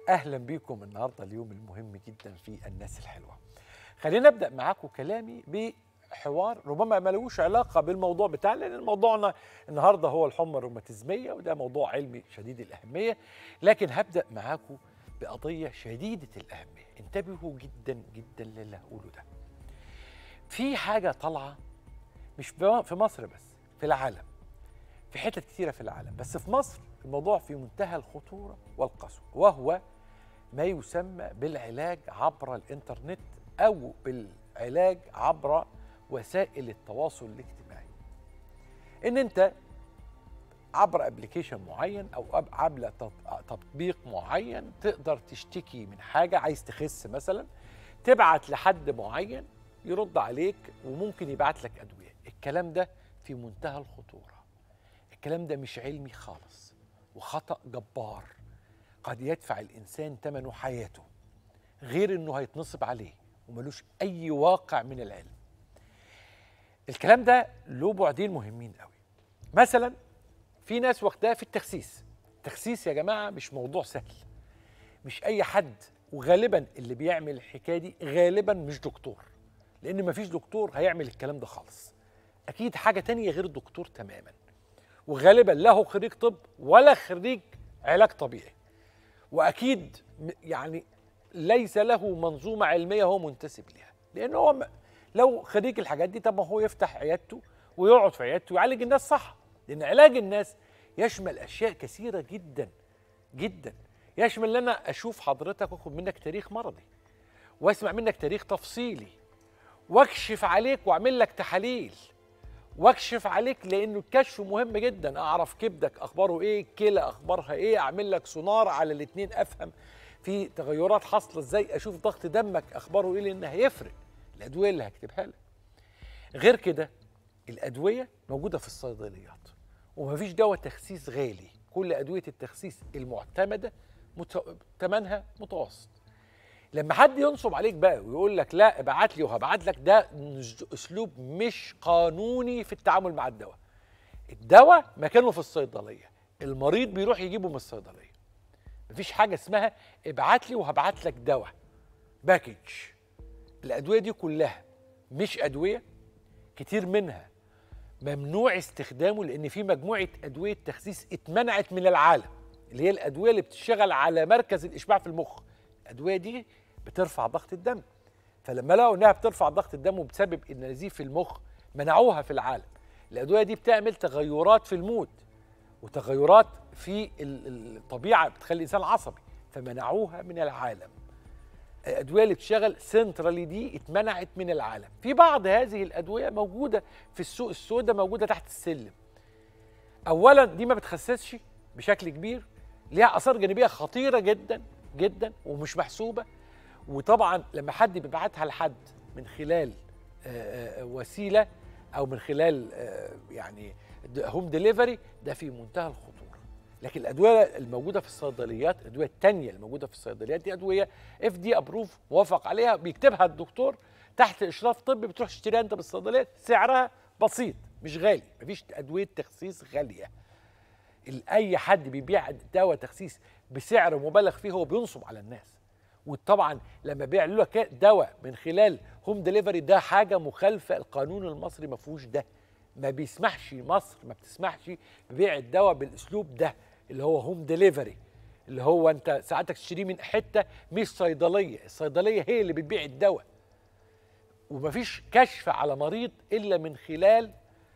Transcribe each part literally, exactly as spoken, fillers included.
أهلا بيكم النهاردة اليوم المهم جدا في الناس الحلوة. خلينا نبدأ معاكم كلامي بحوار ربما ما لهوش علاقة بالموضوع بتاعنا، لأن موضوعنا النهاردة هو الحمى الروماتيزمية وده موضوع علمي شديد الأهمية، لكن هبدأ معاكم بقضية شديدة الأهمية. انتبهوا جدا جدا للي هقوله ده. في حاجة طالعة مش في مصر بس، في العالم، في حتت كتيرة في العالم، بس في مصر الموضوع في منتهى الخطورة والقسوة، وهو ما يسمى بالعلاج عبر الإنترنت أو بالعلاج عبر وسائل التواصل الاجتماعي. إن أنت عبر ابلكيشن معين أو عبر تطبيق معين تقدر تشتكي من حاجة، عايز تخس مثلا، تبعت لحد معين يرد عليك وممكن يبعت لك أدوية. الكلام ده في منتهى الخطورة. الكلام ده مش علمي خالص وخطأ جبار قد يدفع الإنسان ثمنه حياته، غير إنه هيتنصب عليه وملوش أي واقع من العلم. الكلام ده له بعدين مهمين قوي. مثلا في ناس واخداه في التخسيس. التخسيس يا جماعة مش موضوع سهل، مش أي حد، وغالبا اللي بيعمل الحكاية دي غالبا مش دكتور، لأن مفيش دكتور هيعمل الكلام ده خالص. أكيد حاجة تانية غير الدكتور تماما، وغالبا لا هو خريج طب ولا خريج علاج طبيعي، واكيد يعني ليس له منظومه علميه هو منتسب ليها، لان هو لو خريج الحاجات دي طب ما هو يفتح عيادته ويقعد في عيادته ويعالج الناس صح. لان علاج الناس يشمل اشياء كثيره جدا جدا، يشمل ان انا اشوف حضرتك واخد منك تاريخ مرضي واسمع منك تاريخ تفصيلي واكشف عليك واعمل لك تحاليل واكشف عليك، لانه الكشف مهم جدا. اعرف كبدك اخباره ايه، الكلى اخبارها ايه، اعمل لك سونار على الاثنين افهم في تغيرات حاصله ازاي، اشوف ضغط دمك اخباره ايه، لان هيفرق الادويه اللي هكتبها لك. غير كده الادويه موجوده في الصيدليات ومفيش دواء تخسيس غالي، كل ادويه التخسيس المعتمده مت... ثمنها متوسط. لما حد ينصب عليك بقى ويقول لك لا ابعت لي وهبعت لك، ده اسلوب مش قانوني في التعامل مع الدواء. الدواء مكانه في الصيدليه، المريض بيروح يجيبه من الصيدليه. مفيش حاجه اسمها ابعت لي وهبعت لك دواء باكج. الادويه دي كلها مش ادويه، كتير منها ممنوع استخدامه، لان في مجموعه ادويه تخسيس اتمنعت من العالم، اللي هي الادويه اللي بتشتغل على مركز الاشباع في المخ. الادويه دي بترفع ضغط الدم، فلما لقوا انها بترفع ضغط الدم وبتسبب النزيف في المخ منعوها في العالم. الادويه دي بتعمل تغيرات في المود وتغيرات في الطبيعه، بتخلي الانسان عصبي، فمنعوها من العالم. الادويه اللي بتشتغل سنترالي دي اتمنعت من العالم. في بعض هذه الادويه موجوده في السوق السوداء، موجوده تحت السلم. اولا دي ما بتخسسش بشكل كبير، ليها اثار جانبيه خطيره جدا جدا ومش محسوبه. وطبعا لما حد بيبعتها لحد من خلال وسيله او من خلال يعني هوم ديليفري، ده في منتهى الخطوره. لكن الادويه الموجوده في الصيدليات، الادويه الثانيه الموجوده في الصيدليات دي ادويه اف دي ابروف، موافق عليها، بيكتبها الدكتور تحت اشراف طبي، بتروح تشتريها انت بالصيدليه، سعرها بسيط مش غالي. مفيش ادويه تخسيس غاليه. اي حد بيبيع دواء تخسيس بسعر مبالغ فيه هو بينصب على الناس. وطبعا لما بيعملوا لك دواء من خلال هوم ديليفري، ده حاجه مخالفه، القانون المصري ما فيهوش ده، ما بيسمحش، مصر ما بتسمحش ببيع الدواء بالاسلوب ده اللي هو هوم ديليفري، اللي هو انت ساعتك تشتريه من حته مش صيدليه، الصيدليه هي اللي بتبيع الدواء. ومفيش كشف على مريض الا من خلال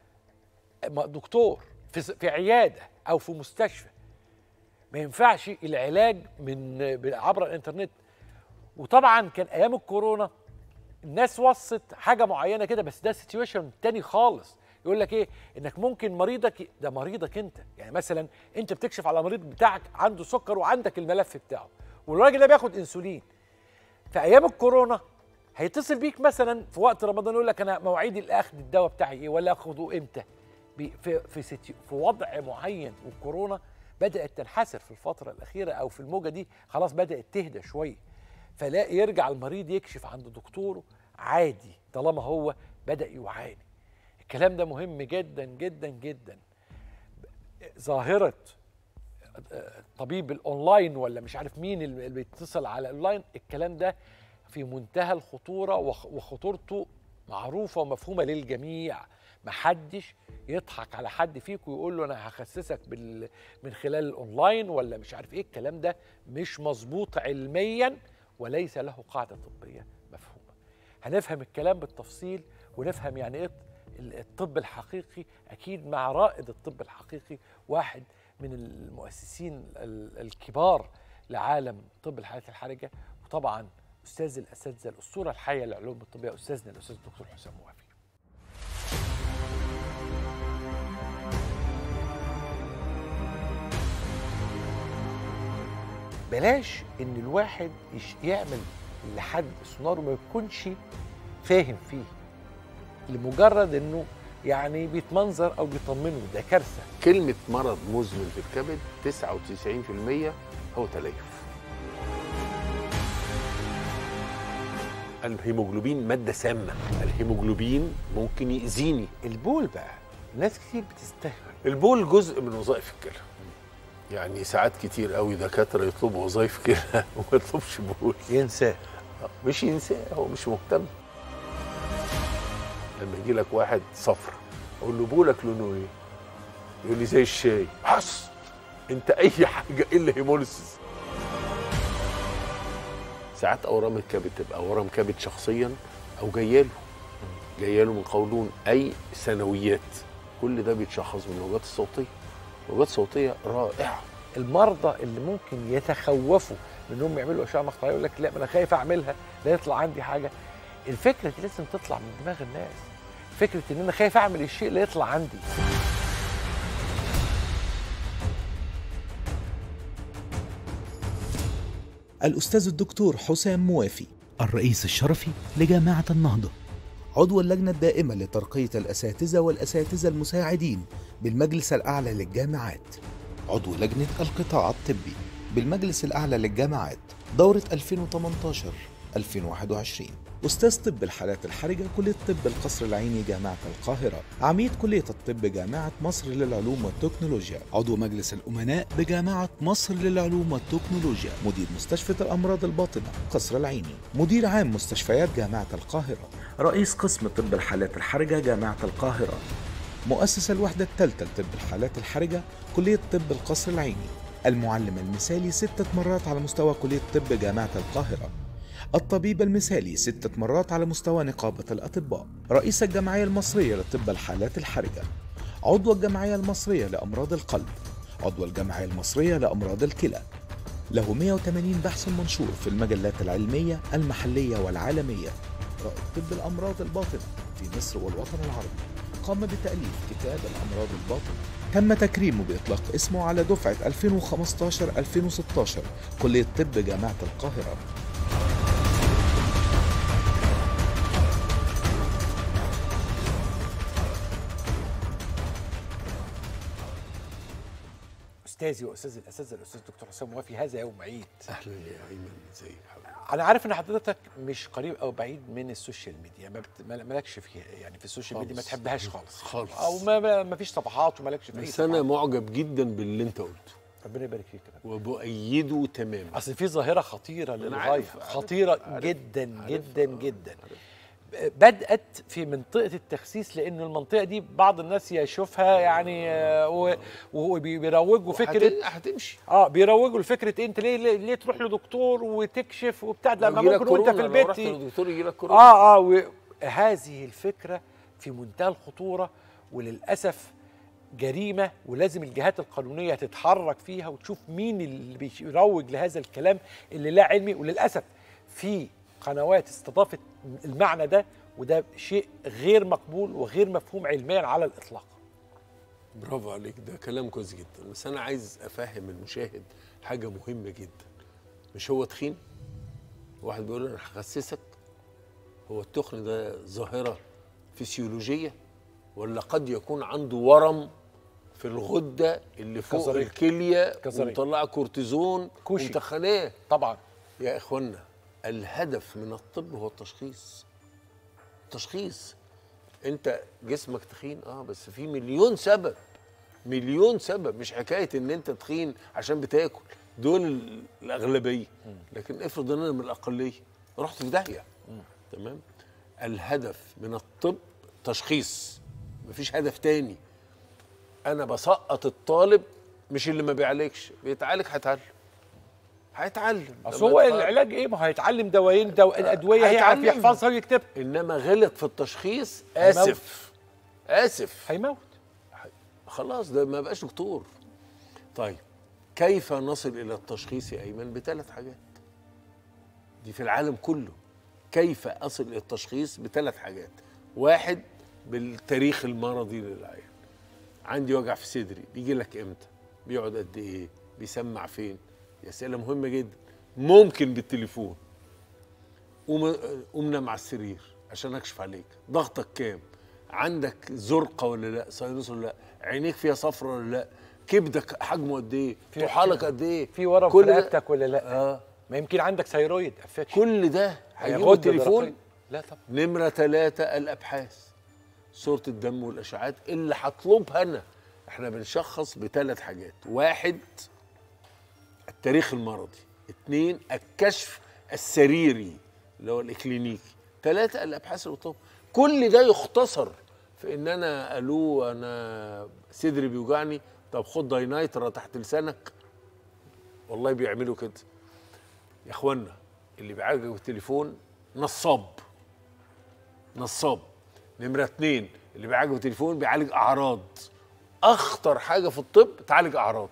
دكتور في في عياده او في مستشفى. ما ينفعش العلاج من عبر الانترنت. وطبعا كان ايام الكورونا الناس وصت حاجه معينه كده، بس ده سيتويشن تاني خالص. يقول لك ايه، انك ممكن مريضك ده مريضك انت، يعني مثلا انت بتكشف على مريض بتاعك عنده سكر وعندك الملف بتاعه والراجل ده بياخد انسولين. في ايام الكورونا هيتصل بيك مثلا في وقت رمضان يقول لك انا مواعيد الاخذ الدواء بتاعي ايه ولا اخده امتى. في في في وضع معين، والكورونا بدات تنحسر في الفتره الاخيره او في الموجه دي، خلاص بدات تهدى شويه، فلا يرجع المريض يكشف عند دكتوره عادي طالما هو بدا يعاني. الكلام ده مهم جدا جدا جدا. ظاهره الطبيب الاونلاين ولا مش عارف مين اللي بيتصل على الاونلاين، الكلام ده في منتهى الخطوره، وخطورته معروفه ومفهومه للجميع. محدش يضحك على حد فيكم ويقول له انا هخسسك بال... من خلال الاونلاين ولا مش عارف ايه. الكلام ده مش مظبوط علميا وليس له قاعده طبيه مفهومه. هنفهم الكلام بالتفصيل ونفهم يعني ايه الطب الحقيقي، اكيد مع رائد الطب الحقيقي، واحد من المؤسسين الكبار لعالم طب الحالات الحرجه، وطبعا استاذ الاساتذه الاسطوره الحيه للعلوم الطبيه، استاذنا الاستاذ الدكتور حسام موافي. بلاش ان الواحد يعمل لحد سونار وما يكونش فاهم فيه لمجرد انه يعني بيتمنظر او بيطمنه، ده كارثه. كلمه مرض مزمن في الكبد تسعة وتسعين في المية هو تليف. الهيموجلوبين ماده سامه، الهيموجلوبين ممكن يأذيني. البول بقى ناس كتير بتستهبل، البول جزء من وظائف الكلى. يعني ساعات كتير قوي دكاتره يطلبوا وظائف كلى وما يطلبش بول، ينساه. مش ينساه، هو مش مهتم. لما يجي لك واحد صفر اقول له بولك لونه ايه؟ يقول لي زي الشاي. حص انت اي حاجه الا هيموليسيس. ساعات اورام الكبد تبقى ورم كبد شخصيا او جاياله جاياله من قولون اي ثانويات. كل ده بيتشخص بالموجات الصوتيه. الموجات الصوتيه رائعه. المرضى اللي ممكن يتخوفوا من انهم يعملوا اشعه مقطعيه يقول لك لا انا خايف اعملها لا يطلع عندي حاجه. الفكره دي لازم تطلع من دماغ الناس، فكره ان انا خايف اعمل الشيء لا يطلع عندي. الأستاذ الدكتور حسام موافي، الرئيس الشرفي لجامعة النهضة، عضو اللجنة الدائمة لترقية الأساتذة والأساتذة المساعدين بالمجلس الأعلى للجامعات، عضو لجنة القطاع الطبي بالمجلس الأعلى للجامعات دورة ألفين وثمانية عشر ألفين وواحد وعشرين، أستاذ طب الحالات الحرجة كلية طب القصر العيني جامعة القاهرة، عميد كلية الطب جامعة مصر للعلوم والتكنولوجيا، عضو مجلس الأمناء بجامعة مصر للعلوم والتكنولوجيا، مدير مستشفى الأمراض الباطنة قصر العيني، مدير عام مستشفيات جامعة القاهرة، رئيس قسم طب الحالات الحرجة جامعة القاهرة، مؤسس الوحدة الثالثة لطب الحالات الحرجة كلية طب القصر العيني، المعلم المثالي ستة مرات على مستوى كلية طب جامعة القاهرة، الطبيب المثالي ستة مرات على مستوى نقابة الأطباء، رئيس الجمعية المصرية لطب الحالات الحرجة، عضو الجمعية المصرية لأمراض القلب، عضو الجمعية المصرية لأمراض الكلى، له مئة وثمانين بحث منشور في المجلات العلمية المحلية والعالمية، رائد طب الأمراض الباطنة في مصر والوطن العربي، قام بتأليف كتاب الأمراض الباطنة، تم تكريمه بإطلاق اسمه على دفعة ألفين وخمسة عشر ألفين وستة عشر كلية طب جامعة القاهرة. استاذي واستاذ الاساتذه الاستاذ الدكتور حسام موافي، هذا يوم عيد. اهلا يا ايمن، ازيك حبيبي؟ انا عارف ان حضرتك مش قريب او بعيد من السوشيال ميديا، ما بت... مالكش فيها يعني، في السوشيال ميديا ما تحبهاش خالص خالص، او ما ما فيش صفحات ومالكش فيها. بس انا معجب جدا باللي انت قلته، ربنا يبارك فيك كده، وبأيده تماما. اصل في ظاهره خطيره للغايه، خطيره عارف جدا عارف جدا عارف جدا عارف. بدأت في منطقة التخسيس، لأن المنطقة دي بعض الناس يشوفها يعني وبيروجوا فكرة هتمشي اه بيروجوا لفكرة انت ليه ليه تروح لدكتور وتكشف وبتاع، لما ممكن وانت في البيت رحت لدكتور يجي لك كورونا. اه اه هذه الفكرة في منتهى الخطورة وللأسف جريمة، ولازم الجهات القانونية تتحرك فيها وتشوف مين اللي بيروج لهذا الكلام اللي لا علمي. وللأسف في قنوات استضافت المعنى ده، وده شيء غير مقبول وغير مفهوم علميا على الإطلاق. برافو عليك، ده كلام كويس جدا، بس أنا عايز أفهم المشاهد حاجة مهمة جدا. مش هو تخين؟ واحد بيقول أنا هخسسك، هو التخن ده ظاهرة فسيولوجية ولا قد يكون عنده ورم في الغدة اللي فوق كزريق. الكلية ومطلعة كورتيزون ومتخناه؟ طبعا يا إخوانا، الهدف من الطب هو التشخيص. التشخيص. انت جسمك تخين اه بس في مليون سبب مليون سبب، مش حكايه ان انت تخين عشان بتاكل، دول الاغلبيه. لكن افرض ان انا من الاقليه، رحت في داهيه. تمام. الهدف من الطب تشخيص، مفيش هدف تاني. انا بسقط الطالب، مش اللي ما بيعالجش، بيتعالج هيتعلم هيتعلم اصل هو العلاج ايه؟ ما هيتعلم دوايين دو... الادويه هيعرف يحفظها ويكتبها، انما غلط في التشخيص اسف اسف هيموت. خلاص ده ما بقاش دكتور. طيب كيف نصل الى التشخيص يا ايمن؟ بثلاث حاجات، دي في العالم كله. كيف اصل الى التشخيص؟ بثلاث حاجات. واحد، بالتاريخ المرضي للعيان. عندي وجع في صدري، بيجي لك امتى؟ بيقعد قد ايه؟ بيسمع فين؟ دي اسئله مهمه جدا. ممكن بالتليفون. قوم قوم نام على السرير عشان اكشف عليك. ضغطك كام؟ عندك زرقه ولا لا؟ ساينوس ولا لا؟ عينيك فيها صفرة ولا لا؟ كبدك حجمه قد ايه؟ طحالك قد ايه؟ في ورم في رقبتك ولا لا؟ اه ما يمكن عندك ثيرويد افكشن. كل ده هيجيبوا التليفون؟ لا طبعا. نمره ثلاثة الابحاث، صورة الدم والاشعاعات اللي هطلبها انا. احنا بنشخص بثلاث حاجات. واحد، التاريخ المرضي. اثنين، الكشف السريري اللي هو الاكلينيكي. ثلاثة، الابحاث اللي بطلبها. كل ده يختصر في ان انا الو انا صدري بيوجعني، طب خد داينايترا تحت لسانك. والله بيعملوا كده يا اخوانا. اللي بيعالجك بالتليفون نصاب نصاب. نمره اتنين، اللي بيعالج بالتليفون بيعالج اعراض. اخطر حاجه في الطب تعالج اعراض،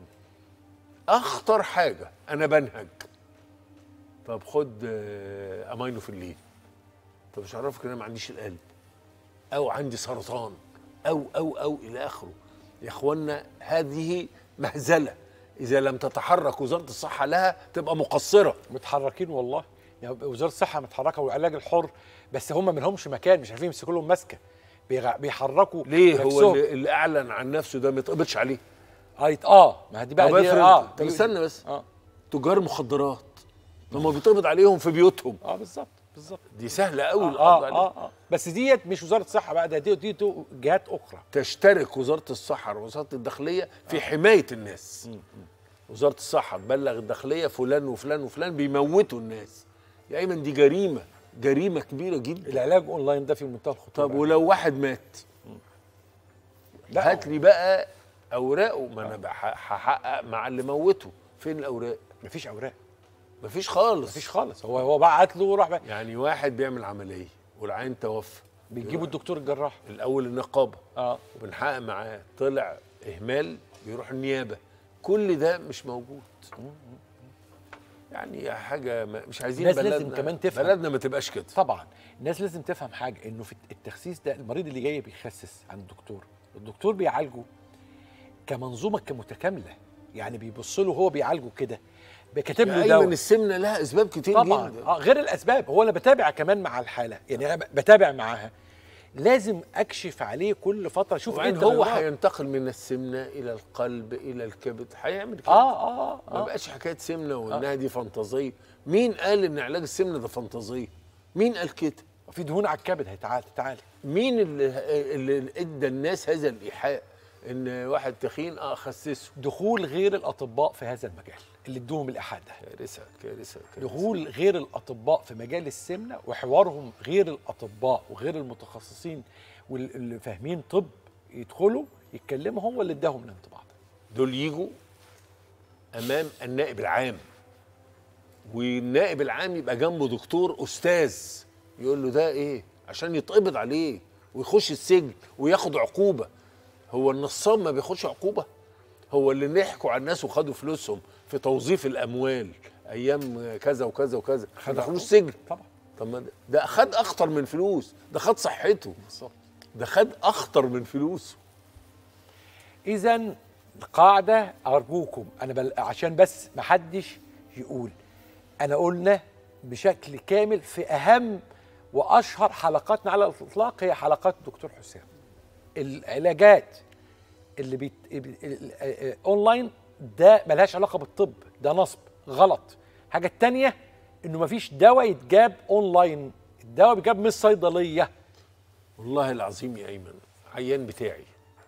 اخطر حاجه. انا بنهج، طب خد امينوفيلين، طب مش عارفك ان انا ما عنديش القلب، او عندي سرطان، او او او الى اخره. يا اخوانا هذه مهزله، اذا لم تتحرك وزاره الصحه لها تبقى مقصره. متحركين والله، يعني وزاره الصحه متحركه والعلاج الحر، بس هم ما لهمش مكان، مش عارفين يمسكوا لهم ماسكه، بيحركوا ليه؟ هو اللي, اللي اعلن عن نفسه ده ما يتقبضش عليه؟ اه اه ما دي بقى طب دي اه طب استنى بس. اه تجار مخدرات لما بيتقبض عليهم في بيوتهم. اه بالظبط بالظبط. دي سهله قوي آه القبض آه, عليهم. اه اه بس ديت مش وزاره الصحه بقى، ده دي, دي, دي جهات اخرى. تشترك وزاره الصحه ووزاره الداخليه في آه. حمايه الناس. م -م. وزاره الصحه تبلغ الداخليه فلان وفلان وفلان بيموتوا الناس. يا ايمن دي جريمه، جريمه كبيره جدا. العلاج اونلاين ده في منتهى الخطوره. طب ولو واحد مات، هات لي بقى اوراقه. ما انا هحقق مع اللي موته. فين الاوراق؟ مفيش اوراق، مفيش خالص مفيش خالص. هو هو بعت له وراح بقى. يعني واحد بيعمل عمليه والعين توفى، بيجيبوا الدكتور الجراح الاول النقابه اه وبنحقق معاه، طلع اهمال بيروح النيابه. كل ده مش موجود. يعني حاجه مش عايزين الناس بلدنا لازم كمان تفهم، بلدنا ما تبقاش كده. طبعا الناس لازم تفهم حاجه، انه في التخسيس ده المريض اللي جاي بيخسس عند الدكتور، الدكتور بيعالجه كمنظومه كمتكامله، يعني بيبص له هو بيعالجه كده، كاتب له دواء. ايمن السمنه لها اسباب كتير طبعا جدا. اه غير الاسباب. هو انا بتابع كمان مع الحاله، يعني انا بتابع معاها، لازم اكشف عليه كل فتره، اشوف ايه هو هينتقل من السمنه الى القلب الى الكبد، هيعمل كده. اه اه اه ما بقاش حكايه سمنه وانها آه. دي فانتازيه. مين قال ان علاج السمنه ده فانتازيه؟ مين قال كده؟ في دهون على الكبد هيتعالج تعالج. مين اللي اللي ادى الناس هذا الايحاء ان واحد تخين اه خسسه؟ دخول غير الاطباء في هذا المجال اللي ادوهم الايحاء ده. كارثه كارثه. دخول غير الاطباء في مجال السمنه وحوارهم غير الاطباء وغير المتخصصين واللي فاهمين طب، يدخلوا يتكلموا، هو اللي اداهم الانطباع ده. دول يجوا امام النائب العام، والنائب العام يبقى جنبه دكتور استاذ يقول له ده ايه، عشان يتقبض عليه ويخش السجن وياخد عقوبه. هو النصاب ما بياخدش عقوبه؟ هو اللي نحكوا على الناس وخدوا فلوسهم في توظيف الاموال ايام كذا وكذا وكذا ما دخلوش سجن؟ طبعا. طب ما ده خد اخطر من فلوس، ده خد صحته، ده خد اخطر من فلوسه. اذا قاعده ارجوكم انا بل... عشان بس ما حدش يقول انا قلنا بشكل كامل في اهم واشهر حلقاتنا على الاطلاق هي حلقات الدكتور حسام. العلاجات اللي بيت... اونلاين ده ملهاش علاقه بالطب، ده نصب غلط. الحاجه الثانيه انه مفيش دواء يتجاب اونلاين، الدواء بيتجاب من الصيدليه. والله العظيم يا ايمن، عيان بتاعي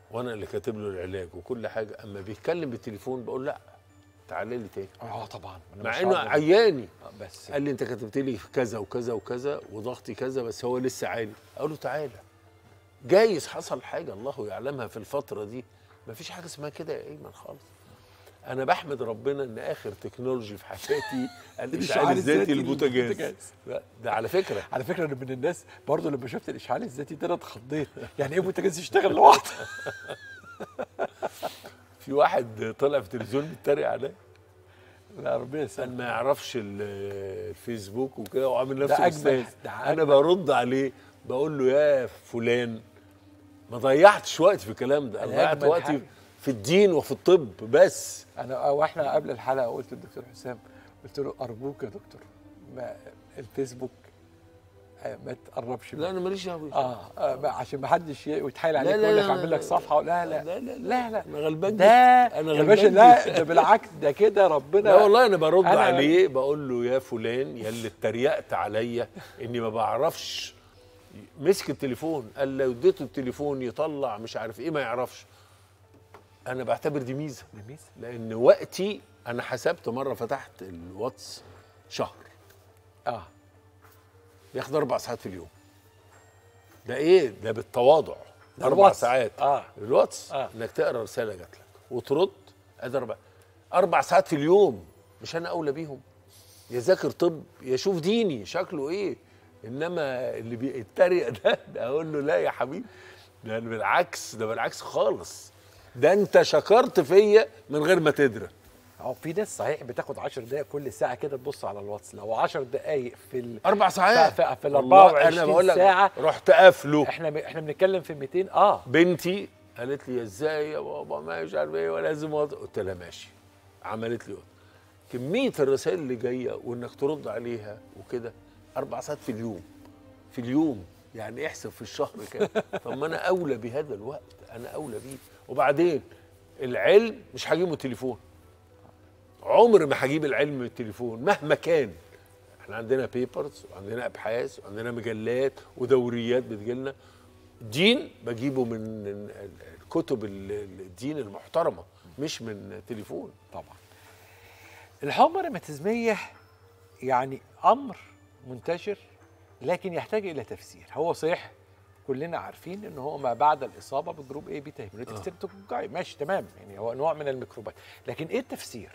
وانا اللي كاتب له العلاج وكل حاجه، اما بيتكلم بالتليفون بقول لا تعالى لي تاني. اه طبعا مع انه عياني. بس قال لي انت كتبت لي كذا وكذا وكذا وضغطي كذا بس هو لسه عالي. اقول له تعالى، جايز حصل حاجه الله يعلمها في الفتره دي. مفيش حاجه اسمها كده يا ايمن خالص. انا بحمد ربنا ان اخر تكنولوجي في حياتي الاشعال الذاتي البوتاجاز. ده على فكره على فكره انا من الناس برضه لما شفت الاشعال الذاتي ده انا اتخضيت. يعني ايه بوتاجاز يشتغل لوحده؟ في واحد طلع في التلفزيون بيتريق عليا. لا ربنا يسلمك. ما يعرفش الفيسبوك وكده وعامل نفسه ده استاذ. ده انا برد عليه بقول له يا فلان ما ضيعتش وقت في الكلام ده، انا ضيعت وقتي في الدين وفي الطب بس. انا واحنا قبل الحلقه قلت للدكتور حسام، قلت له ارجوك يا دكتور ما الفيسبوك ما تقربش. لا انا ماليش دعوه. اه, آه عشان ما حدش يتحايل عليك يقول لك اعمل لك صفحه. لا لا لا لا لا لا انا غلبان. ده انا يا باشا لا ده بالعكس ده كده ربنا. لا والله انا برد أنا عليه بقول له يا فلان يا اللي اتريقت عليا اني ما بعرفش. مسك التليفون قال لو اديته التليفون يطلع مش عارف ايه ما يعرفش. انا بعتبر دي ميزه. دي ميزه لان وقتي انا حسبت مره فتحت الواتس شهر اه بياخد اربع ساعات في اليوم. ده ايه ده بالتواضع ده اربع الواتس. ساعات اه الواتس آه. انك تقرا رساله جات لك وترد. ادي اربع اربع ساعات في اليوم. مش انا اولى بيهم؟ يذاكر طب يشوف ديني شكله ايه. انما اللي بيتريق ده, ده اقول له لا يا حبيبي ده بالعكس ده بالعكس خالص. ده انت شكرت فيا من غير ما تدري. هو في ناس صحيح بتاخد عشر دقائق كل ساعه كده تبص على الواتس. لو عشر دقائق في ال... اربع ساعات في, في ال أربعة وعشرين انا بقول لك ساعه رحت قافله. احنا ب... احنا بنتكلم في مئتين. اه بنتي قالت لي ازاي يا بابا ما مش عارف ايه ولازم وض... قلت لها ماشي. عملت لي وضع. كميه الرسائل اللي جايه وانك ترد عليها وكده اربع ساعات في اليوم في اليوم يعني احسب في الشهر كده. طب ما انا اولى بهذا الوقت انا اولى بيه. وبعدين العلم مش هجيبه التليفون. عمر ما هجيب العلم من التليفون مهما كان. احنا عندنا بيبرز وعندنا ابحاث وعندنا مجلات ودوريات بتجيلنا. دين بجيبه من كتب الدين المحترمه مش من تليفون. طبعا الحمى الروماتيزميه يعني امر منتشر لكن يحتاج الى تفسير. هو صحيح كلنا عارفين ان هو ما بعد الاصابه بجروب ايه بيتا هيموليتيك ستريبتوكوكاي ماشي تمام يعني هو نوع من الميكروبات. لكن ايه التفسير؟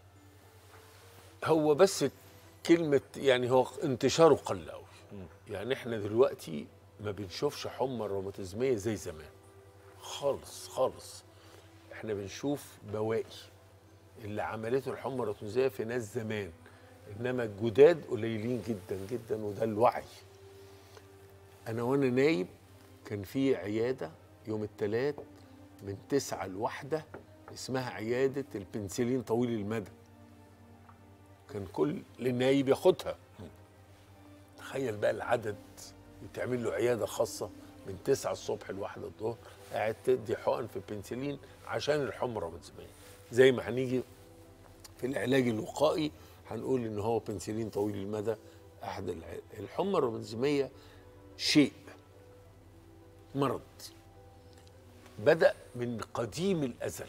هو بس كلمه يعني هو انتشاره قل قوي. يعني احنا دلوقتي ما بنشوفش حمى الروماتيزميه زي زمان خالص خالص. احنا بنشوف بواقي اللي عملته الحمى الروماتيزميه في ناس زمان. انما الجداد قليلين جدا جدا وده الوعي. انا وانا نايب كان في عياده يوم الثلاث من تسعة لواحدة اسمها عياده البنسلين طويل المدى. كان كل نايب ياخدها. تخيل بقى العدد يتعمل له عياده خاصه من تسعة الصبح لواحدة الظهر قاعد تدي حقن في البنسلين عشان الحمى الروماتيزميه. زي ما هنيجي في العلاج الوقائي هنقول ان هو بنسلين طويل المدى احد العلاج. الحمى الروماتيزميه شيء مرض بدأ من قديم الأزل.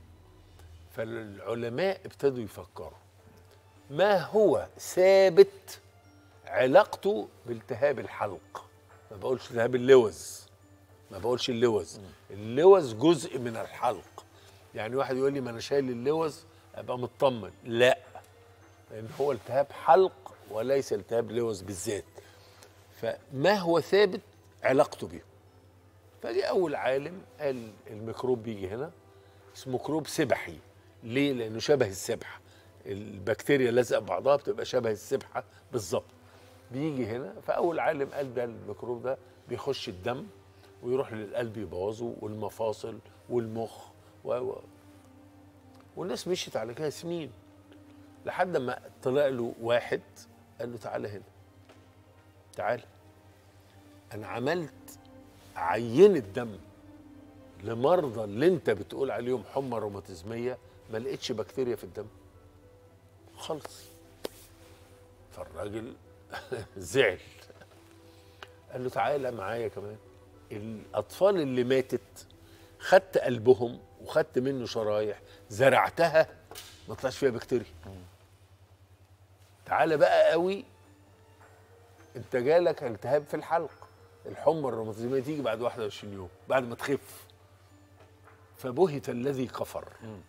فالعلماء ابتدوا يفكروا ما هو ثابت علاقته بالتهاب الحلق. ما بقولش التهاب اللوز ما بقولش اللوز اللوز جزء من الحلق. يعني واحد يقول لي ما انا شايل اللوز ابقى مطمن. لا لان هو التهاب حلق وليس التهاب لوز بالذات. فما هو ثابت علاقته بيه. فدي اول عالم قال الميكروب بيجي هنا اسمه ميكروب سبحي. ليه؟ لانه شبه السبحه. البكتيريا لازقه بعضها بتبقى شبه السبحه بالظبط. بيجي هنا. فاول عالم قال ده الميكروب ده بيخش الدم ويروح للقلب يبوظه والمفاصل والمخ و و والناس مشيت على كده سنين لحد ما طلع له واحد قال له تعالى هنا تعالى انا عملت عينة دم لمرضى اللي انت بتقول عليهم حمى روماتيزميه ما لقيتش بكتيريا في الدم خالص. فالراجل زعل قال له تعالى معايا كمان. الاطفال اللي ماتت خدت قلبهم وخدت منه شرايح زرعتها ما طلعش فيها بكتيريا. تعالى بقى قوي، انت جالك التهاب في الحلق، الحمى الروماتيزميه تيجي بعد واحد وعشرين يوم بعد ما تخف. فبهت الذي كفر.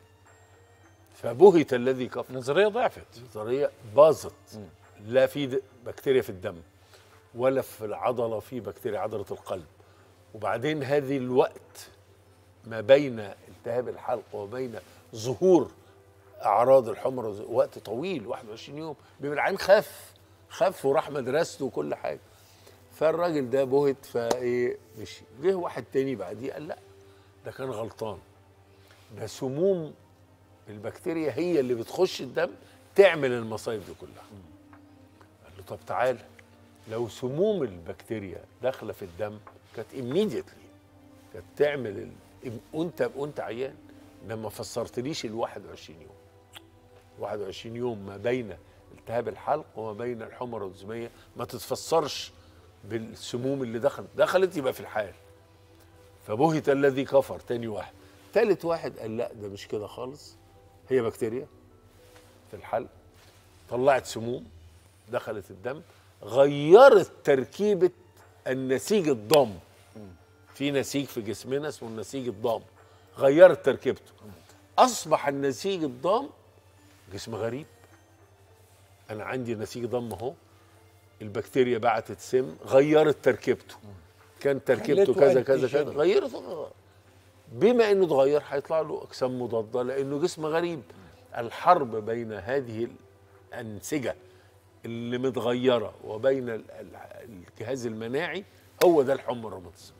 فبهت الذي كفر. النظريه ضعفت، النظريه باظت. لا في بكتيريا في الدم ولا في العضله في بكتيريا عضله القلب. وبعدين هذه الوقت ما بين التهاب الحلق وبين ظهور اعراض الحمى وقت طويل، واحد وعشرين يوم، بيبقى العين خف خف وراح مدرسته وكل حاجه. فالراجل ده بهت فايه مشي. جه واحد تاني بعديه قال لا ده كان غلطان، ده سموم البكتيريا هي اللي بتخش الدم تعمل المصايب دي كلها. قال له طب تعالى، لو سموم البكتيريا داخله في الدم كانت immediately كانت تعمل ال... وانت وانت عيان، انما ما فسرتليش ال واحد وعشرين يوم. واحد وعشرين يوم ما بين التهاب الحلق وما بين الحمى الروماتيزميه ما تتفسرش بالسموم اللي دخلت، دخلت يبقى في الحال. فبهت الذي كفر. تاني واحد. تالت واحد قال لا ده مش كده خالص، هي بكتيريا في الحلق طلعت سموم دخلت الدم، غيرت تركيبه النسيج الضام. في نسيج في جسمنا اسمه النسيج الضام، غيرت تركيبته، اصبح النسيج الضام جسم غريب. انا عندي نسيج ضم اهو، البكتيريا بعتت سم غيرت تركيبته، كان تركيبته كذا كذا كذا، غيرته. بما انه اتغير هيطلع له اجسام مضاده لانه جسم غريب. الحرب بين هذه الانسجه اللي متغيره وبين الجهاز المناعي هو ده الحمى الروماتيزميه.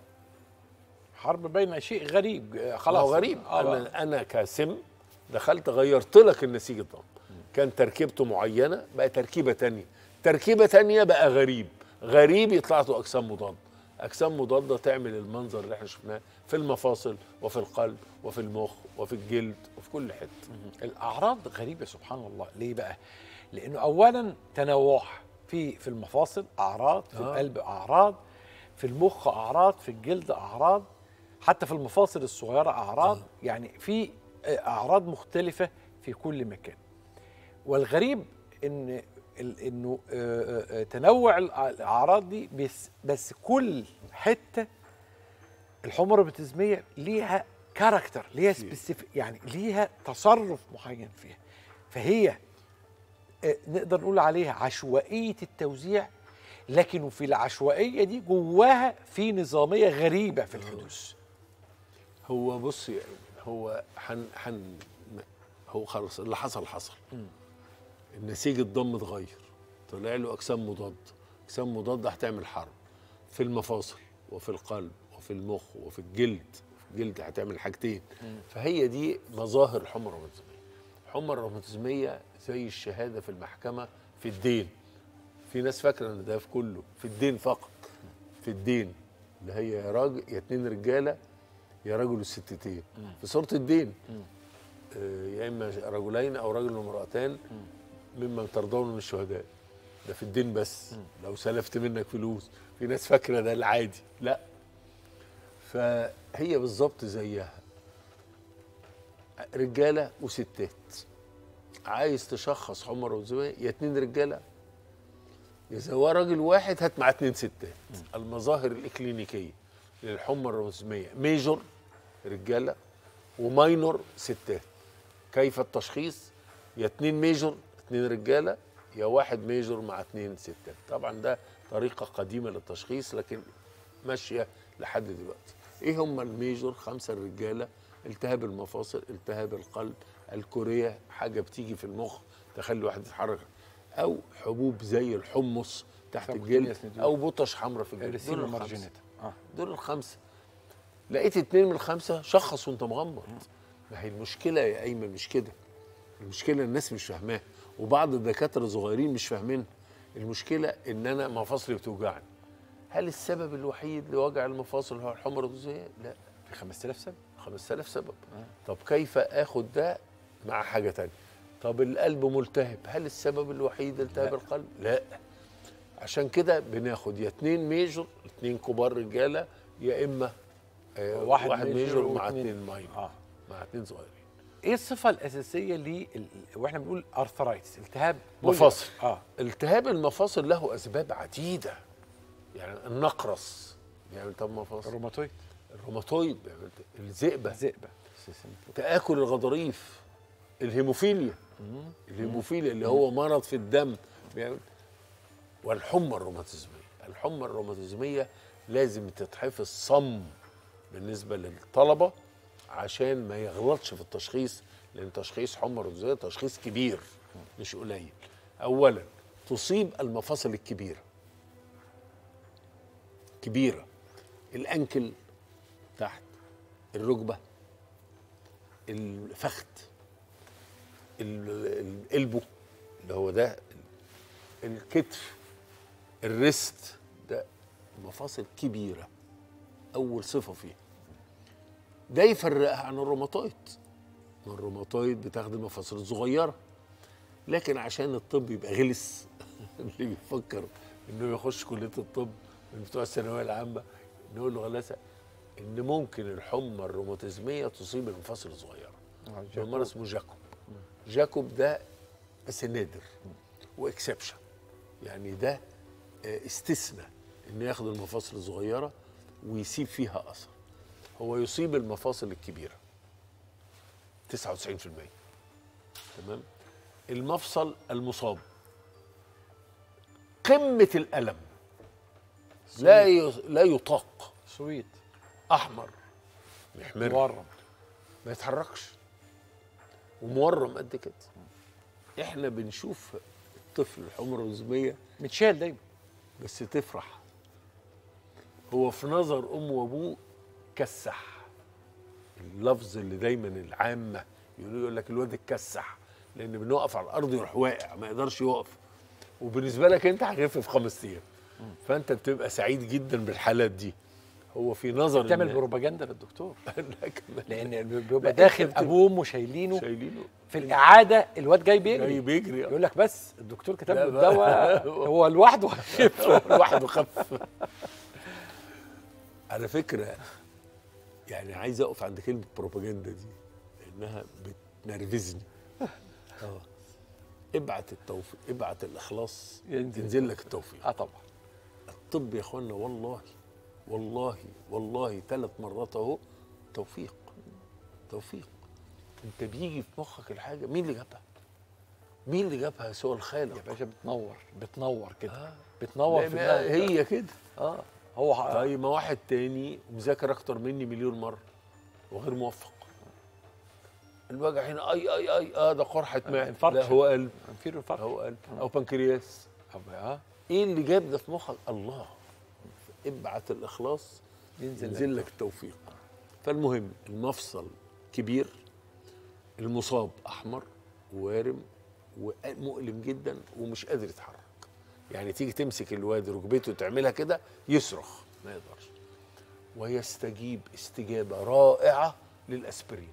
حرب بين شيء غريب خلاص. هو غريب. انا انا كسم دخلت غيرت لك النسيج الضم، كان تركيبته معينه بقى تركيبه ثانيه، تركيبه ثانيه بقى غريب، غريب يطلع له اجسام مضاده، اجسام مضاده تعمل المنظر اللي احنا شفناه في المفاصل وفي القلب وفي المخ وفي الجلد وفي كل حته. الاعراض غريبه سبحان الله. ليه بقى؟ لانه اولا تنوع في في المفاصل اعراض، في آه. القلب اعراض، في المخ اعراض، في الجلد اعراض، حتى في المفاصل الصغيره اعراض. آه. يعني في اعراض مختلفه في كل مكان. والغريب ان انه تنوع الاعراض دي بس بس كل حته الحمى الروماتيزميه ليها كاركتر، ليها سبيسيفيك، يعني ليها تصرف معين فيها. فهي نقدر نقول عليها عشوائيه التوزيع، لكن في العشوائيه دي جواها في نظاميه غريبه في الحدوث. هو بص يعني هو حن حن هو خلاص اللي حصل حصل. م. النسيج الضم اتغير، طلع له اجسام مضاده، اجسام مضاده هتعمل حرب في المفاصل وفي القلب وفي المخ وفي الجلد. في الجلد هتعمل حاجتين. م. فهي دي مظاهر الحمى الروماتيزميه. الحمى الروماتيزميه زي الشهاده في المحكمه في الدين. في ناس فاكره ان ده في كله في الدين فقط. في الدين اللي هي يا راجل يا اتنين رجاله يا رجل وستتين. في صوره الدين يا اما رجلين او رجل وامراتان ممن ترضون من الشهداء. ده في الدين بس. لو سلفت منك فلوس، في ناس فاكره ده العادي، لا. فهي بالظبط زيها رجاله وستات. عايز تشخص حمى روماتيزميه يا اتنين رجاله اذا هو راجل واحد هات معاه اتنين ستات. المظاهر الاكلينيكيه للحمى الروماتيزميه ميجور رجاله وماينور ستات. كيف التشخيص؟ يا اتنين ميجور اتنين رجاله يا واحد ميجور مع اتنين ستات. طبعا ده طريقه قديمه للتشخيص لكن ماشيه لحد دلوقتي. ايه هم الميجور؟ خمسه الرجاله، التهاب المفاصل، التهاب القلب، الكوريا حاجه بتيجي في المخ تخلي الواحد يتحرك، او حبوب زي الحمص تحت الجلد، او بطش حمراء في الجلد. دول الخمسه. آه. دول الخمسه. لقيت اتنين من الخمسه شخص وانت مغمض. ما هي المشكله يا ايمن مش كده. المشكله الناس مش فاهماها وبعض الدكاتره الصغيرين مش فاهمينها. المشكله ان انا مفاصلي بتوجعني. هل السبب الوحيد لوجع المفاصل هو الحمى الروماتيزميه؟ لا، في خمسة آلاف سبب. خمسة آلاف سبب. آه. طب كيف اخد ده مع حاجه ثانيه؟ طب القلب ملتهب، هل السبب الوحيد التهاب القلب؟ لا. عشان كده بناخد يا اتنين ميجور اتنين كبار رجاله يا اما آه واحد واحد ميجر ميجر مع واتنين- اتنين ماينر، اه مع اتنين صغيرين. ايه الصفه الاساسيه ل واحنا بنقول ارثرايتس، التهاب بوليو؟ مفاصل. اه التهاب المفاصل له اسباب عديده، يعني النقرس بيعمل التهاب مفاصل، الروماتويد، الروماتويد بيعمل، الذئبه، الذئبه، تآكل الغضاريف، الهيموفيليا، الهيموفيليا اللي هو مرض في الدم بيعمل، والحمى الروماتيزميه. الحمى الروماتيزميه لازم تتحفظ صم بالنسبه للطلبه عشان ما يغلطش في التشخيص، لان تشخيص حمى روماتيزميه تشخيص كبير مش قليل. اولا تصيب المفاصل الكبيره، كبيره، الانكل تحت، الركبه، الفخذ، ال- القلبو اللي هو ده، الكتف، الريست، ده مفاصل كبيره اول صفه فيها. ده يفرقها عن الروماتويد. الروماتويد بتاخد المفاصل الصغيره، لكن عشان الطب يبقى غلس اللي بيفكر انه يخش كليه الطب من بتوع الثانويه العامه نقول له غلاسه ان ممكن الحمى الروماتيزميه تصيب المفاصل الصغيره. ده مرض اسمه جاكوب. جاكوب ده بس نادر واكسبشن، يعني ده استثناء انه ياخد المفاصل الصغيره ويسيب فيها اثر. هو يصيب المفاصل الكبيره تسعة وتسعين في المية. تمام. المفصل المصاب قمه الالم، لا لا يطاق، سويت، احمر محمر مورم، ما يتحركش ومورم قد كده. احنا بنشوف الطفل الحمى الروماتيزميه متشال دايما بس تفرح، هو في نظر امه وابوه كسح. اللفظ اللي دايما العامه يقولوا يقول لك الواد اتكسح، لان بنقف على الارض يروح واقع ما يقدرش يقف، وبالنسبه لك انت هيخف في خمس ايام، فانت بتبقى سعيد جدا بالحالات دي. هو في نظر تعمل الناس- بروباجندا للدكتور، لا كمان لان لا، بيبقى داخل أنت ابوه وامه شايلينه شايلينه في الاعاده، الواد جاي بيجري جاي بيجري يقول لك بس الدكتور كتب لا له بقى. الدواء هو لوحده هيخف. لوحده خف. على فكره يعني عايز اقف عند كلمه بروباجندا دي لانها بتنرفزني. اه ابعت التوفيق، ابعت الاخلاص ينزل. ينزل لك التوفيق. اه طبعا. الطب يا اخوانا والله والله والله ثلاث مرات اهو توفيق، توفيق. انت بيجي في مخك الحاجه، مين اللي جابها؟ مين اللي جابها سوى الخالق؟ يا باشا بتنور بتنور كده، آه. بتنور لا، في ما دماغك. هي كده. اه هو ح- طيب ما واحد تاني مذاكر اكتر مني مليون مره وغير موفق، الوجع هنا اي اي اي اه ده قرحه معده، انفاركت. لا هو قلب، انفيرو انفاركت. هو قلب او بنكرياس. اه ايه اللي جاب ده في مخك؟ الله. ابعت الاخلاص ينزل ينزل لك التوفيق. فالمهم المفصل كبير، المصاب احمر ووارم ومؤلم جدا ومش قادر يتحرك، يعني تيجي تمسك الواد ركبته تعملها كده يصرخ ما يقدرش، ويستجيب استجابه رائعه للاسبرين،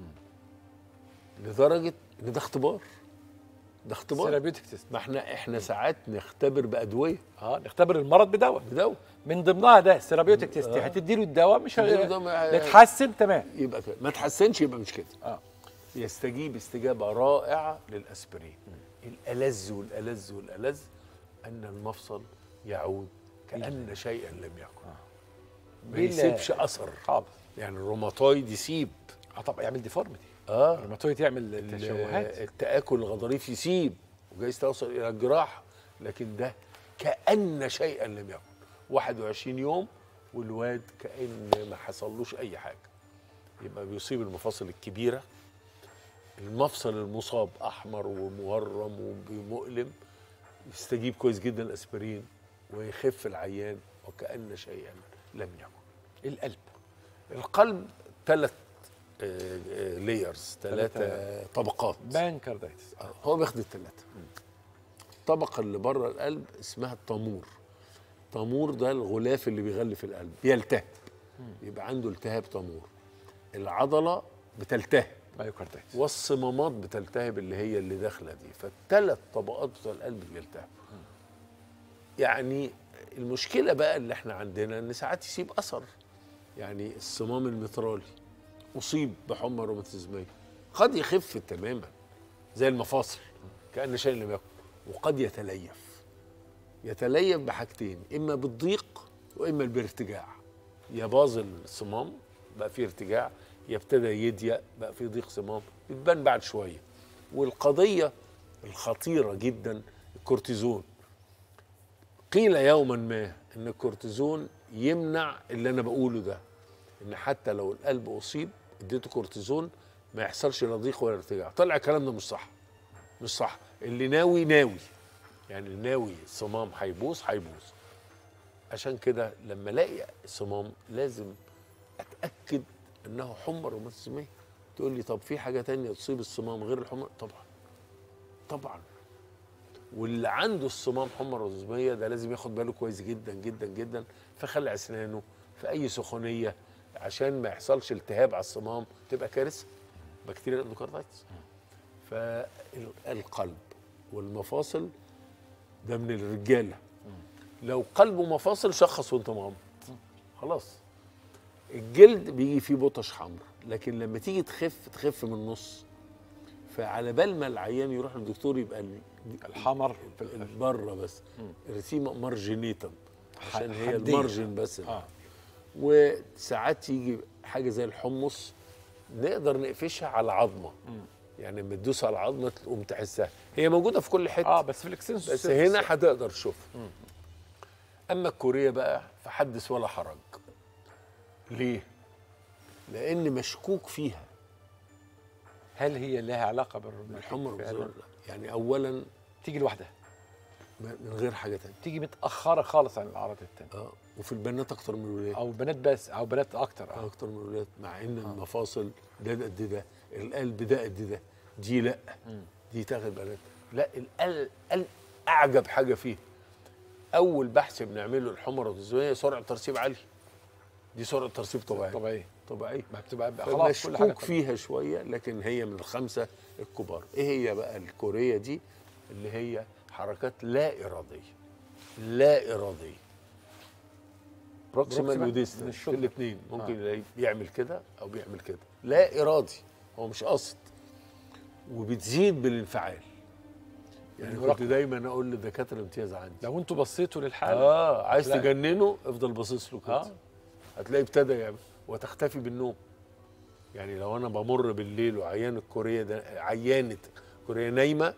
لدرجه ان ده اختبار، ده اختبار. ثيرابيوتيك تيست. ما احنا احنا ساعات نختبر بادويه، اه نختبر المرض بدواء، بدواء من ضمنها ده ثيرابيوتيك تيست. آه. هتدي له الدواء مش تديله ه- ده ما- نتحسن تمام. يبقى كده، ما تحسنش يبقى مش كده. اه يستجيب استجابه رائعه للاسبرين. الالذ والالذ والالذ ان المفصل يعود كأن شيئا لم يكن، ما بال- يسيبش اثر. خالص. يعني الروماتويد يسيب، اه طبعا يعمل ديفورميتي، اه الروماتويد يعمل تشوهات. التآكل الغضاريف يسيب وجايز توصل الى الجراحه، لكن ده كأن شيئا لم يكن. واحد وعشرين يوم والواد كأن ما حصلوش اي حاجه. يبقى بيصيب المفاصل الكبيره، المفصل المصاب احمر ومورم ومؤلم، يستجيب كويس جدا الاسبرين ويخف العيان وكأن شيئا لم يكن. القلب القلب ثلاث ليرز، ثلاثة طبقات. بانكاردايتس. آه، هو بياخد الثلاثة. الطبقة اللي بره القلب اسمها الطامور. الطامور ده الغلاف اللي بيغلف القلب، بيلتهب، يبقى عنده التهاب طامور. العضلة بتلتهب مايوكاردايتس. والصمامات بتلتهب اللي هي اللي داخلة دي، فالثلاث طبقات بتوع القلب بيلتهبوا. يعني المشكلة بقى اللي احنا عندنا ان ساعات يسيب أثر، يعني الصمام المترالي اصيب بحمى روماتيزميه قد يخف تماما زي المفاصل كأن شيء لم يكن، وقد يتليف. يتليف بحاجتين، اما بالضيق واما بارتجاع. يا باظ الصمام بقى فيه ارتجاع، يا ابتدى يضيق بقى فيه ضيق صمام، بتبان بعد شويه. والقضيه الخطيره جدا الكورتيزون. قيل يوما ما ان الكورتيزون يمنع اللي انا بقوله ده، ان حتى لو القلب اصيب اديته كورتيزون ما يحصلش لا ضيق ولا ارتجاع. طلع الكلام ده مش صح، مش صح. اللي ناوي ناوي، يعني ناوي صمام هيبوظ هيبوظ. عشان كده لما الاقي صمام لازم اتاكد انه حمى روماتيزميه. تقول لي طب في حاجه تانية تصيب الصمام غير الحمى؟ طبعا طبعا. واللي عنده الصمام حمى روماتيزميه ده لازم ياخد باله كويس جدا جدا جدا في خلع اسنانه، في اي سخونيه، عشان ما يحصلش التهاب على الصمام تبقى كارثه، بكتيريا الاندوكاردايتس. فالقلب والمفاصل ده من الرجاله. لو قلب ومفاصل شخص وانت مغمض خلاص. الجلد بيجي فيه بطش حمراء، لكن لما تيجي تخف تخف من النص. فعلى بال ما العيان يروح للدكتور يبقى الحمر بره بس رسيمه مارجينيتم، عشان هي حدية. المارجن بس. آه. وساعات يجي حاجه زي الحمص نقدر نقفشها على عظمه، يعني لما تدوس على العظمه تقوم تحسها. هي موجوده في كل حته اه بس في الاكسنس بس هنا هتقدر تشوفها. اما الكوريه بقى فحدث ولا حرج. ليه؟ لان مشكوك فيها. هل هي لها علاقه الحمى بالحمر؟ يعني اولا تيجي لوحدها من غير حاجه ثانيه، تيجي متاخره خالص عن الاعراض الثانيه. اه وفي البنات اكتر من الولاد، او بنات بس، او بنات اكتر. اه اكتر من الولاد، مع ان آه. المفاصل ده قد ده، القلب ده قد ده، دي لا مم. دي تاخد بنات. لا القلب القلب اعجب حاجه فيه. اول بحث بنعمله الحمى الروماتيزميه سرعه ترسيب عاليه. دي سرعه ترسيب طبيعيه طبيعيه طبيعيه ما بتبقى خلاص كل حاجه فيها شويه، لكن هي من الخمسه الكبار. ايه هي بقى الكوريه دي؟ اللي هي حركات لا اراديه لا اراديه بروكسيمال وديستال الاثنين ممكن آه. يعمل كده او بيعمل كده لا ارادي، هو مش قصد، وبتزيد بالانفعال. يعني كنت دايما اقول لدكاتره الامتياز عندي لو انتوا بصيتوا للحاله اه عايز تجننه افضل باصص له كده آه. هتلاقي ابتدى يعمل وتختفي بالنوم. يعني لو انا بمر بالليل وعيان الكوريه ده عيانه كوريه نايمه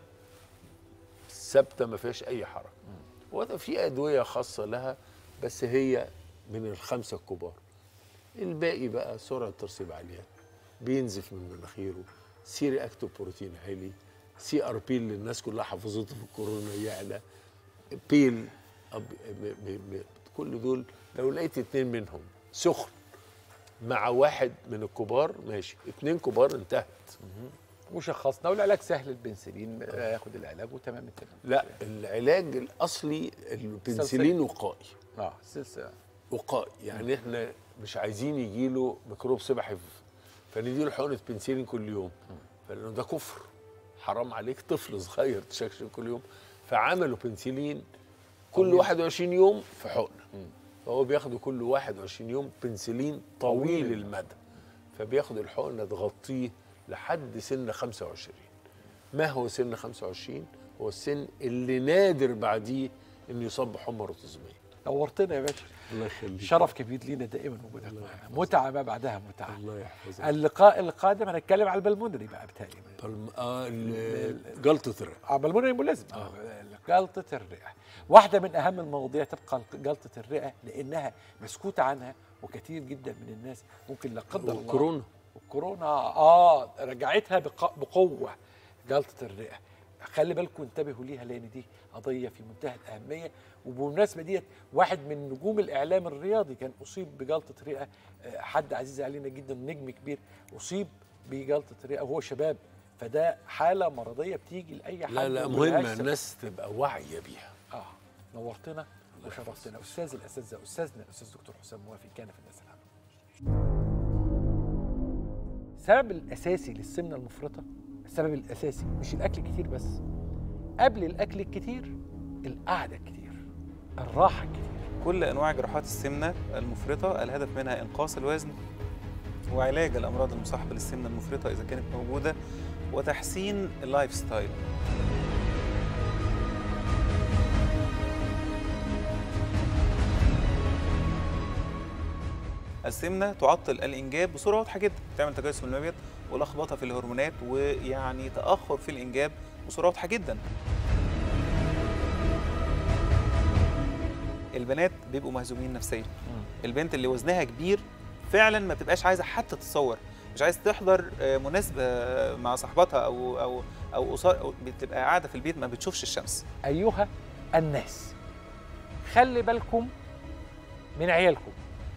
ثابته ما فيهاش اي حركه، وده في ادويه خاصه لها بس هي من الخمسه الكبار. الباقي بقى سرعه ترسيب عاليه، بينزف من مناخيره، سي رياكتيف بروتين عالي، سي ار بي اللي الناس كلها حفظته في الكورونا يعلى، بيل أب... ب... ب... ب... كل دول لو لقيت اتنين منهم سخن مع واحد من الكبار ماشي، اتنين كبار انتهت. وشخصنا والعلاج سهل، البنسلين ياخد العلاج وتمام التمام. لا العلاج الاصلي البنسلين وقائي. اه سلسله وقائي، يعني احنا مش عايزين يجيله ميكروب سبحي فنديله حقنه بنسلين كل يوم، فلانه ده كفر، حرام عليك طفل صغير تشكشك كل يوم. فعملوا بنسلين كل واحد وعشرين يوم في حقنه، فهو بياخدوا كل واحد وعشرين يوم بنسلين طويل المدى، فبياخد الحقنه تغطيه لحد سن خمسة وعشرين. ما هو سن خمسة وعشرين؟ هو السن اللي نادر بعديه انه يصاب بحمى روماتيزميه. نورتنا يا باشا. الله يخليك. شرف كبير لينا دائما وجودك معنا، متعه ما بعدها متعه. الله يحفظك. اللقاء القادم هنتكلم على البلمونري بقى بتاعي. بلم... اه جلطه الرئه. اه بلمونري ملازم. اه جلطه الرئه واحده من اهم المواضيع تبقى جلطه الرئه، لانها مسكوت عنها وكثير جدا من الناس ممكن لا قدر الله. والكورونا الكورونا اه رجعتها بقوه جلطه الرئه. خلي بالكم انتبهوا ليها، لان دي قضيه في منتهى الاهميه. وبالمناسبه ديت واحد من نجوم الاعلام الرياضي كان اصيب بجلطه رئه، حد عزيز علينا جدا نجم كبير اصيب بجلطه رئه وهو شباب، فده حاله مرضيه بتيجي لاي حد. لا لا مهمه الناس تبقى واعيه بيها. اه نورتنا وشرفتنا. استاذ الاساتذه استاذنا الاستاذ دكتور حسام موافي كان في الناس العامه. السبب الاساسي للسمنه المفرطه، السبب الاساسي مش الاكل كتير بس، قبل الاكل الكتير القعده كتير. الراحه الكتير. كل انواع جراحات السمنه المفرطه الهدف منها انقاص الوزن وعلاج الامراض المصاحبه للسمنه المفرطه اذا كانت موجوده وتحسين اللايف ستايل. السمنه تعطل الانجاب بصوره واضحه جدا، تعمل تجسم المبيض ولخبطه في الهرمونات ويعني تاخر في الانجاب بصوره واضحه جدا. البنات بيبقوا مهزومين نفسيا. البنت اللي وزنها كبير فعلا ما بتبقاش عايزه حتى تتصور، مش عايزه تحضر مناسبه مع صاحبتها او او او أو بتبقى قاعده في البيت ما بتشوفش الشمس. ايها الناس، خلي بالكم من عيالكم،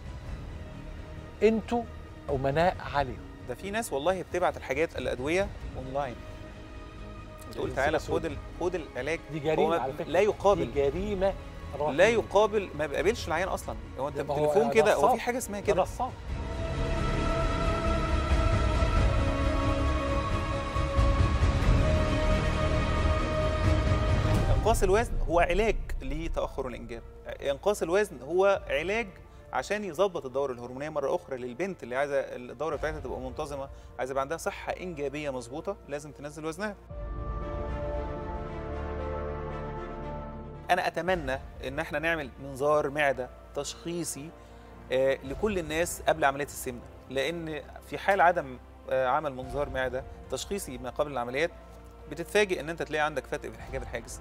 انتوا امناء عليهم. ده في ناس والله بتبعت الحاجات الادويه اونلاين، تقول تعالى خد خد العلاج. دي جريمه على فكره، لا يقابل، دي جريمه رهيبة. لا يقابل، ما بيقابلش العيان اصلا. هو انت بالتليفون كده، هو في حاجه اسمها كده نصاب. انقاص الوزن هو علاج لتاخر الانجاب، انقاص الوزن هو علاج عشان يظبط الدوره الهرمونيه مره اخرى للبنت اللي عايزه الدوره بتاعتها تبقى منتظمه، عايزه يبقى عندها صحه انجابيه مظبوطه، لازم تنزل وزنها. انا اتمنى ان احنا نعمل منظار معده تشخيصي آه لكل الناس قبل عمليه السمنه، لان في حال عدم آه عمل منظار معده تشخيصي ما قبل العمليات بتتفاجئ ان انت تلاقي عندك فتق في الحجاب الحاجز،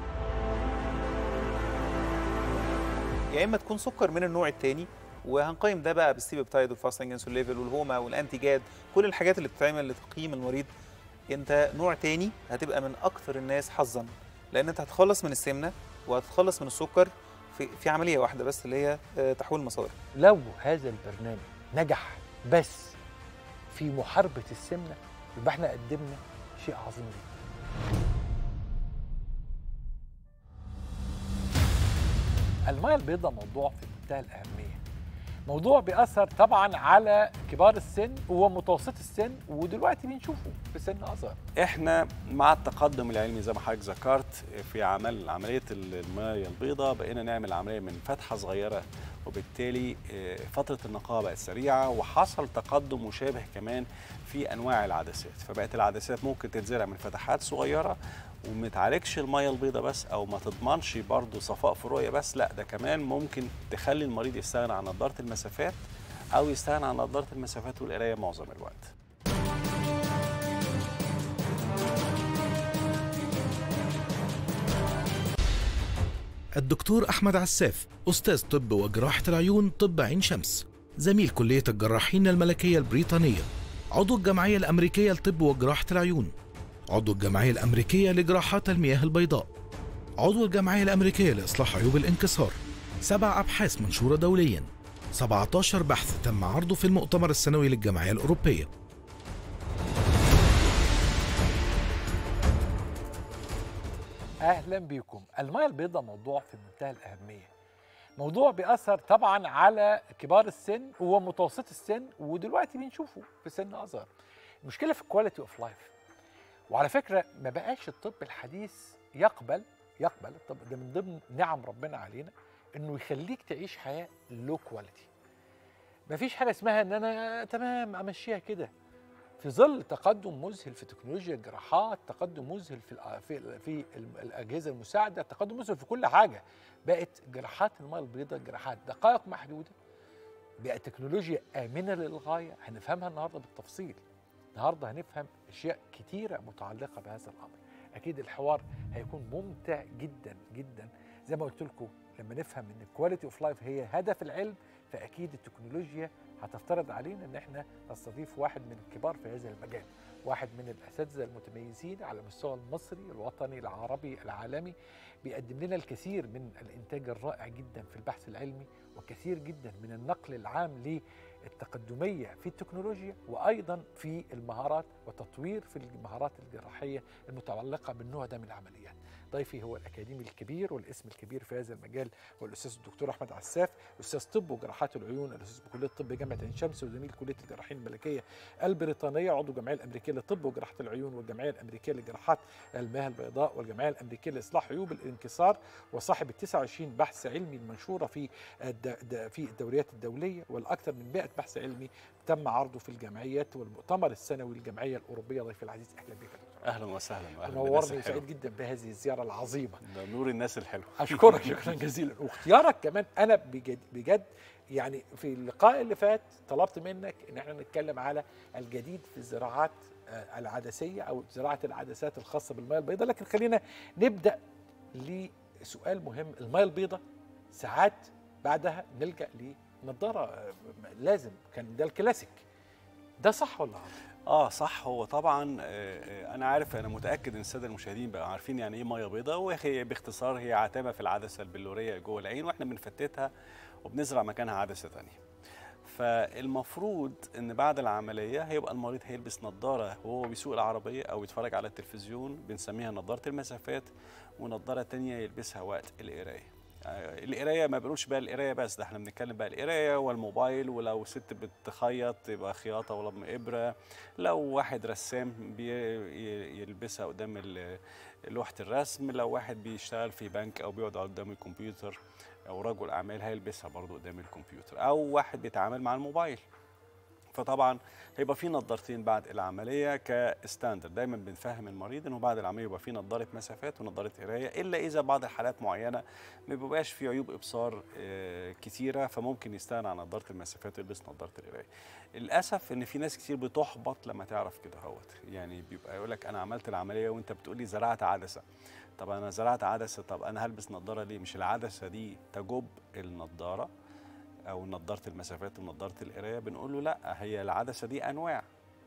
يا اما تكون سكر من النوع الثاني، وهنقيم ده بقى بالسيبيبتايد والفاستنج انسولين ليفل والهوما والانتي جاد، كل الحاجات اللي بتتعمل لتقييم المريض. انت نوع ثاني هتبقى من اكثر الناس حظا، لان انت هتخلص من السمنه وهتخلص من السكر في في عمليه واحده بس، اللي هي تحويل المسار. لو هذا البرنامج نجح بس في محاربه السمنه يبقى احنا قدمنا شيء عظيم جدا. المياه البيضاء موضوع في منتهى الاهميه، موضوع بيأثر طبعا على كبار السن ومتوسط السن، ودلوقتي بنشوفه في سن اصغر. احنا مع التقدم العلمي زي ما حضرتك ذكرت في عمل عمليه المياه البيضاء بقينا نعمل عمليه من فتحه صغيره، وبالتالي فتره النقاهه بقت سريعه، وحصل تقدم مشابه كمان في انواع العدسات، فبقت العدسات ممكن تتزرع من فتحات صغيره وما تعالجش الميه البيضاء بس، او ما تضمنش برضه صفاء في الرؤيه بس، لا ده كمان ممكن تخلي المريض يستغنى عن نظاره المسافات او يستغنى عن نظاره المسافات والقرايه معظم الوقت. الدكتور أحمد عساف أستاذ طب وجراحة العيون طب عين شمس، زميل كلية الجراحين الملكية البريطانية، عضو الجمعية الأمريكية لطب وجراحة العيون، عضو الجمعية الأمريكية لجراحات المياه البيضاء، عضو الجمعية الأمريكية لإصلاح عيوب الانكسار، سبع أبحاث منشورة دولياً، سبعة عشر بحث تم عرضه في المؤتمر السنوي للجمعية الأوروبية. اهلا بيكم. المياه البيضاء موضوع في منتهى الاهميه، موضوع بيأثر طبعا على كبار السن ومتوسط السن، ودلوقتي بنشوفه في سن اصغر. المشكله في الكواليتي اوف لايف، وعلى فكره ما بقاش الطب الحديث يقبل يقبل الطب ده من ضمن نعم ربنا علينا انه يخليك تعيش حياه لو كواليتي. مفيش حاجه اسمها ان انا تمام امشيها كده، في ظل تقدم مذهل في تكنولوجيا الجراحات، تقدم مذهل في في في الاجهزه المساعده، تقدم مذهل في كل حاجه. بقت جراحات المياه البيضاء جراحات دقائق محدوده، بقت تكنولوجيا امنه للغايه، هنفهمها النهارده بالتفصيل. النهارده هنفهم اشياء كتيره متعلقه بهذا الامر. اكيد الحوار هيكون ممتع جدا جدا. زي ما قلت لكم، لما نفهم ان الكواليتي اوف لايف هي هدف العلم، فاكيد التكنولوجيا هتفترض علينا ان احنا نستضيف واحد من الكبار في هذا المجال، واحد من الاساتذه المتميزين على المستوى المصري الوطني العربي العالمي، بيقدم لنا الكثير من الانتاج الرائع جدا في البحث العلمي، وكثير جدا من النقل العام التقدميه في التكنولوجيا وايضا في المهارات وتطوير في المهارات الجراحيه المتعلقه بالنوع ده من العمليات. ضيفي هو الاكاديمي الكبير والاسم الكبير في هذا المجال هو الاستاذ الدكتور احمد عساف، استاذ طب وجراحات العيون، الاستاذ بكليه الطب جامعه عين شمس، وزميل كليه الجراحين الملكيه البريطانيه، عضو الجمعيه الامريكيه للطب وجراحه العيون والجمعيه الامريكيه لجراحات المياه البيضاء والجمعيه الامريكيه لاصلاح عيوب الانكسار، وصاحب ال تسعة وعشرين بحث علمي المنشوره في في الدوريات الدوليه والاكثر من مئة بحث علمي تم عرضه في الجمعيات والمؤتمر السنوي للجمعيه الاوروبيه. ضيفي العزيز اهلا بك. اهلا وسهلا واهلا نورني وسعيد جدا بهذه الزياره العظيمه. ده نور الناس الحلوه. اشكرك شكرا جزيلا، واختيارك كمان انا بجد بجد يعني في اللقاء اللي فات طلبت منك ان احنا نتكلم على الجديد في الزراعات العدسيه او زراعه العدسات الخاصه بالمياه البيضاء، لكن خلينا نبدا لسؤال مهم. المياه البيضاء ساعات بعدها نلجا لنظاره، لازم كان ده الكلاسيك، ده صح ولا غلط؟ اه صح. هو طبعا انا عارف، انا متاكد ان الساده المشاهدين بقوا عارفين يعني ايه ميه بيضاء، وهي باختصار هي عتامه في العدسه البلوريه جوه العين، واحنا بنفتتها وبنزرع مكانها عدسه ثانيه. فالمفروض ان بعد العمليه هيبقى المريض هيلبس نظاره وهو بيسوق العربيه او يتفرج على التلفزيون، بنسميها نظاره المسافات، ونظاره ثانيه يلبسها وقت القرايه. القرايه ما بنقولش بقى القرايه بس، ده احنا بنتكلم بقى القرايه والموبايل، ولو ست بتخيط يبقى خياطه ولم ابره، لو واحد رسام بيلبسها قدام لوحه الرسم، لو واحد بيشتغل في بنك او بيقعد قدام الكمبيوتر او رجل اعمال هيلبسها برضو قدام الكمبيوتر، او واحد بيتعامل مع الموبايل. فطبعا هيبقى في نظارتين بعد العمليه كستاندرد. دايما بنفهم المريض انه بعد العمليه يبقى في نظاره مسافات ونظاره قرايه، الا اذا بعض الحالات معينه ما بيبقاش في عيوب ابصار كتيره، فممكن يستغنى عن نظاره المسافات ويلبس نظاره القرايه. للاسف ان في ناس كتير بتحبط لما تعرف كده اهوت، يعني بيبقى يقول لك انا عملت العمليه وانت بتقول لي زرعت عدسه. طب انا زرعت عدسه، طب انا هلبس نظاره ليه؟ مش العدسه دي تجب النظاره او نظاره المسافات ونظاره القرايه؟ بنقول له لا، هي العدسه دي انواع.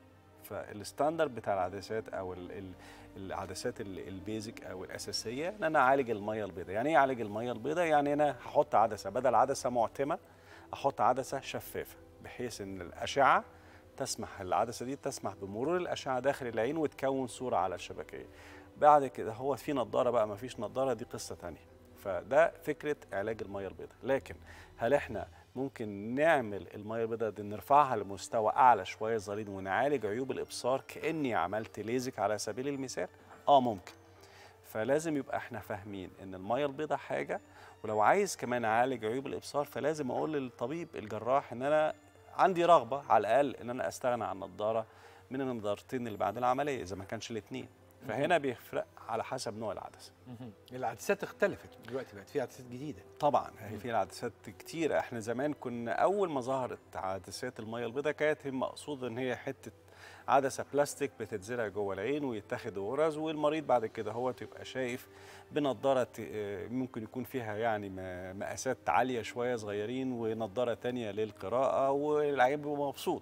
فالستاندرد بتاع العدسات او ال ال العدسات البيزك او الاساسيه ان انا اعالج الميه البيضاء. يعني ايه اعالج الميه البيضاء؟ يعني انا هحط عدسه بدل عدسه معتمه، احط عدسه شفافه بحيث ان الاشعه تسمح، العدسه دي تسمح بمرور الاشعه داخل العين وتكون صوره على الشبكيه. بعد كده هو في نظاره بقى، ما فيش نظاره، دي قصه ثانيه. فده فكره علاج الميه البيضاء. لكن هل احنا ممكن نعمل الميه البيضاء دي نرفعها لمستوى اعلى شويه صغيرين ونعالج عيوب الابصار كاني عملت ليزك على سبيل المثال؟ اه ممكن. فلازم يبقى احنا فاهمين ان الميه البيضاء حاجه، ولو عايز كمان اعالج عيوب الابصار فلازم اقول للطبيب الجراح ان انا عندي رغبه على الاقل ان انا استغنى عن نظاره من النظارتين اللي بعد العمليه اذا ما كانش الاثنين. فهنا بيفرق على حسب نوع العدسه. العدسات اختلفت دلوقتي، بقت في عدسات جديده. طبعا هي في عدسات كتيره. احنا زمان كنا اول ما ظهرت عدسات الميه البيضاء كانت مقصود ان هي حته عدسه بلاستيك بتتزرع جوه العين ويتاخد غرز، والمريض بعد كده هو تبقى شايف بنضاره ممكن يكون فيها يعني مقاسات عاليه شويه صغيرين، ونضاره ثانيه للقراءه، والعين بيبقى مبسوط.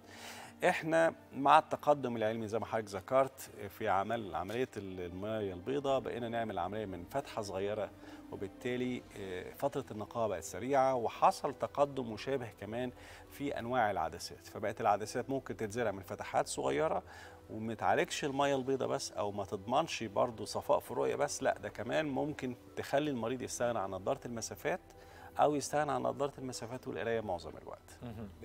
احنا مع التقدم العلمي زي ما حضرتك ذكرت في عمل عمليه الميه البيضاء بقينا نعمل عمليه من فتحه صغيره، وبالتالي فتره النقاهه بقت سريعه، وحصل تقدم مشابه كمان في انواع العدسات. فبقت العدسات ممكن تتزرع من فتحات صغيره وما تعالجش الميه البيضاء بس، او ما تضمنش برضو صفاء في الرؤيه بس، لا ده كمان ممكن تخلي المريض يستغنى عن نظاره المسافات او يستغنى عن نظاره المسافات والقرايه معظم الوقت.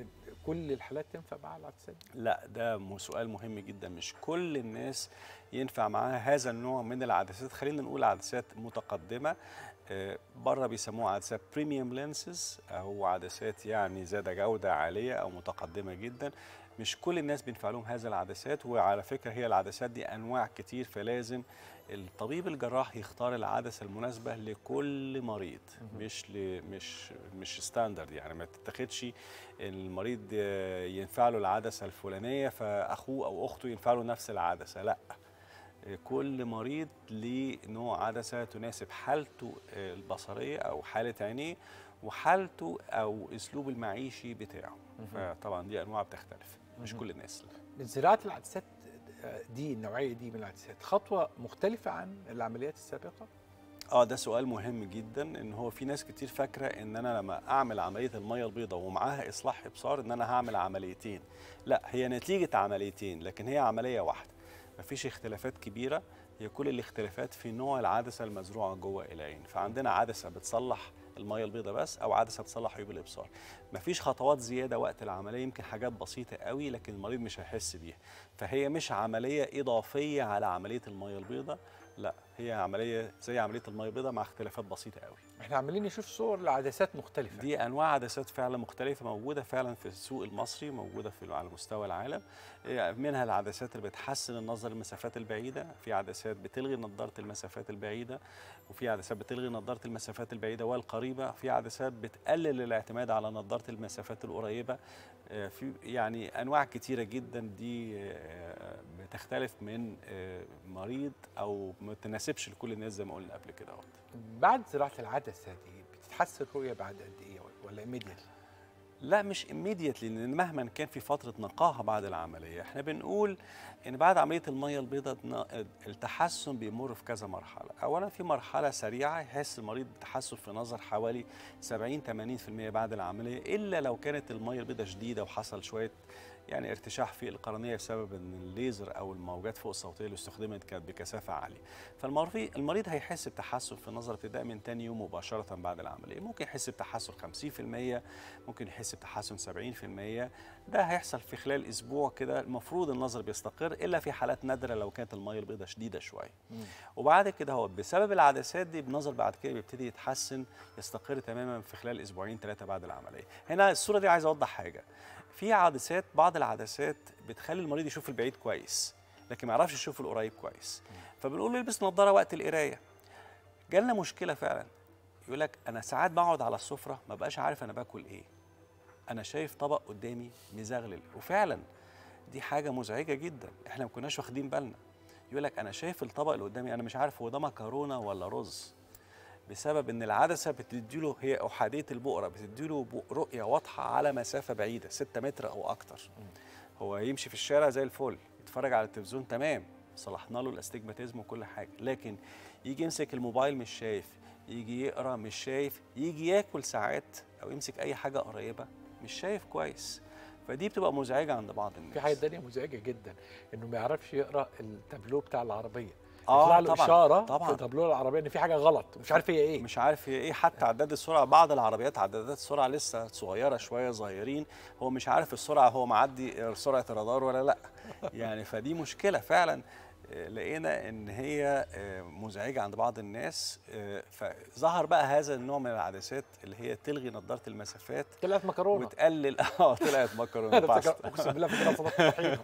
كل الحالات تنفع مع العدسات؟ لا، ده سؤال مهم جدا. مش كل الناس ينفع معاها هذا النوع من العدسات. خلينا نقول عدسات متقدمه، بره بيسموها عدسات بريميوم لينسز، او عدسات يعني ذات جوده عاليه او متقدمه جدا. مش كل الناس بينفع لهم هذه العدسات، وعلى فكره هي العدسات دي انواع كتير، فلازم الطبيب الجراح يختار العدسه المناسبه لكل مريض، مش ل... مش مش ستاندرد. يعني ما تتاخدش المريض ينفع له العدسه الفلانيه فاخوه او اخته ينفع له نفس العدسه، لا. كل مريض ليه نوع عدسه تناسب حالته البصريه او حاله عينيه وحالته او اسلوب المعيشي بتاعه. فطبعا دي انواع بتختلف، مش كل الناس. من زراعه العدسات دي، النوعيه دي من العدسات خطوه مختلفه عن العمليات السابقه؟ اه ده سؤال مهم جدا، ان هو في ناس كتير فاكره ان انا لما اعمل عمليه الميه البيضاء ومعاها اصلاح ابصار ان انا هعمل عمليتين. لا، هي نتيجه عمليتين لكن هي عمليه واحده، مفيش اختلافات كبيره، هي كل الاختلافات في نوع العدسه المزروعه جوه العين. فعندنا عدسه بتصلح الميه البيضاء بس، او عدسه بتصلح عيوب الابصار. مفيش خطوات زياده وقت العمليه، يمكن حاجات بسيطه قوي لكن المريض مش هيحس بيها. فهي مش عمليه اضافيه على عمليه الميه البيضاء، لا هي عمليه زي عمليه الميه البيضاء مع اختلافات بسيطه قوي. احنا عمالين نشوف صور لعدسات مختلفه. دي انواع عدسات فعلا مختلفه موجوده فعلا في السوق المصري، موجوده في على مستوى العالم. منها العدسات اللي بتحسن النظر للمسافات البعيده، في عدسات بتلغي نظاره المسافات البعيده، وفي عدسات بتلغي نظاره المسافات البعيده والقريبه، في عدسات بتقلل الاعتماد على نظاره المسافات القريبه. في يعني انواع كتيره جدا، دي بتختلف من مريض او ما تناسبش لكل الناس زي ما قلنا قبل كده. بعد زراعه العدسه دي بتتحسن الرؤيه بعد قد ايه ولا immediately؟ لا مش immediately، لان مهما كان في فتره نقاهه بعد العمليه، احنا بنقول ان بعد عمليه الميه البيضاء التحسن بيمر في كذا مرحله. اولا في مرحله سريعه يحس المريض بتحسن في نظر حوالي سبعين ثمانين في المية بعد العمليه، الا لو كانت الميه البيضاء شديده وحصل شويه يعني ارتشاح في القرنيه بسبب ان الليزر او الموجات فوق الصوتيه اللي استخدمت كانت بكثافه عاليه. فالمريض هيحس بتحسن في النظر ابتداء من ثاني يوم مباشره بعد العمليه، ممكن يحس بتحسن خمسين في المية، ممكن يحس بتحسن سبعين في المية. ده هيحصل في خلال اسبوع كده، المفروض النظر بيستقر الا في حالات نادره لو كانت الميه البيضاء شديده شويه. وبعد كده هو بسبب العدسات دي النظر بعد كده بيبتدي يتحسن يستقر تماما في خلال اسبوعين ثلاثه بعد العمليه. هنا الصوره دي عايز اوضح حاجه، في عدسات بعض العدسات بتخلي المريض يشوف البعيد كويس لكن ما يعرفش يشوف القريب كويس، فبنقول له البس نظاره وقت القرايه. جالنا مشكله فعلا، يقول لك انا ساعات بقعد على السفره ما بقاش عارف انا باكل ايه، انا شايف طبق قدامي مزغلل، وفعلا دي حاجه مزعجه جدا احنا ما كناش واخدين بالنا. يقول لك انا شايف الطبق اللي قدامي انا مش عارف هو ده مكرونه ولا رز، بسبب ان العدسه بتديله، هي احاديه البؤره، بتديله رؤيه واضحه على مسافه بعيده ستة متر او اكتر. هو يمشي في الشارع زي الفل، يتفرج على التلفزيون تمام، صلحنا له الاستجماتيزم وكل حاجه، لكن يجي يمسك الموبايل مش شايف، يجي يقرا مش شايف، يجي ياكل ساعات او يمسك اي حاجه قريبه مش شايف كويس. فدي بتبقى مزعجه عند بعض الناس. في حاجه ثانيه مزعجه جدا، انه ما يعرفش يقرا التابلو بتاع العربيه. اه يطلع له طبعا اشاره طبعا في تابلو العربيه ان في حاجه غلط، مش عارف هي ايه. مش عارف هي ايه، حتى عداد السرعه، بعض العربيات عدادات السرعه لسه صغيره شويه صغيرين، هو مش عارف السرعه هو معدي سرعه الرادار ولا لا. يعني فدي مشكله فعلا، لقينا ان هي مزعجه عند بعض الناس. فظهر بقى هذا النوع من العدسات اللي هي تلغي نظاره المسافات، طلعت مكرونه وتقلل اه طلعت مكرونه باستا. اقسم بالله فكره سلطه طحينه.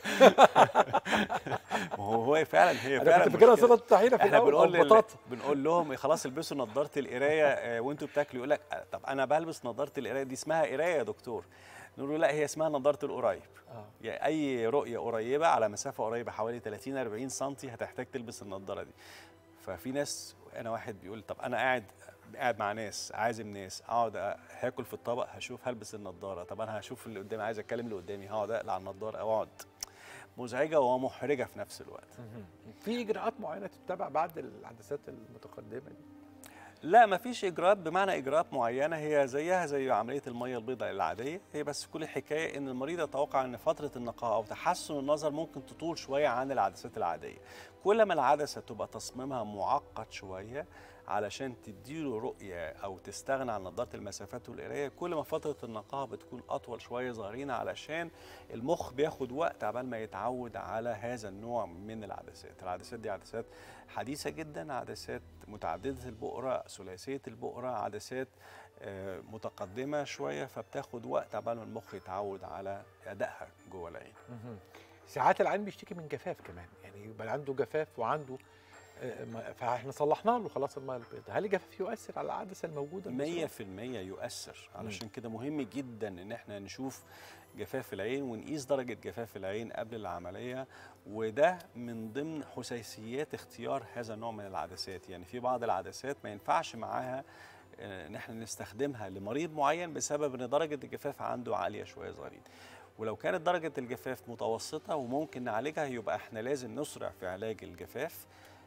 ما هو هو فعلا هي انا فعلا كنت فاكرها سلطه طحينه في احنا الاول بنقول أو بطاطا. بنقول لهم خلاص البسوا نظاره القرايه وانتوا بتاكلوا، يقول لك طب انا بلبس نظاره القرايه دي اسمها قرايه يا دكتور؟ نقول له لا هي اسمها نظاره القريب. آه. يعني اي رؤيه قريبه على مسافه قريبه حوالي ثلاثين أربعين سم هتحتاج تلبس النظاره دي. ففي ناس، انا واحد بيقول طب انا قاعد قاعد مع ناس، عازم ناس، اقعد هاكل في الطبق هشوف هلبس النظاره، طب انا هشوف اللي قدامي، عايز اتكلم اللي قدامي هقعد اقلع النظاره او اقعد. مزعجه ومحرجه في نفس الوقت. في اجراءات معينه تتبع بعد العدسات المتقدمه دي؟ لا مفيش اجراءات بمعنى اجراءات معينه، هي زيها زي عمليه الميه البيضاء العاديه، هي بس كل الحكايه ان المريض يتوقع ان فتره النقاهه او تحسن النظر ممكن تطول شويه عن العدسات العاديه. كل ما العدسه تبقى تصميمها معقد شويه علشان تديله رؤيه او تستغنى عن نظاره المسافات والقرايه، كل ما فتره النقاهه بتكون اطول شويه ظاهرين، علشان المخ بياخد وقت عبال ما يتعود على هذا النوع من العدسات. العدسات دي عدسات حديثه جدا، عدسات متعدده البؤره، ثلاثيه البؤره، عدسات متقدمه شويه، فبتاخد وقت عبال ما المخ يتعود على ادائها جوه العين. ساعات العين بيشتكي من جفاف كمان، يعني يبقى عنده جفاف وعنده، فاحنا صلحنا له خلاص الميه البيضاء، هل الجفاف يؤثر على العدسه الموجوده؟ مية في المية يؤثر، علشان كده مهم جدا ان احنا نشوف جفاف العين ونقيس درجه جفاف العين قبل العمليه، وده من ضمن حساسيات اختيار هذا النوع من العدسات. يعني في بعض العدسات ما ينفعش معاها ان احنا نستخدمها لمريض معين بسبب ان درجه الجفاف عنده عاليه شويه صغيرين، ولو كانت درجه الجفاف متوسطه وممكن نعالجها يبقى احنا لازم نسرع في علاج الجفاف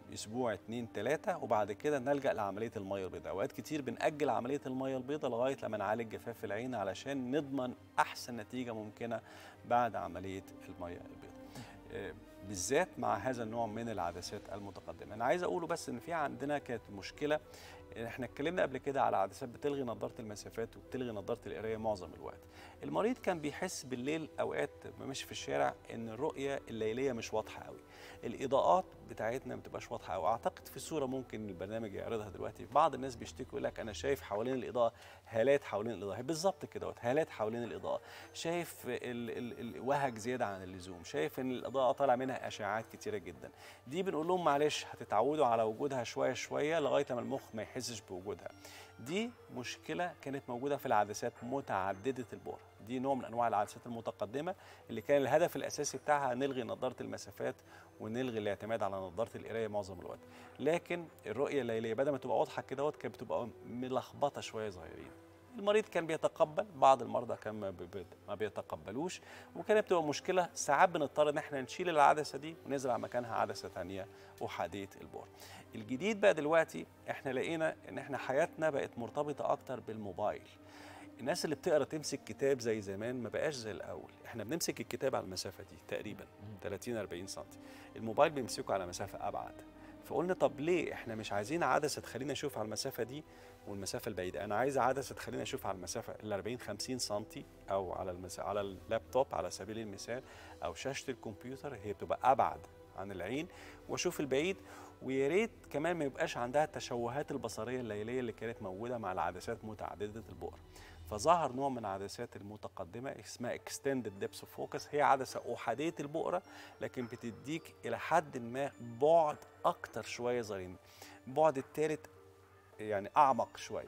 اسبوع اتنين تلاته وبعد كده نلجا لعمليه الميه البيضاء. اوقات كتير بنأجل عمليه الميه البيضاء لغايه لما نعالج جفاف العين علشان نضمن احسن نتيجه ممكنه بعد عمليه الميه البيضاء، بالذات مع هذا النوع من العدسات المتقدمه. انا عايز اقوله بس ان في عندنا كانت مشكله، احنا اتكلمنا قبل كده على عدسات بتلغي نظاره المسافات وبتلغي نظاره القرايه معظم الوقت. المريض كان بيحس بالليل اوقات ماشي في الشارع ان الرؤيه الليليه مش واضحه قوي، الاضاءات بتاعتنا ما بتبقاش واضحه قوي. اعتقد في صوره ممكن البرنامج يعرضها دلوقتي، بعض الناس بيشتكوا يقول لك انا شايف حوالين الاضاءه هالات حوالين الاضاءه، بالظبط كده هالات حوالين الاضاءه، شايف الوهج زياده عن اللزوم، شايف ان الاضاءه طالع منها اشعاعات كتيره جدا. دي بنقول لهم معلش هتتعودوا على وجودها شويه شويه لغايه لما المخ ما يحسش بوجودها. دي مشكله كانت موجوده في العدسات متعدده البؤره، دي نوع من انواع العدسات المتقدمه اللي كان الهدف الاساسي بتاعها نلغي نظاره المسافات ونلغي الاعتماد على نظاره القرايه معظم الوقت. لكن الرؤيه الليليه بدل ما تبقى واضحه كده كانت بتبقى ملخبطه شويه صغيرين. المريض كان بيتقبل، بعض المرضى كان ما بيتقبلوش، وكانت بتبقى مشكله ساعات بنضطر ان احنا نشيل العدسه دي ونزرع مكانها عدسه ثانيه احاديه البؤره. الجديد بقى دلوقتي احنا لقينا ان احنا حياتنا بقت مرتبطه اكتر بالموبايل. الناس اللي بتقرا تمسك كتاب زي زمان ما بقاش زي الاول، احنا بنمسك الكتاب على المسافه دي تقريبا تلاتين أربعين سم، الموبايل بيمسكه على مسافه ابعد. فقلنا طب ليه احنا مش عايزين عدسه تخلينا نشوف على المسافه دي والمسافه البعيده، انا عايز عدسه تخلينا نشوف على المسافه ال أربعين خمسين سم او على المس... على اللابتوب على سبيل المثال او شاشه الكمبيوتر، هي بتبقى ابعد عن العين واشوف البعيد، ويا ريت كمان ما يبقاش عندها التشوهات البصريه الليليه اللي كانت موجوده مع العدسات متعدده البؤر. فظهر نوع من العدسات المتقدمه اسمها Extended Depth of Focus، هي عدسه احاديه البؤره لكن بتديك الى حد ما بعد اكتر شويه صغيرين، بعد الثالث يعني اعمق شويه.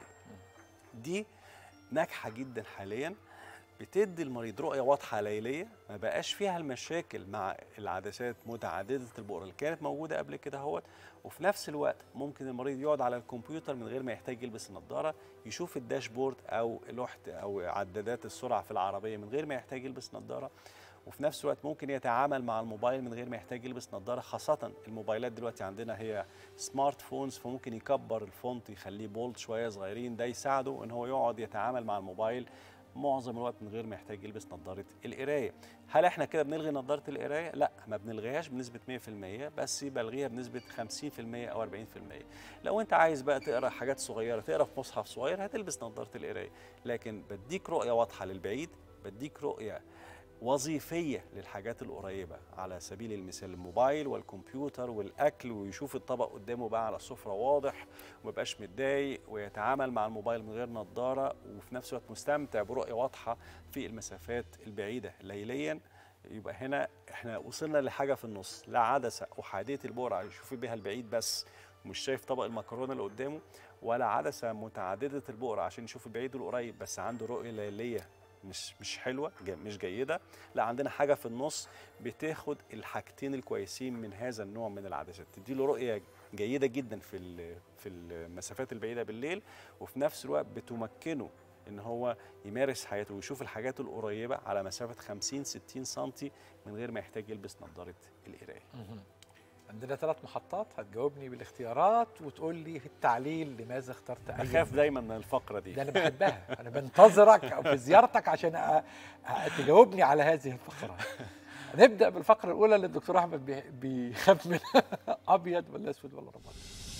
دي ناجحه جدا حاليا، بتدي المريض رؤيه واضحه ليليه، ما بقاش فيها المشاكل مع العدسات متعدده البؤره اللي كانت موجوده قبل كده اهوت. وفي نفس الوقت ممكن المريض يقعد على الكمبيوتر من غير ما يحتاج يلبس النضاره، يشوف الداشبورد او لوحه او عدادات السرعه في العربيه من غير ما يحتاج يلبس نضاره، وفي نفس الوقت ممكن يتعامل مع الموبايل من غير ما يحتاج يلبس نظاره، خاصه الموبايلات دلوقتي عندنا هي سمارت فونز، فممكن يكبر الفونت يخليه بولد شويه صغيرين، ده يساعده ان هو يقعد يتعامل مع الموبايل معظم الوقت من غير ما يحتاج يلبس نظاره القرايه. هل احنا كده بنلغي نظاره القرايه؟ لا، ما بنلغيهاش بنسبه مية في المية، بس بلغيها بنسبه خمسين في المية او أربعين في المية. لو انت عايز بقى تقرا حاجات صغيره، تقرا في مصحف صغير، هتلبس نظاره القرايه، لكن بديك رؤيه واضحه للبعيد، بديك رؤيه وظيفيه للحاجات القريبه، على سبيل المثال الموبايل والكمبيوتر والاكل، ويشوف الطبق قدامه بقى على السفره واضح وما يبقاش متضايق، ويتعامل مع الموبايل من غير نظاره، وفي نفس الوقت مستمتع برؤيه واضحه في المسافات البعيده ليليا. يبقى هنا احنا وصلنا لحاجه في النص، لا عدسه احاديه البؤره يشوف بيها البعيد بس ومش شايف طبق المكرونه اللي قدامه، ولا عدسه متعدده البؤره عشان يشوف البعيد والقريب بس عنده رؤيه ليليه مش مش حلوه، مش جيده. لا، عندنا حاجه في النص بتاخد الحاجتين الكويسين من هذا النوع من العدسات، تدي له رؤيه جيده جدا في في المسافات البعيده بالليل، وفي نفس الوقت بتمكنه ان هو يمارس حياته ويشوف الحاجات القريبه على مسافه خمسين ستين سم من غير ما يحتاج يلبس نظاره القرايه. عندنا ثلاث محطات، هتجاوبني بالاختيارات وتقول لي في التعليل لماذا اخترت اي. بخاف دايما من الفقره دي، ده انا بحبها، انا بنتظرك في زيارتك عشان أ... أ... تجاوبني على هذه الفقره. نبدا بالفقره الاولى اللي الدكتور احمد بي... بيخاف منها. ابيض ولا اسود ولا رمادي؟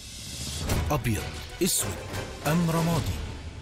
ابيض، اسود ام رمادي؟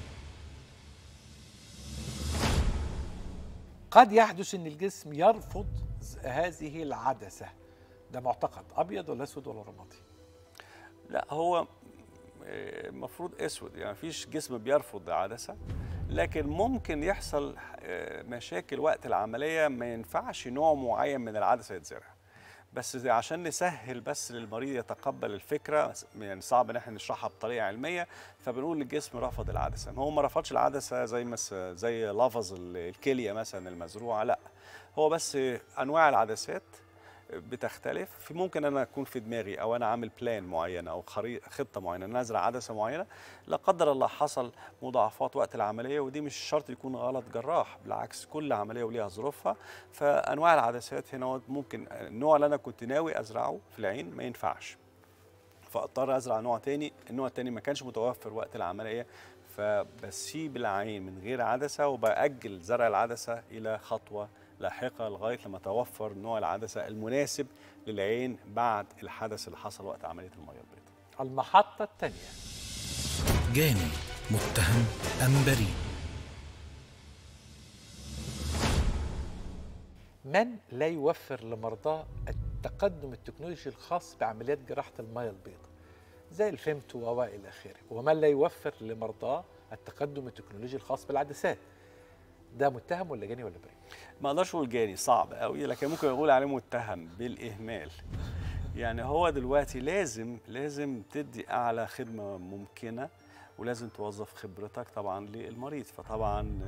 قد يحدث ان الجسم يرفض هذه العدسه، ده معتقد، ابيض ولا اسود ولا رمادي؟ لا، هو المفروض اسود، يعني مفيش جسم بيرفض عدسه، لكن ممكن يحصل مشاكل وقت العمليه ما ينفعش نوع معين من العدسه يتزرع. بس عشان نسهل بس للمريض يتقبل الفكره، يعني صعب ان احنا نشرحها بطريقه علميه، فبنقول الجسم رفض العدسه. هو ما رفضش العدسه زي مس زي لفظ الكليه مثلا المزروعه، لا، هو بس انواع العدسات بتختلف. في ممكن انا اكون في دماغي او انا عامل بلان معينه او خطه معينه ان ازرع عدسه معينه، لا قدر الله حصل مضاعفات وقت العمليه، ودي مش شرط يكون غلط جراح، بالعكس كل عمليه وليها ظروفها. فانواع العدسات هنا ممكن النوع اللي انا كنت ناوي ازرعه في العين ما ينفعش، فاضطر ازرع نوع تاني، النوع التاني ما كانش متوفر وقت العمليه، فبسيب العين من غير عدسه وباجل زرع العدسه الى خطوه لاحقه لغايه لما توفر نوع العدسه المناسب للعين بعد الحدث اللي حصل وقت عمليه الميه البيضاء. المحطه الثانيه، جاني متهم أم بريء؟ من لا يوفر لمرضاه التقدم التكنولوجي الخاص بعمليات جراحه الميه البيضاء زي الفيمتو والى اخره، ومن لا يوفر لمرضاه التقدم التكنولوجي الخاص بالعدسات، ده متهم ولا جاني ولا بريء؟ ما اقدرش اقول جاني، صعب قوي، لكن ممكن اقول عليه متهم بالاهمال. يعني هو دلوقتي لازم لازم تدي اعلى خدمه ممكنه، ولازم توظف خبرتك طبعا للمريض. فطبعا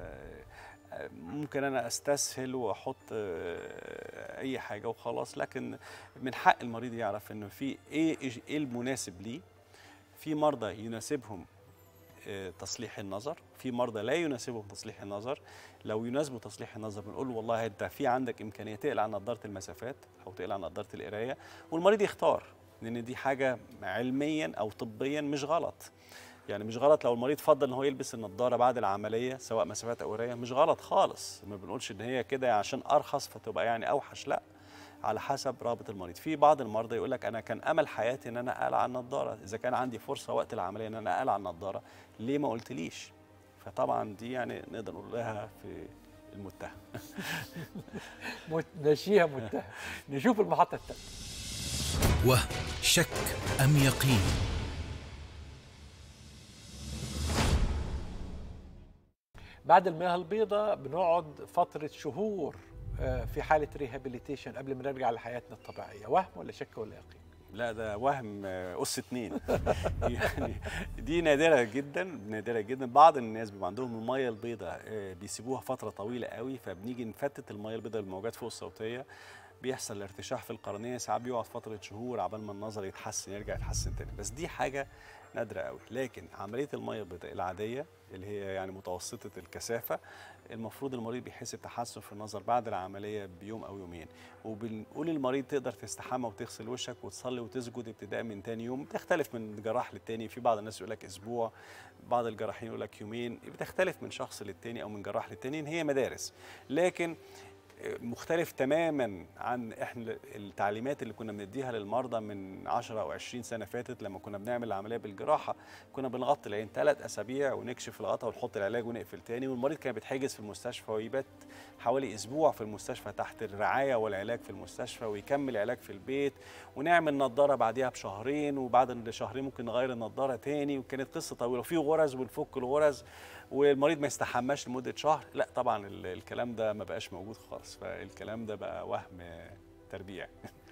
ممكن انا استسهل واحط اي حاجه وخلاص، لكن من حق المريض يعرف انه في ايه ايه المناسب ليه. في مرضى يناسبهم تصليح النظر، في مرضى لا يناسبهم تصليح النظر. لو يناسبه تصليح النظر بنقول له والله انت في عندك امكانيه تقلع نظاره المسافات او تقلع نظاره القرايه، والمريض يختار، لان دي حاجه علميا او طبيا مش غلط. يعني مش غلط لو المريض فضل ان هو يلبس النضاره بعد العمليه سواء مسافات او قرايه، مش غلط خالص. ما بنقولش ان هي كده عشان ارخص فتبقى يعني اوحش، لا، على حسب رغبه المريض. في بعض المرضى يقول لك انا كان امل حياتي ان انا اقلع النضاره، اذا كان عندي فرصه وقت العمليه ان انا اقلع النضاره ليه ما قلتليش؟ فطبعا دي يعني نقدر نقول لها في المتهم. ماشيها متهم. نشوف المحطه الثالثه، وهم، شك أم يقين؟ بعد المياه البيضاء بنقعد فتره شهور في حاله ريهابيليتيشن قبل ما نرجع لحياتنا الطبيعيه، وهم ولا شك ولا يقين؟ لا ده وهم أس اتنين. يعني دي نادرة جدا، نادرة جدا. بعض الناس بيبقى عندهم المية البيضاء بيسيبوها فترة طويلة قوي، فبنيجي نفتت المية البيضاء الموجات فوق الصوتية، بيحصل ارتشاح في القرنية، ساعات بيقعد فترة شهور عبال ما النظر يتحسن يرجع يتحسن تاني، بس دي حاجة نادرة قوي. لكن عملية المية البيضاء العادية اللي هي يعني متوسطة الكثافة، المفروض المريض بيحس بتحسن في النظر بعد العملية بيوم أو يومين. وبنقول للمريض تقدر تستحمى وتغسل وشك وتصلي وتسجد ابتداء من تاني يوم. بتختلف من جراح للتاني، في بعض الناس يقول لك أسبوع، بعض الجراحين يقول لك يومين، بتختلف من شخص للتاني أو من جراح للتاني، إن هي مدارس. لكن مختلف تماما عن احنا التعليمات اللي كنا بنديها للمرضى من عشرة او عشرين سنه فاتت. لما كنا بنعمل العمليه بالجراحه كنا بنغطي العين ثلاث اسابيع ونكشف الغطا ونحط العلاج ونقفل تاني، والمريض كان بيتحجز في المستشفى ويبات حوالي اسبوع في المستشفى تحت الرعايه والعلاج في المستشفى، ويكمل علاج في البيت، ونعمل نظاره بعديها بشهرين، وبعد شهرين ممكن نغير النظاره تاني، وكانت قصه طويله وفي غرز ونفك الغرز والمريض ما يستحماش لمده شهر. لا طبعا الكلام ده ما بقاش موجود خالص، فالكلام ده بقى وهم تربيع.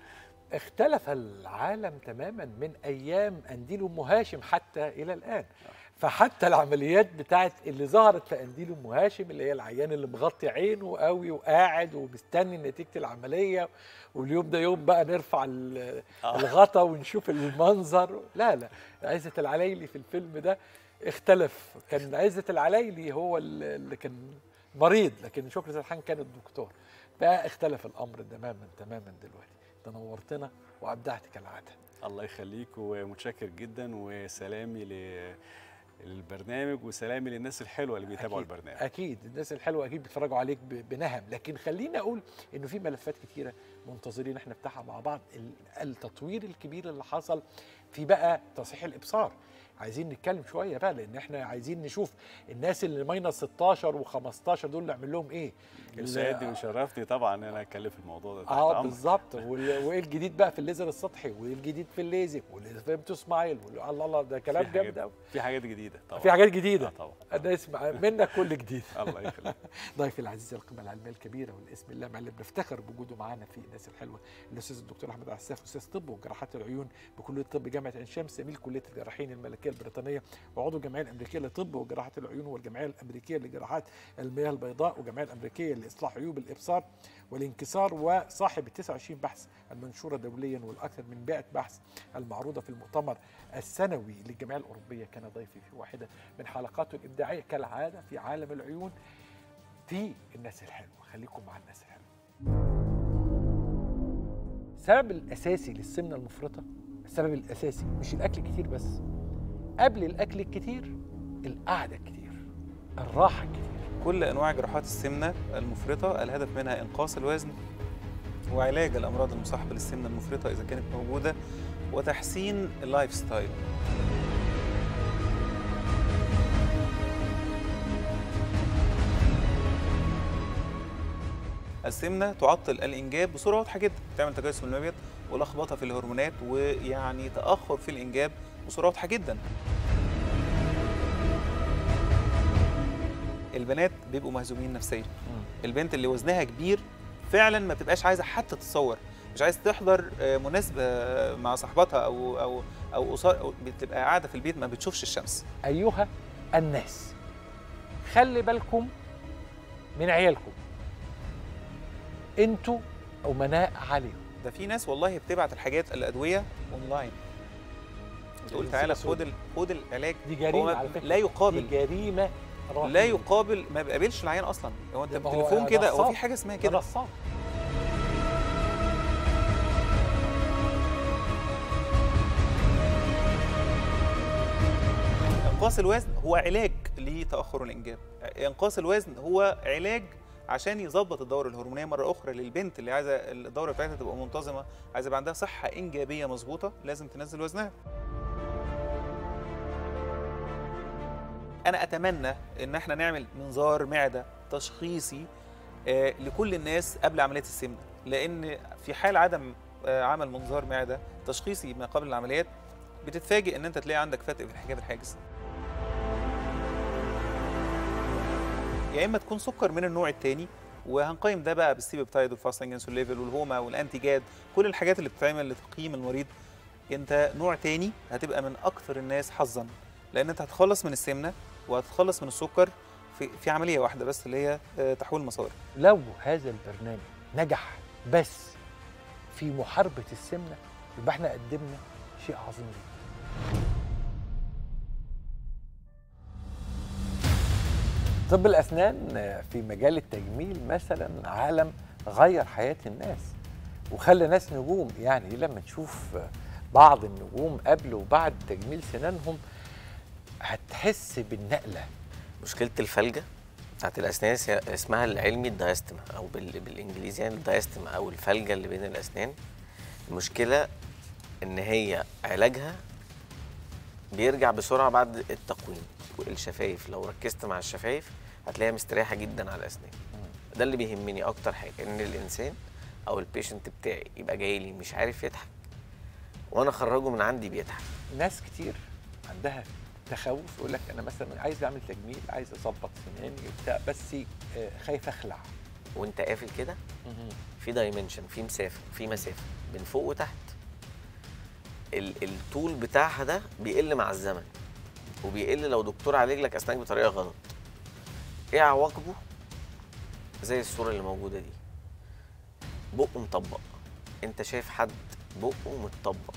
اختلف العالم تماما من ايام قنديل ام هاشم حتى الى الان. فحتى العمليات بتاعت اللي ظهرت في قنديل ام هاشم اللي هي العيان اللي مغطي عينه قوي وقاعد ومستني نتيجه العمليه، واليوم ده يوم بقى نرفع الغطا ونشوف المنظر. لا لا، عزت العلايلي في الفيلم ده اختلف، كان عزت العلايلي هو اللي كان مريض، لكن شكري سرحان كان الدكتور. بقى اختلف الامر تماما تماما دلوقتي. تنورتنا وابدعت كالعاده. الله يخليك، ومتشكر جدا، وسلامي للبرنامج وسلامي للناس الحلوه اللي بيتابعوا البرنامج. اكيد الناس الحلوه اكيد بيتفرجوا عليك بنهم، لكن خليني اقول انه في ملفات كتيره منتظرين احنا نفتحها مع بعض. التطوير الكبير اللي حصل في بقى تصحيح الابصار، عايزين نتكلم شويه بقى، لان احنا عايزين نشوف الناس اللي ماينس ستاشر وخمستاشر دول نعمل لهم ايه. يسعدني ويشرفني طبعا ان انا اتكلم في الموضوع ده. اه بالظبط. وايه الجديد بقى في الليزر السطحي، وايه الجديد في الليزك، والفيمتو سمايل، الله الله ده كلام جامد قوي. في حاجات جديده طبعا، في حاجات جديده. آه طبعا انا اسمع منك كل جديد. الله يخليك. ضيفي العزيز القيمه العلميه الكبيره والاسم اللامع اللي بنفتخر بوجوده معانا في الناس الحلوه، الاستاذ الدكتور احمد عساف، استاذ طب وجراحات العيون بكليه الطب جامعه عين شمس، زميل كليه الجراحين الملكيه البريطانيه، وعضو الجمعيه الامريكيه لطب وجراحه العيون، والجمعيه الامريكيه لجراحات المياه البيضاء، والجمعيه الامريكيه لاصلاح عيوب الابصار والانكسار، وصاحب ال تسعة وعشرين بحث المنشوره دوليا والاكثر من مئة بحث المعروضه في المؤتمر السنوي للجمعيه الاوروبيه. كان ضيفي في واحده من حلقاته الابداعيه كالعاده في عالم العيون في الناس الحلوه. خليكم مع الناس الحلوه. السبب الاساسي للسمنه المفرطه السبب الاساسي مش الاكل الكتير بس، قبل الاكل الكتير القعده الكتير، الراحه الكتير. كل انواع جراحات السمنه المفرطه الهدف منها انقاص الوزن وعلاج الامراض المصاحبه للسمنه المفرطه اذا كانت موجوده وتحسين اللايف ستايل. السمنه تعطل الانجاب بصوره واضحه جدا، بتعمل تجسم المبيض ولخبطه في الهرمونات ويعني تاخر في الانجاب بصوره واضحه جدا. البنات بيبقوا مهزومين نفسيا. البنت اللي وزنها كبير فعلا ما بتبقاش عايزه حتى تتصور، مش عايزه تحضر مناسبه مع صاحبتها او او او أصار، بتبقى قاعده في البيت ما بتشوفش الشمس. ايها الناس، خلي بالكم من عيالكم، انتوا امناء عليهم. ده في ناس والله بتبعت الحاجات الادويه اونلاين، تقول تعالى خد خد العلاج. دي جريمه على فكره، لا يقابل، دي جريمه رهيبة. لا يقابل، ما بيقابلش العيان اصلا. هو انت بالتليفون كده، هو في حاجه اسمها كده نصاب. انقاص الوزن هو علاج لتاخر الانجاب، انقاص الوزن هو علاج عشان يظبط الدوره الهرمونيه مره اخرى للبنت اللي عايزه الدوره بتاعتها تبقى منتظمه، عايزه يبقى عندها صحه انجابيه مظبوطه، لازم تنزل وزنها. انا اتمنى ان احنا نعمل منظار معده تشخيصي آه لكل الناس قبل عمليه السمنه، لان في حال عدم آه عمل منظار معده تشخيصي ما قبل العمليات بتتفاجئ ان انت تلاقي عندك فتق في الحجاب الحاجز. يا اما تكون سكر من النوع الثاني، وهنقيم ده بقى بالسي بيبتايد والفاستنج انسولين ليفل والهوما والانتي جاد، كل الحاجات اللي بتتعمل لتقييم المريض. انت نوع ثاني هتبقى من اكثر الناس حظا، لان انت هتخلص من السمنه وهتخلص من السكر في في عمليه واحده بس، اللي هي تحويل المسار. لو هذا البرنامج نجح بس في محاربه السمنه يبقى احنا قدمنا شيء عظيم جدا. طب الأسنان في مجال التجميل مثلا عالم غير حياة الناس وخلى ناس نجوم. يعني لما نشوف بعض النجوم قبل وبعد تجميل سنانهم هتحس بالنقلة. مشكلة الفلجة بتاعت الأسنان اسمها العلمي الدايستما، أو بالإنجليزي يعني الدايستما أو الفلجة اللي بين الأسنان. المشكلة إن هي علاجها بيرجع بسرعة بعد التقويم. والشفايف لو ركزت مع الشفايف هتلاقيها مستريحة جدا على الأسنان. ده اللي بيهمني أكتر حاجة، إن الإنسان أو البيشنت بتاعي يبقى جاي لي مش عارف يضحك وأنا أخرجه من عندي بيضحك. ناس كتير عندها تخوف، يقول لك أنا مثلا عايز أعمل تجميل، عايز أظبط سناني وبتاع، بس خايف أخلع. وأنت قافل كده في دايمنشن، في مسافة، في مسافة من فوق وتحت. الطول بتاعها ده بيقل مع الزمن، وبيقل لو دكتور عالج لك اسنانك بطريقه غلط. ايه عواقبه؟ زي الصوره اللي موجوده دي، بقه مطبق. انت شايف حد بقه متطبق.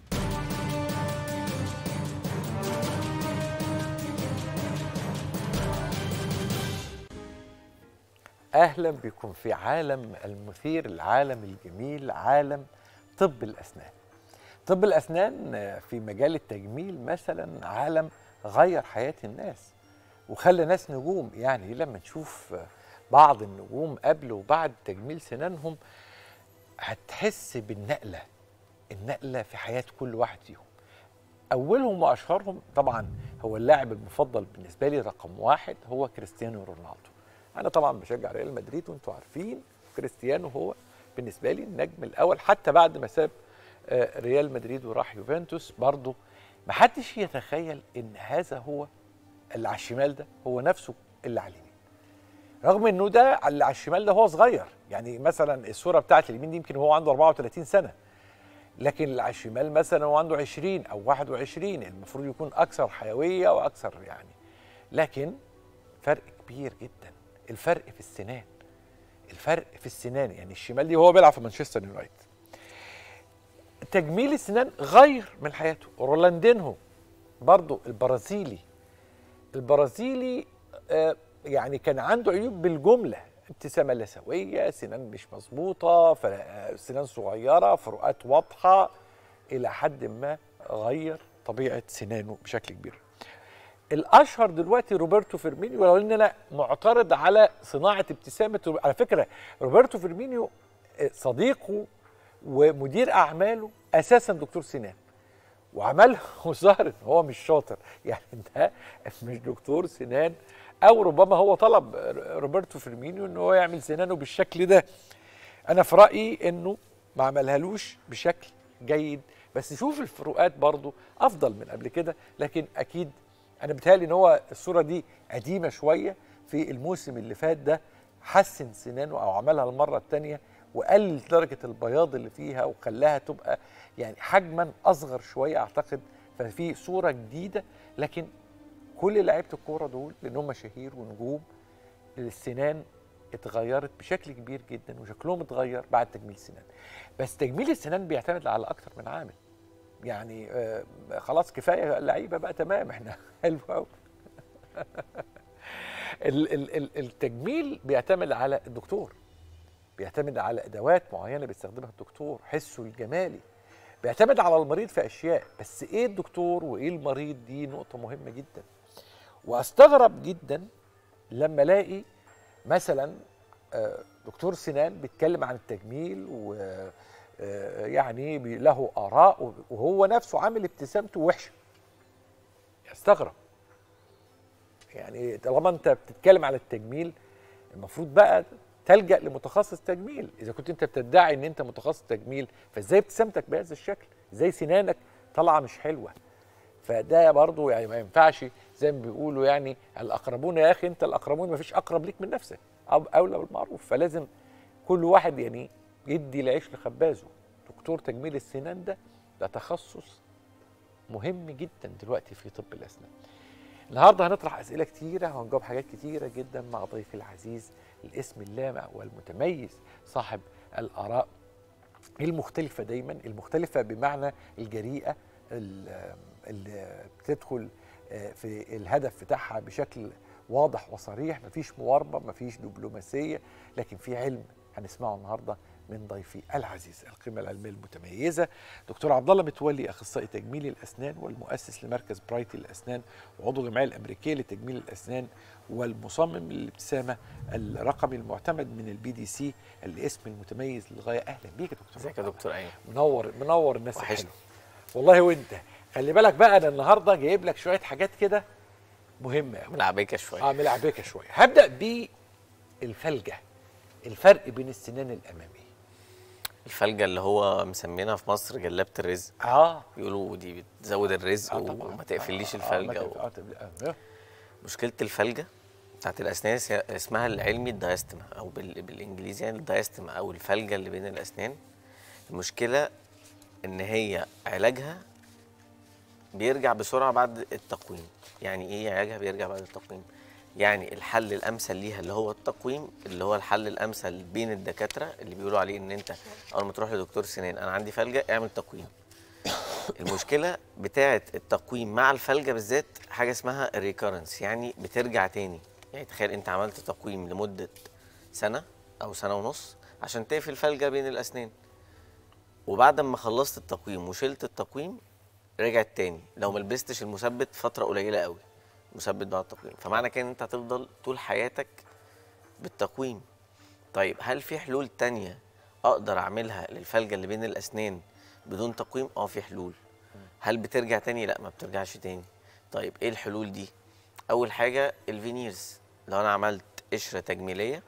اهلا بكم في عالم المثير، العالم الجميل، عالم طب الاسنان. طب الأسنان في مجال التجميل مثلا عالم غير حياة الناس وخلى ناس نجوم. يعني لما نشوف بعض النجوم قبل وبعد تجميل سنانهم هتحس بالنقلة، النقلة في حياة كل واحد فيهم. أولهم وأشهرهم طبعا هو اللاعب المفضل بالنسبة لي رقم واحد هو كريستيانو رونالدو. أنا طبعا بشجع ريال مدريد وأنتوا عارفين كريستيانو هو بالنسبة لي النجم الأول، حتى بعد ما ساب ريال مدريد وراح يوفنتوس. برضه ما حدش يتخيل ان هذا هو اللي على الشمال ده هو نفسه اللي على اليمين، رغم انه ده اللي على الشمال ده هو صغير. يعني مثلا الصوره بتاعت اليمين دي يمكن هو عنده أربعة وثلاثين سنه، لكن اللي على الشمال مثلا هو عنده عشرين او واحد وعشرين، المفروض يكون اكثر حيويه واكثر يعني. لكن فرق كبير جدا، الفرق في السنان، الفرق في السنان. يعني الشمال دي هو بيلعب في مانشستر يونايتد. تجميل السنان غير من حياته. رونالدينهو برضو البرازيلي، البرازيلي آه يعني كان عنده عيوب بالجمله، ابتسامه لا سويه، سنان مش مظبوطه، سنان صغيره، فروقات واضحه، الى حد ما غير طبيعه سنانه بشكل كبير. الاشهر دلوقتي روبرتو فيرمينيو، ولو ان انا معترض على صناعه ابتسامه. على فكره روبرتو فيرمينيو صديقه ومدير اعماله اساسا دكتور سنان، وعملها وظهر ان هو مش شاطر، يعني ده مش دكتور سنان، او ربما هو طلب روبرتو فيرمينيو ان هو يعمل سنانه بالشكل ده. انا في رايي انه ما عملهالوش بشكل جيد، بس شوف الفروقات برضو افضل من قبل كده. لكن اكيد انا بيتهيألي ان هو الصوره دي قديمه شويه، في الموسم اللي فات ده حسن سنانه او عملها المره الثانيه وقلل درجه البياض اللي فيها وخلاها تبقى يعني حجما اصغر شويه اعتقد. ففي صوره جديده. لكن كل لعيبه الكوره دول لان هم شهير ونجوم، السنان اتغيرت بشكل كبير جدا وشكلهم اتغير بعد تجميل السنان. بس تجميل السنان بيعتمد على اكتر من عامل. يعني آه خلاص كفايه اللعيبه بقى، تمام احنا حلو قوي. التجميل بيعتمد على الدكتور، بيعتمد على ادوات معينه بيستخدمها الدكتور، حسه الجمالي، بيعتمد على المريض في اشياء. بس ايه الدكتور وايه المريض دي نقطه مهمه جدا. واستغرب جدا لما الاقي مثلا دكتور سنان بيتكلم عن التجميل ويعني له اراء وهو نفسه عامل ابتسامته وحشه. استغرب. يعني طالما انت بتتكلم على التجميل المفروض بقى تلجأ لمتخصص تجميل. اذا كنت انت بتدعي ان انت متخصص تجميل، فازاي ابتسامتك بهذا الشكل؟ ازاي سنانك طالعه مش حلوه؟ فده برضو يعني ما ينفعش زي ما بيقولوا يعني الاقربون يا اخي انت الاقربون، ما فيش اقرب ليك من نفسك، او اولى بالمعروف. فلازم كل واحد يعني يدي العيش لخبازه. دكتور تجميل السنان ده ده تخصص مهم جدا دلوقتي في طب الاسنان. النهارده هنطرح اسئله كتيره وهنجاوب حاجات كتيره جدا مع ضيفي العزيز الاسم اللامع والمتميز صاحب الاراء المختلفه، دايما المختلفه بمعنى الجريئه اللي بتدخل في الهدف بتاعها بشكل واضح وصريح، مفيش مواربه، مفيش دبلوماسيه، لكن في علم هنسمعه النهارده من ضيفي العزيز. القيمه العلميه المتميزه دكتور عبد الله متولي، اخصائي تجميل الاسنان والمؤسس لمركز برايتي للاسنان وعضو الجمعيه الامريكيه لتجميل الاسنان والمصمم للابتسامه الرقمي المعتمد من البي دي سي، الاسم المتميز للغايه. اهلا بيك يا دكتور. ازيك يا دكتور ايمن؟ منور منور الناس وحشني والله. وانت خلي بالك بقى، انا النهارده جايب لك شويه حاجات كده مهمه قوي، ملعبكه شويه. اه ملعبكه شويه. هبدا بالفلجه، الفرق بين السنان الاماميه. الفلجه اللي هو مسمينها في مصر جلابه الرزق. اه بيقولوا دي بتزود الرزق. آه وما تقفليش آه الفلجه. آه آه آه آه. مشكله الفلجه بتاعت الاسنان اسمها العلمي الدايستما، او بالانجليزي يعني الدايستما او الفلجه اللي بين الاسنان. المشكله ان هي علاجها بيرجع بسرعه بعد التقويم. يعني ايه علاجها بيرجع بعد التقويم؟ يعني الحل الامثل ليها اللي هو التقويم، اللي هو الحل الامثل بين الدكاتره اللي بيقولوا عليه ان انت اول ما تروح لدكتور سنان انا عندي فلجه اعمل تقويم. المشكله بتاعه التقويم مع الفلجه بالذات حاجه اسمها الريكارنس، يعني بترجع تاني. يعني تخيل انت عملت تقويم لمده سنه او سنه ونص عشان تقفل فلجه بين الاسنان، وبعد ما خلصت التقويم وشلت التقويم رجعت تاني لو ما لبستش المثبت فتره قليله قوي، مثبت بعد التقويم. فمعنى كده ان انت هتفضل طول حياتك بالتقويم. طيب هل في حلول تانية اقدر اعملها للفلجه اللي بين الاسنان بدون تقويم؟ اه في حلول. هل بترجع تاني؟ لا ما بترجعش تاني. طيب ايه الحلول دي؟ اول حاجه الفينيرز. لو انا عملت قشره تجميليه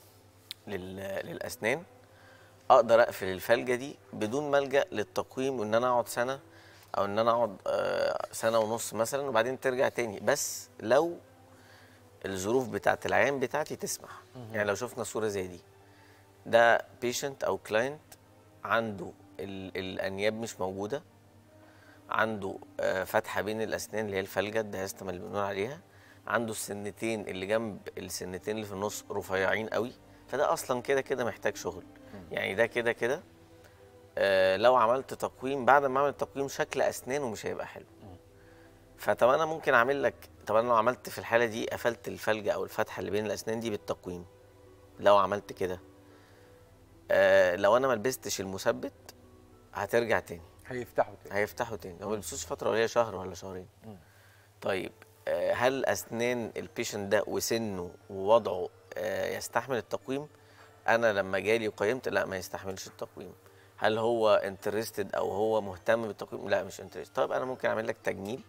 للاسنان اقدر اقفل الفلجه دي بدون ما الجا للتقويم وان انا اقعد سنه او ان انا اقعد سنه ونص مثلا وبعدين ترجع تاني، بس لو الظروف بتاعت العيان بتاعتي تسمح. يعني لو شفنا صوره زي دي، ده بيشنت او كلاينت عنده الانياب مش موجوده، عنده فتحه بين الاسنان اللي هي الفلجه الدايستما اللي بنقول عليها، عنده السنتين اللي جنب السنتين اللي في النص رفيعين قوي، فده اصلا كده كده محتاج شغل. يعني ده كده كده آه لو عملت تقويم، بعد ما اعمل تقويم شكل اسنانه مش هيبقى حلو. فطب انا ممكن اعمل لك، طب انا لو عملت في الحاله دي قفلت الفلجه او الفتحه اللي بين الاسنان دي بالتقويم، لو عملت كده آه لو انا ما لبستش المثبت هترجع تاني. هيفتحوا تاني. هيفتحوا تاني. هو ما بيلبسوش فتره قليله، شهر ولا شهرين. طيب آه، هل اسنان البيشنت ده وسنه ووضعه آه، يستحمل التقويم؟ انا لما جالي وقيمت، لا ما يستحملش التقويم. هل هو انترستد او هو مهتم بالتقويم؟ لا مش انترستد. طيب انا ممكن اعمل لك تجميل.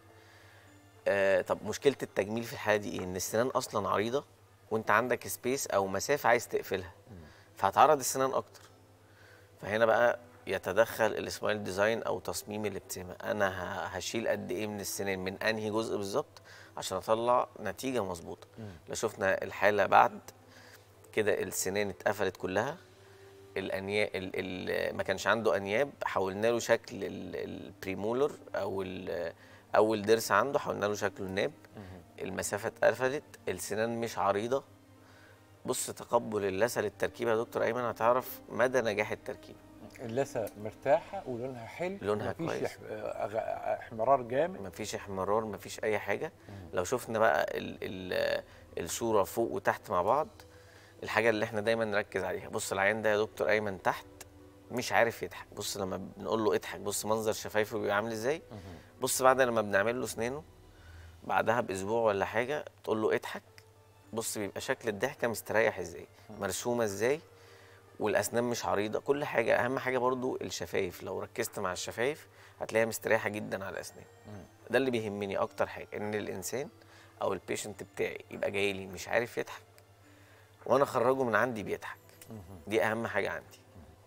آه طب مشكله التجميل في الحاله دي ايه؟ ان السنان اصلا عريضه وانت عندك سبيس او مسافه عايز تقفلها، فهتعرض السنان اكتر. فهنا بقى يتدخل السمايل ديزاين او تصميم الابتسامه. انا ه- هشيل قد ايه من السنان من انهي جزء بالظبط عشان اطلع نتيجه مظبوطه. لو شفنا الحاله بعد كده السنان اتقفلت كلها، الانياب ال ال ما كانش عنده انياب، حولنا له شكل البريمولر او ال- اول ضرس عنده حولنا له شكله الناب. المسافه اتقفلت، السنان مش عريضه. بص تقبل اللثه للتركيبه يا دكتور ايمن، هتعرف مدى نجاح التركيبه. اللثه مرتاحه ولونها حلو، لونها مفيش كويس. إح- أغ- احمرار جامد. مفيش احمرار، مفيش اي حاجه. لو شفنا بقى ال ال الصوره فوق وتحت مع بعض، الحاجه اللي احنا دايما نركز عليها، بص العيان ده يا دكتور ايمن تحت مش عارف يضحك. بص لما بنقول له اضحك، بص منظر شفايفه بيبقى عامل ازاي. بص بعد لما بنعمل له اسنانه بعدها باسبوع ولا حاجه تقول له اضحك، بص بيبقى شكل الضحكه مستريح ازاي، مرسومه ازاي، والاسنان مش عريضه. كل حاجه، اهم حاجه برضو الشفايف، لو ركزت مع الشفايف هتلاقيها مستريحه جدا على الاسنان. ده اللي بيهمني اكتر حاجه، ان الانسان او البيشنت بتاعي يبقى جاي لي مش عارف يضحك وانا اخرجه من عندي بيضحك. دي اهم حاجه عندي.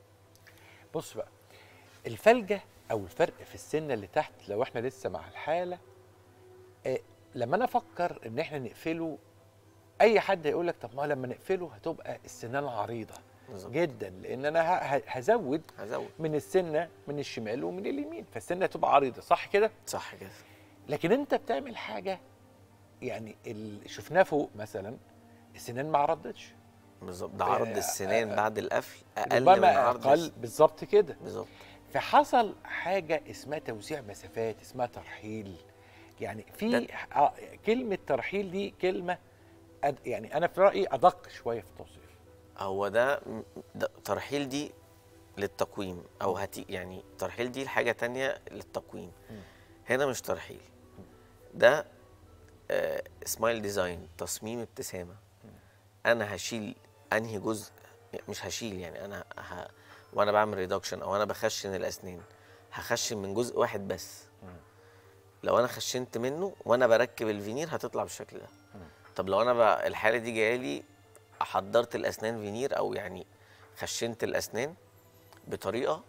بص بقى، الفلجه او الفرق في السن اللي تحت لو احنا لسه مع الحاله، آه لما انا افكر ان احنا نقفله، اي حد هيقول لك طب ما لما نقفله هتبقى السنان عريضه بالظبط. جدا، لان انا ه- ه- هزود هزود. من السنه من الشمال ومن اليمين، فالسنه هتبقى عريضه، صح كده؟ صح كده. لكن انت بتعمل حاجه يعني اللي شفناه فوق مثلا السنان ما عرضتش، بالظبط، ده عرض آه، السنان آه، بعد القفل اقل من ربما عرض اقل، الس- بالظبط كده. بالظبط. فحصل حاجه اسمها توسيع مسافات، اسمها ترحيل. يعني في ده- آه كلمه ترحيل دي كلمه أد يعني انا في رايي ادق شويه في التوصيف. هو ده, م- ده ترحيل دي للتقويم او هتي يعني ترحيل دي لحاجه تانية للتقويم. هنا مش ترحيل، ده آه سمايل ديزاين، تصميم ابتسامه. انا هشيل انهي جزء، مش هشيل يعني انا ه... وانا بعمل ريدكشن او انا بخشن الاسنان هخشن من جزء واحد بس. لو انا خشنت منه وانا بركب الفينير هتطلع بالشكل ده. طب لو انا بقى الحاله دي جايه لي حضرت الاسنان فينير او يعني خشنت الاسنان بطريقه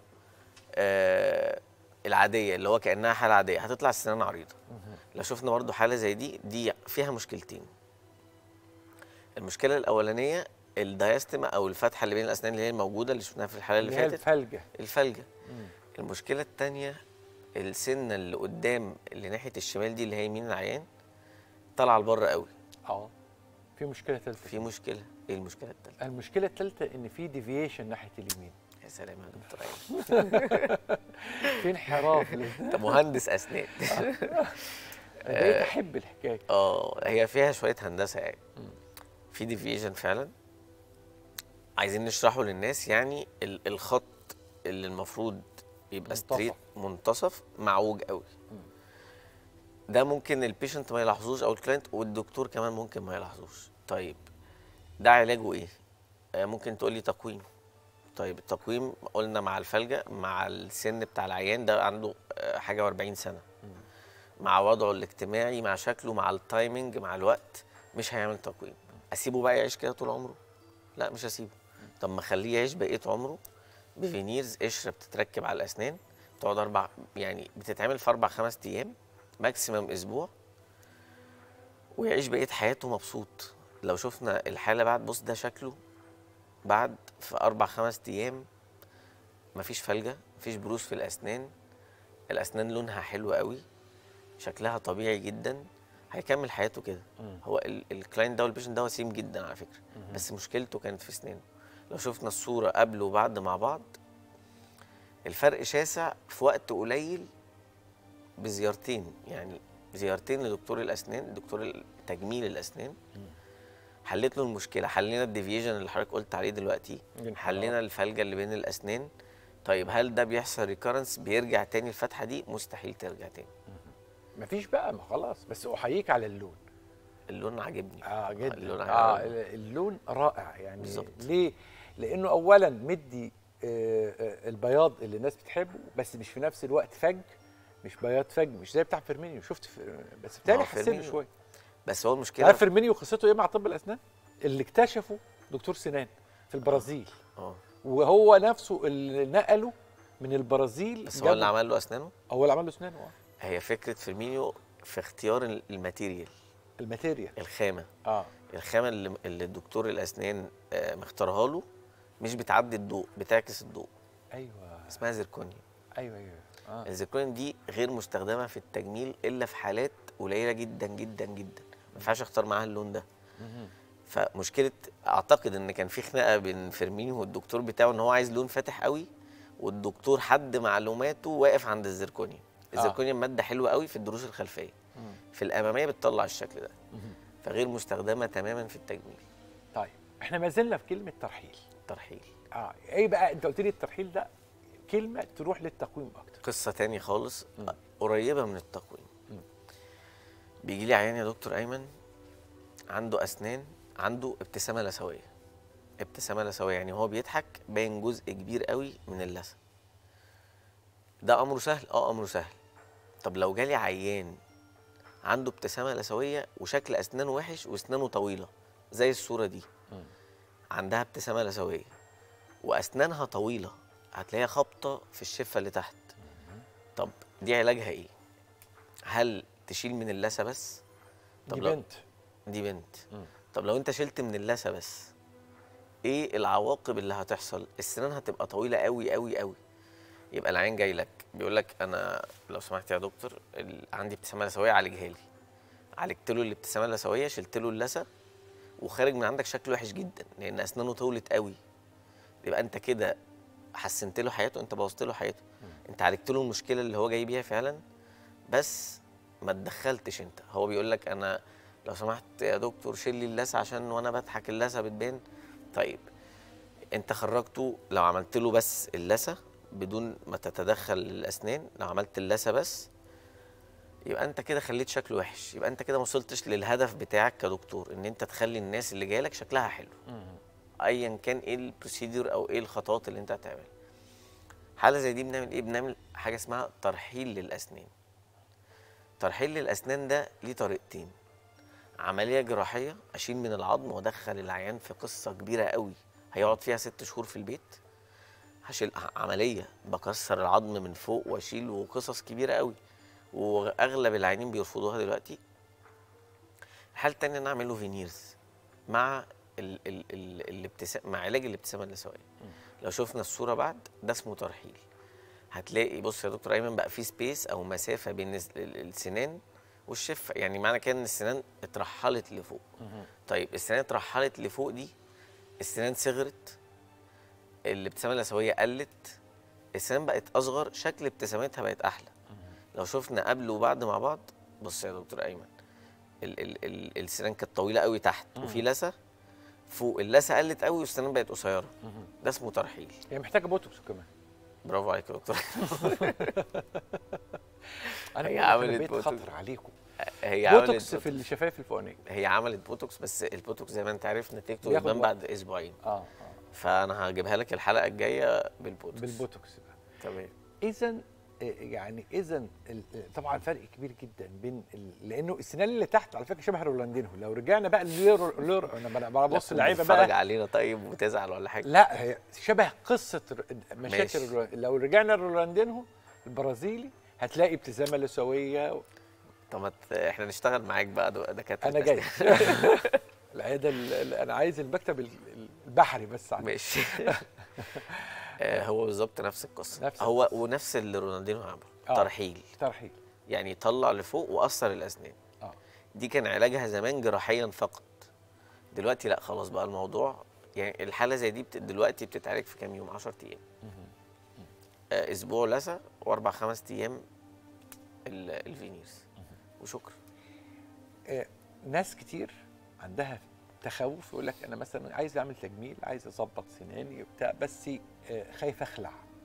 آه العاديه اللي هو كانها حاله عاديه، هتطلع السنان عريضه. لو شفنا برضو حاله زي دي، دي فيها مشكلتين. المشكله الاولانيه الدايستما او الفتحه اللي بين الاسنان اللي هي الموجوده اللي شفناها في الحاله اللي, اللي هي فاتت، الفلجه. الفلجه. المشكله الثانيه السنه اللي قدام اللي ناحيه الشمال دي اللي هي يمين العيان طالعه لبره قوي. اه في مشكله ثالثه. في مشكله. ايه المشكله الثالثه؟ المشكله الثالثه ان في ديفيشن ناحيه اليمين، يا سلام يا دكتور ايمن، في انحراف لل- انت مهندس اسنان. بقيت احب الحكايه. اه هي فيها شويه هندسه يعني. في ديفيجن فعلا عايزين نشرحه للناس. يعني ال- الخط اللي المفروض يبقى منتصف. ستريت منتصف معوج قوي. ده ممكن البيشنت ما يلاحظوش او الكلاينت والدكتور كمان ممكن ما يلاحظوش. طيب ده علاجه ايه؟ آه، ممكن تقول لي تقويم. طيب التقويم قلنا مع الفلجة، مع السن بتاع العيان ده عنده آه، حاجه وأربعين سنه، مع وضعه الاجتماعي، مع شكله، مع التايمنج، مع الوقت، مش هيعمل تقويم. اسيبه بقى يعيش كده طول عمره؟ لا مش هسيبه. طب ما اخليه يعيش بقيه عمره بفينيرز، قشره بتتركب على الاسنان، بتقعد اربع يعني بتتعمل في اربع خمس ايام ماكسيمم اسبوع، ويعيش بقيه حياته مبسوط. لو شفنا الحاله بعد، بص ده شكله بعد في اربع خمس ايام، مفيش فلجه، مفيش بروز في الاسنان، الاسنان لونها حلو قوي، شكلها طبيعي جدا، هيكمل حياته كده. هو ال- الكلاينت ده والبيشنت ده وسيم جدا على فكره، بس مشكلته كانت في اسنانه. لو شفنا الصوره قبل وبعد مع بعض، الفرق شاسع في وقت قليل بزيارتين، يعني زيارتين لدكتور الاسنان، دكتور تجميل الاسنان، حلت له المشكله، حلينا الديفيجن اللي حضرتك قلت عليه دلوقتي، الانحراف. حلينا الفلجه اللي بين الاسنان، طيب هل ده بيحصل ريكارنس بيرجع تاني الفتحه دي؟ مستحيل ترجع تاني. مفيش بقى، ما خلاص. بس احييك على اللون. اللون عاجبني. اه جدا. اللون اه عجبني. اللون رائع يعني. بالظبط. ليه؟ لانه اولا مدي آه آه البياض اللي الناس بتحبه، بس مش في نفس الوقت فج، مش بياض فج، مش زي بتاع فيرمينيو. شفت في بس بالتالي حسنه فيرمينيو. شويه. بس هو المشكله عارف فيرمينيو قصته ايه مع طب الاسنان؟ اللي اكتشفه دكتور سنان في البرازيل، اه وهو نفسه اللي نقله من البرازيل. بس هو اللي عمل له اسنانه. هو اللي عمل له اسنانه. اه هي فكره فيرمينيو في اختيار الماتيريال، الماتيريال، الخامه. اه الخامه اللي, اللي الدكتور الاسنان آه، مختارها له مش بتعدي الضوء، بتعكس الضوء. ايوه اسمها زيركونيا. ايوه ايوه اه الزيركونيا دي غير مستخدمه في التجميل الا في حالات قليله جدا جدا جدا، ما ينفعش اختار معاها اللون ده. مهم. فمشكله اعتقد ان كان في خناقه بين فيرمينيو والدكتور بتاعه ان هو عايز لون فاتح قوي، والدكتور حد معلوماته واقف عند الزيركونيا. الزيركونيا ماده حلوه قوي في الضروس الخلفيه، مم. في الاماميه بتطلع الشكل ده، مهم. فغير مستخدمه تماما في التجميل. طيب احنا ما زلنا في كلمه ترحيل. ترحيل اه ايه بقى؟ انت قلت لي الترحيل ده كلمه تروح للتقويم اكتر. قصه تانية خالص مم. قريبه من التقويم. مم. بيجي لي عيان يا دكتور ايمن عنده اسنان، عنده ابتسامه لثويه. ابتسامه لثويه يعني هو بيضحك باين جزء كبير قوي من اللثه. ده امره سهل؟ اه امره سهل. طب لو جالي عيان عنده ابتسامه لثويه وشكل اسنانه وحش واسنانه طويله زي الصوره دي، مم. عندها ابتسامه لثويه واسنانها طويله، هتلاقيها خابطه في الشفه اللي تحت. طب دي علاجها ايه؟ هل تشيل من اللثه بس؟ دي لو- بنت. دي بنت. مم. طب لو انت شلت من اللثه بس، ايه العواقب اللي هتحصل؟ السنان هتبقى طويله قوي قوي قوي. يبقى العين جاي لك بيقول لك انا لو سمحت يا دكتور ال- عندي ابتسامه لثويه عالجها لي. عالجت له الابتسامه اللثويه، شلت له اللثه، وخارج من عندك شكله وحش جدا لان اسنانه طولت قوي. يبقى انت كده حسنت له حياته، انت بوظت له حياته. انت عالجت له المشكله اللي هو جاي بيها فعلا، بس ما تدخلتش انت. هو بيقول لك انا لو سمحت يا دكتور شيل لي اللثه عشان وانا بضحك اللثه بتبان. طيب انت خرجته لو عملت له بس اللثه بدون ما تتدخل الاسنان، لو عملت اللثه بس يبقى انت كده خليت شكله وحش، يبقى انت كده ما وصلتش للهدف بتاعك كدكتور ان انت تخلي الناس اللي جايه لك شكلها حلو. مم. ايا كان ايه البروسيدور او ايه الخطوات اللي انت هتعملها. حاله زي دي بنعمل ايه؟ بنعمل حاجه اسمها ترحيل للاسنان. ترحيل للاسنان ده ليه طريقتين. عمليه جراحيه اشيل من العظم وادخل العيان في قصه كبيره قوي هيقعد فيها ست شهور في البيت. هشيل عمليه بكسر العظم من فوق واشيل، وقصص كبيره قوي واغلب العيانين بيرفضوها دلوقتي. الحاله الثانيه ان اعمل له فينيرز مع ال ال ال الابتسام، مع علاج الابتسامه اللثويه. لو شفنا الصوره بعد ده اسمه ترحيل. هتلاقي بص يا دكتور ايمن بقى في سبيس او مسافه بين الس- ال- السنان والشفه، يعني معنى كده ان السنان اترحلت لفوق. طيب السنان اترحلت لفوق دي، السنان صغرت، الابتسامه اللثويه قلت، السنان بقت اصغر، شكل ابتسامتها بقت احلى. لو شفنا قبل وبعد مع بعض، بص يا دكتور ايمن ال ال ال السنان كانت طويله قوي تحت وفي لثه، فوق اللثه قلت قوي والسنان بقت قصيره. ده اسمه ترحيل. هي محتاجه بوتوكس كمان. برافو عليك يا دكتور. انا هي بقول لك أنا عملت بقيت بوتوكس. خطر عليكم. هي عملت بوتوكس في بوتوكس. الشفايف الفوقانيه. هي عملت بوتوكس، بس البوتوكس زي ما انت عارف نتيجته بياخد بتبان وقت. بعد اسبوعين. اه اه فانا هجيبها لك الحلقه الجايه بالبوتوكس. بالبوتوكس بقى. تمام. اذا يعني اذا طبعا فرق كبير جدا بين ال- لانه السنان اللي تحت على فكره شبه رولندينهو. لو رجعنا بقى لليرو ليرو انا ببص اللعيبه بتتفرج بقى، علينا طيب وتزعل ولا حاجه؟ لا هي شبه قصه ر- مشاكل ماشي. الرو- لو رجعنا لرولندينهو البرازيلي هتلاقي ابتسامه لثويه. طب ما ت- احنا نشتغل معاك بقى دو- دكاتره. انا جاي الأسنان. العياده ال- ال- انا عايز المكتب ال- البحري بس عندي. ماشي. آه، هو بالظبط نفس القصه. نفس هو القصة. ونفس اللي رونالدينو عمله. آه. ترحيل، ترحيل. يعني طلع لفوق وقصر الاسنان. اه دي كان علاجها زمان جراحيا فقط. دلوقتي لا، خلاص بقى الموضوع يعني الحاله زي دي بت... دلوقتي بتتعالج في كام يوم؟ عشرة ايام. آه اسبوع لثه واربع خمس ايام ال- الفينيرز وشكرا. آه، ناس كتير عندها تخوف، يقول لك انا مثلا عايز اعمل تجميل، عايز اظبط سناني وبتاع، بس آه، خايف اخلع.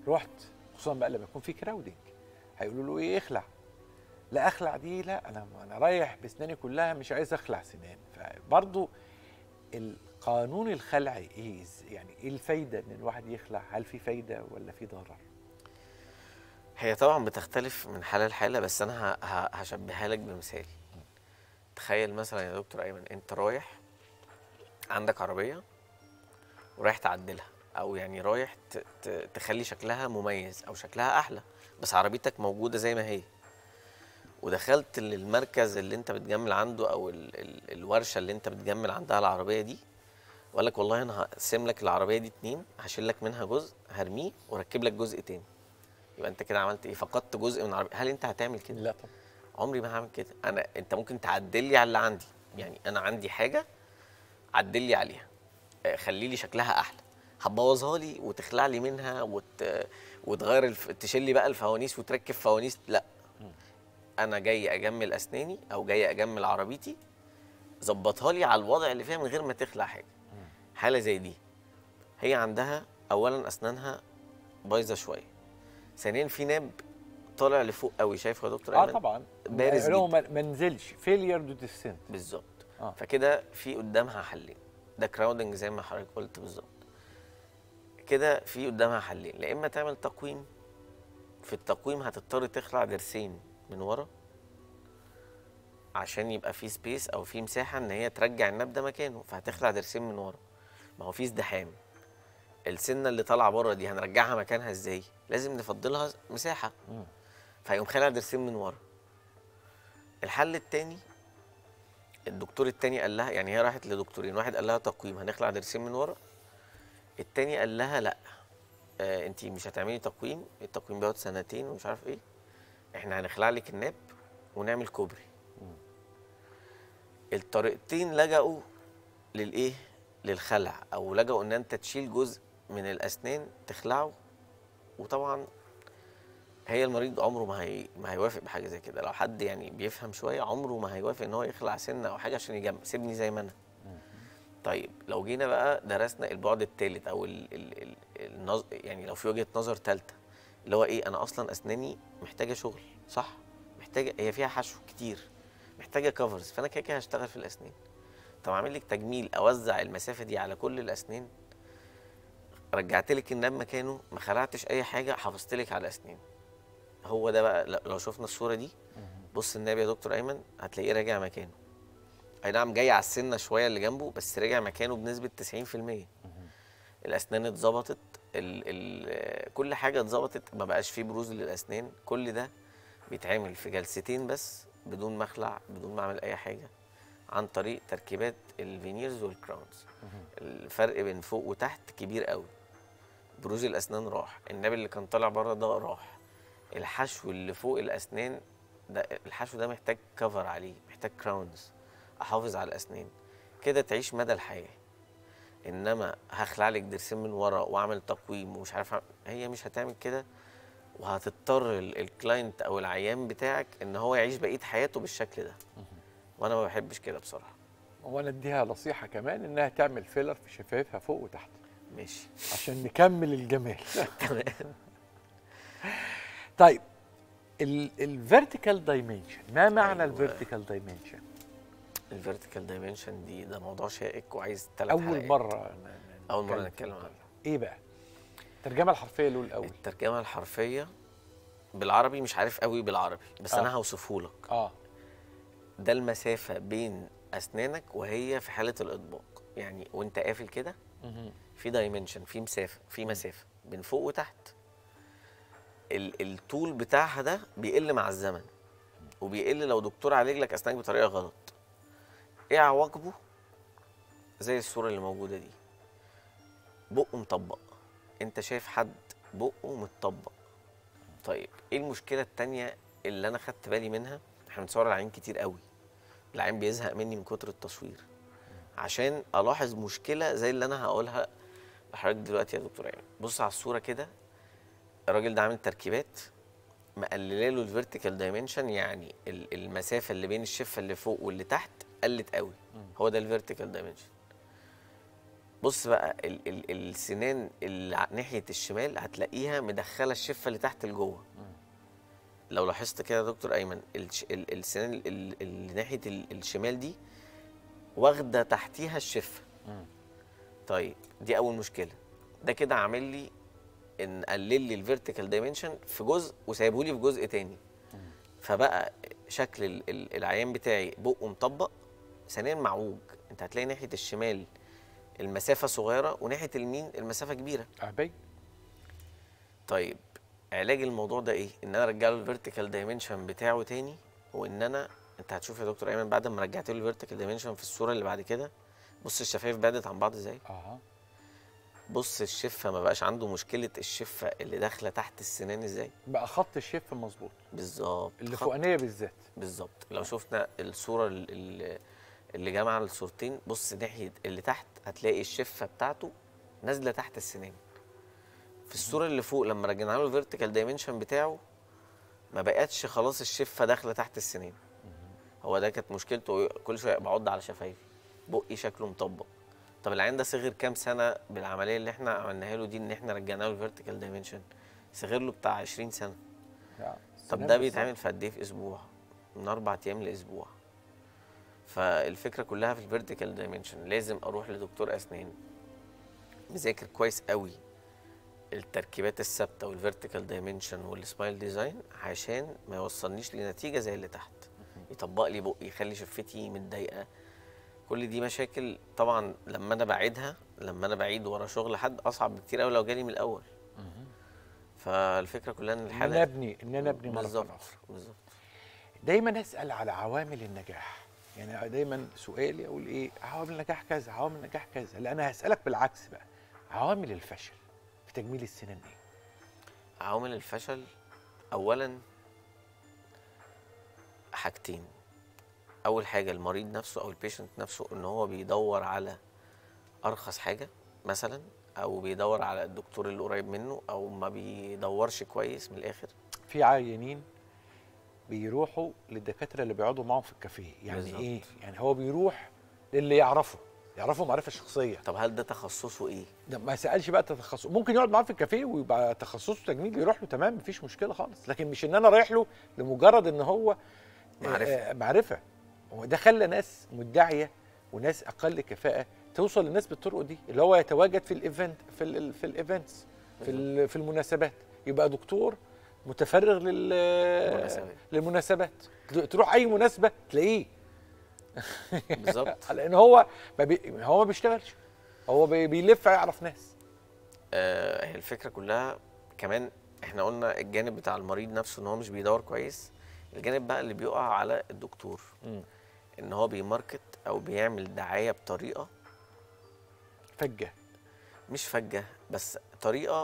رحت خصوصا بقى لما يكون في كراودنج هيقولوا له ايه اخلع، لا اخلع دي لا، انا انا رايح بسناني كلها مش عايز اخلع سنان. فبرضه القانون الخلع ايه يعني، ايه الفايده ان الواحد يخلع؟ هل في فايده ولا في ضرر؟ هي طبعا بتختلف من حاله لحاله، بس انا ه- ه- هشبهها لك بمثال. تخيل مثلا يا دكتور ايمن، انت رايح عندك عربيه ورايح تعدلها، او يعني رايح ت- ت- تخلي شكلها مميز او شكلها احلى، بس عربيتك موجوده زي ما هي، ودخلت للمركز اللي انت بتجمل عنده او ال ال الورشه اللي انت بتجمل عندها العربيه دي، وقال لك والله انا هقسم لك العربيه دي اتنين، هشيل لك منها جزء هرميه واركب لك جزء تاني. يبقى انت كده عملت ايه؟ فقدت جزء من العربيه. هل انت هتعمل كده؟ لا طبعا. عمري ما هعمل كده. انا انت ممكن تعدل لي على اللي عندي، يعني انا عندي حاجه عدل لي عليها، آه، خلي لي شكلها احلى. هتبوظها لي وتخلع لي منها وت... وتغير الف... تشيل لي بقى الفوانيس وتركب فوانيس؟ لا، انا جاي اجمل اسناني او جاي اجمل عربيتي، ظبطها لي على الوضع اللي فيها من غير ما تخلع حاجه. حاله زي دي هي عندها اولا اسنانها بايظه شويه، ثانيا في ناب طالع لفوق قوي، شايفه يا دكتور اه ايمن؟ طبعا بارز لو جدا ما ما نزلش فيلير دو ديسنت. بالظبط. آه. فكده في قدامها حلين، ده كراودنج زي ما حضرتك قلت بالظبط. كده في قدامها حلين، لا اما تعمل تقويم، في التقويم هتضطر تخلع ضرسين من ورا عشان يبقى في سبيس او في مساحه ان هي ترجع الناب ده مكانه، فهتخلع ضرسين من ورا. ما هو في ازدحام، السنه اللي طالعه بره دي هنرجعها مكانها ازاي؟ لازم نفضلها مساحه، فهيقوم خالع ضرسين من ورا. الحل التاني، الدكتور التاني قال لها، يعني هي راحت لدكتورين، واحد قال لها تقويم هنخلع ضرسين من ورا، التاني قال لها لا، آه انت مش هتعملي تقويم، التقويم بيقعد سنتين ومش عارف ايه، احنا هنخلع لك الناب ونعمل كوبري. الطريقتين لجأوا للايه؟ للخلع، او لجأوا ان انت تشيل جزء من الاسنان تخلعه. وطبعا هي المريض عمره ما هي ما هيوافق بحاجه زي كده، لو حد يعني بيفهم شويه عمره ما هيوافق ان هو يخلع سنه او حاجه عشان يجمل، سيبني زي ما انا. طيب لو جينا بقى درسنا البعد الثالث او ال ال ال النظ... يعني لو في وجهه نظر ثالثه، اللي هو ايه؟ انا اصلا اسناني محتاجه شغل، صح؟ محتاجه، هي فيها حشو كتير، محتاجه كفرز، فانا كده كده هشتغل في الاسنان. طب اعمل لك تجميل اوزع المسافه دي على كل الاسنان، رجعت لك الناب مكانه، ما خلعتش اي حاجه، حافظت لك على الاسنان. هو ده بقى، لو شفنا الصوره دي، بص الناب يا دكتور ايمن هتلاقيه راجع مكانه. اي نعم جاي على السنه شويه اللي جنبه، بس راجع مكانه بنسبه تسعين في المية. الاسنان اتظبطت، ال ال كل حاجه اتظبطت، ما بقاش فيه بروز للاسنان. كل ده بيتعمل في جلستين بس، بدون ما اخلع، بدون ما اعمل اي حاجه، عن طريق تركيبات الفينيرز والكراونز. الفرق بين فوق وتحت كبير قوي. بروز الاسنان راح، الناب اللي كان طالع بره ده راح، الحشو اللي فوق الاسنان ده، الحشو ده محتاج كفر عليه، محتاج كراونز احافظ على الاسنان كده تعيش مدى الحياه. انما هخلع لك ضرسين من ورا واعمل تقويم ومش عارف، هي مش هتعمل كده، وهتضطر الكلاينت او العيان بتاعك ان هو يعيش بقيه حياته بالشكل ده، وانا ما بحبش كده بصراحه. وانا اديها نصيحه كمان انها تعمل فيلر في شفايفها فوق وتحت، ماشي عشان نكمل الجمال. تمام. طيب الفيرتيكال دايمنشن، ما معنى أيوة. الفيرتيكال دايمنشن؟ الفيرتيكال دايمنشن دي ده موضوع شائك وعايز ثلاث حلقات. اول مره ن- اول مره نتكلم نتكلم فيه. عنه. ايه بقى الترجمه الحرفيه له الاول؟ الترجمه الحرفيه بالعربي مش عارف قوي بالعربي، بس آه. انا هوصفه لك. اه ده المسافه بين اسنانك وهي في حاله الاطباق، يعني وانت قافل كده في دايمنشن، في مسافه، في مسافه بين فوق وتحت. ال- الطول بتاعها ده بيقل مع الزمن، وبيقل لو دكتور عالج لك اسنانك بطريقه غلط. ايه عواقبه؟ زي الصوره اللي موجوده دي، بقه مطبق، انت شايف حد بقه متطبق. طيب ايه المشكله التانيه اللي انا خدت بالي منها؟ احنا بنصور العين كتير قوي، العين بيزهق مني من كتر التصوير، عشان الاحظ مشكله زي اللي انا هقولها لحضرتك دلوقتي يا دكتور ايمن. بص على الصوره كده، الراجل ده عامل تركيبات مقلله له الفيرتيكال دايمنشن، يعني ال- المسافه اللي بين الشفه اللي فوق واللي تحت قلت قوي. هو ده الفيرتيكال دايمنشن. بص بقى ال ال السنان اللي ع- ناحيه الشمال هتلاقيها مدخله الشفه اللي تحت لجوه. لو لاحظت كده يا دكتور ايمن، الش- ال- السنان ال- ال- اللي ناحيه ال- الشمال دي واخده تحتيها الشفه. طيب دي اول مشكله. ده كده عامل لي ان قلل لي الفيرتيكال دايمنشن في جزء وسايبه لي في جزء تاني. فبقى شكل ال- ال- العيان بتاعي بقه مطبق، ثانيا معوج. انت هتلاقي ناحيه الشمال المسافه صغيره وناحيه اليمين المسافه كبيره. أعبي. طيب علاج الموضوع ده ايه؟ ان انا ارجع له الفيرتيكال دايمنشن بتاعه تاني، وان انا انت هتشوف يا دكتور ايمن بعد ما رجعت له الفيرتيكال دايمنشن في الصوره اللي بعد كده، بص الشفايف بعدت عن بعض ازاي؟ اه بص الشفه ما بقاش عنده مشكله الشفه اللي داخله تحت السنان ازاي؟ بقى خط الشف مظبوط، بالظبط. اللي خط- فوقانيه بالذات. بالظبط. لو شفنا الصوره ال- ال- اللي جامعه الصورتين، بص ناحيه اللي تحت هتلاقي الشفه بتاعته نازله تحت السنان. في الصوره اللي فوق لما رجعنا له الفيرتيكال دايمنشن بتاعه ما بقتش خلاص الشفه داخله تحت السنان. هو ده كانت مشكلته، كل شويه بعض على شفايفي، بقي شكله مطبق. طب العيان ده صغر كام سنه بالعمليه اللي احنا عملناها له دي، ان احنا رجعنا له الفيرتيكال دايمنشن؟ صغر له بتاع عشرين سنه. يعني طب السنان ده بالظبط. بيتعمل في قد ايه؟ في اسبوع، من اربع ايام لاسبوع. فالفكره كلها في الفيرتيكال دايمنشن، لازم اروح لدكتور اسنان مذاكر كويس قوي التركيبات الثابته والفيرتيكال دايمنشن والسمايل ديزاين، عشان ما يوصلنيش لنتيجه زي اللي تحت، يطبق لي بقي، يخلي شفتي متضايقه. كل دي مشاكل طبعا لما انا بعيدها، لما انا بعيد ورا شغل حد اصعب بكتير قوي لو جالي من الاول. فالفكره كلها ان ان الحاله انا ابني ان انا ابني مره بالظبط اخرى. بالظبط. دايما اسال على عوامل النجاح، يعني دايما سؤالي اقول ايه؟ عوامل النجاح كذا، عوامل النجاح كذا. لا انا هسالك بالعكس بقى، عوامل الفشل في تجميل السنان ايه؟ عوامل الفشل اولا حاجتين. اول حاجه المريض نفسه او البيشنت نفسه، ان هو بيدور على ارخص حاجه مثلا، او بيدور على الدكتور اللي قريب منه، او ما بيدورش كويس من الاخر. في عيانين بيروحوا للدكاتره اللي بيقعدوا معاهم في الكافيه، يعني بالظبط. ايه؟ يعني هو بيروح للي يعرفه، يعرفه معرفه شخصيه. طب هل ده تخصصه ايه؟ ده ما سالش بقى تخصصه، ممكن يقعد معاه في الكافيه ويبقى تخصصه تجميل، يروح له تمام مفيش مشكله خالص، لكن مش ان انا رايح له لمجرد ان هو معرفة. آه، معرفه. هو ده خلى ناس مدعيه وناس اقل كفاءه توصل للناس بالطرق دي، اللي هو يتواجد في الايفنت في ال في الايفنتس في ال- في المناسبات، يبقى دكتور متفرغ لل مناسبات. للمناسبات، تروح اي مناسبه تلاقيه. بالظبط. لان هو ما بي هو ما بيشتغلش، هو بي بيلف يعرف ناس. آه هي الفكره كلها كمان، احنا قلنا الجانب بتاع المريض نفسه ان هو مش بيدور كويس، الجانب بقى اللي بيقع على الدكتور مم. ان هو بيماركت او بيعمل دعايه بطريقه فجه. مش فجه، بس طريقه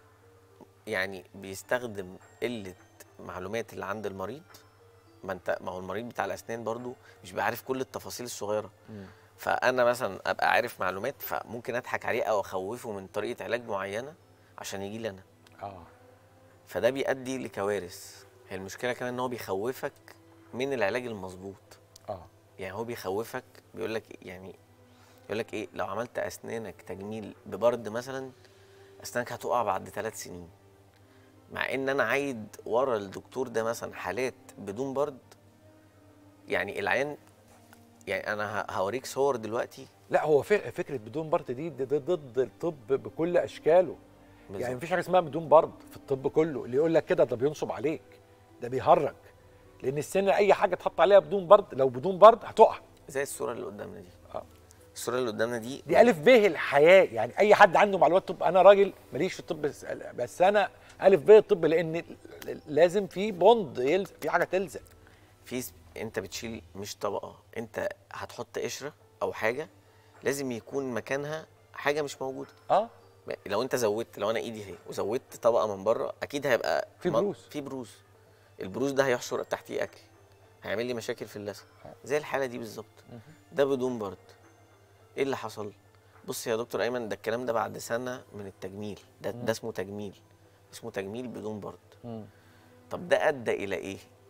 يعني بيستخدم قله معلومات اللي عند المريض. ما انت ما هو المريض بتاع الاسنان برضو مش بيعرف كل التفاصيل الصغيره. مم. فانا مثلا ابقى عارف معلومات، فممكن اضحك عليه او اخوفه من طريقه علاج معينه عشان يجي لي انا. اه فده بيؤدي لكوارث. هي المشكله كمان ان هو بيخوفك من العلاج المظبوط. اه يعني هو بيخوفك، بيقول لك يعني يقول لك ايه، لو عملت اسنانك تجميل ببرد مثلا اسنانك هتقع بعد ثلاث سنين. مع ان انا عايد ورا الدكتور ده مثلا حالات بدون برد. يعني العيان، يعني انا ه- هوريك صور دلوقتي. لا هو فك- فكره بدون برد دي ده ضد الطب بكل اشكاله. بالظبط. يعني مفيش حاجه اسمها بدون برد في الطب كله، اللي يقول لك كده ده بينصب عليك، ده بيهرج. لان السنه اي حاجه تحط عليها بدون برد، لو بدون برد هتقع. زي الصوره اللي قدامنا دي. اه الصوره اللي قدامنا دي دي الف ب الحياه. يعني اي حد عنده معلومات طب، انا راجل ماليش في الطب بس- بس انا الف ب الطب، لان لازم في بوند يلزق، في حاجه تلزق. في س- انت بتشيل مش طبقه، انت هتحط قشره او حاجه لازم يكون مكانها حاجه مش موجوده. اه لو انت زودت، لو انا ايدي اهي وزودت طبقه من بره اكيد هيبقى في م- بروز. في بروز. البروز ده هيحشر تحتيه اكل، هيعمل لي مشاكل في اللثه زي الحاله دي بالظبط. ده بدون برد. ايه اللي حصل؟ بص يا دكتور ايمن، ده الكلام ده بعد سنه من التجميل. ده ده اسمه تجميل، اسمه تجميل بدون برد. مم. طب ده ادى الى ايه؟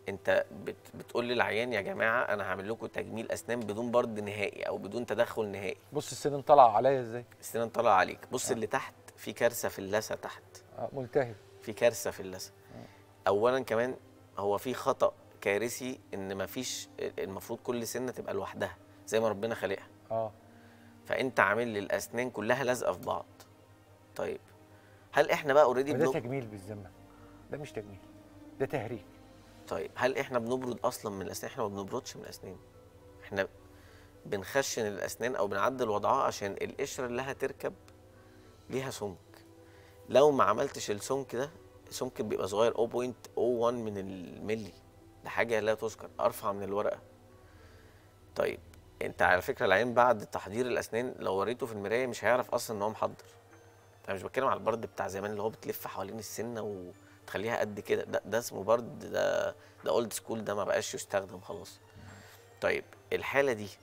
انت بت بتقول للعيان يا جماعه انا هعمل لكم تجميل اسنان بدون برد نهائي او بدون تدخل نهائي. بص السنان طالعه عليا ازاي؟ السنان طالعه عليك. بص آه. اللي تحت في كارثه في اللثه تحت. اه ملتهب. في كارثه في اللثه. آه. اولا كمان هو في خطا كارثي ان مفيش، المفروض كل سنه تبقى لوحدها زي ما ربنا خالقها. اه فانت عامل لي الاسنان كلها لازقه في بعض. طيب هل احنا بقى اوريدي ده تجميل بالذمه؟ ده مش تجميل، ده تهريج. طيب هل احنا بنبرد اصلا من الاسنان؟ احنا ما بنبردش من الاسنان، احنا بنخشن الاسنان او بنعدل وضعها عشان القشره اللي هتركب ليها سمك. لو ما عملتش السمك ده، السمك بيبقى صغير صفر فاصلة صفر واحد من الملي، ده حاجه لا تذكر، ارفع من الورقه. طيب انت على فكره العين بعد تحضير الاسنان لو وريته في المرايه مش هيعرف اصلا ان هو محضر. انا مش بتكلم على البرد بتاع زمان اللي هو بتلف حوالين السنه وتخليها قد كده، ده ده اسمه برد، ده ده اولد سكول، ده ما بقاش يستخدم خلاص. طيب الحاله دي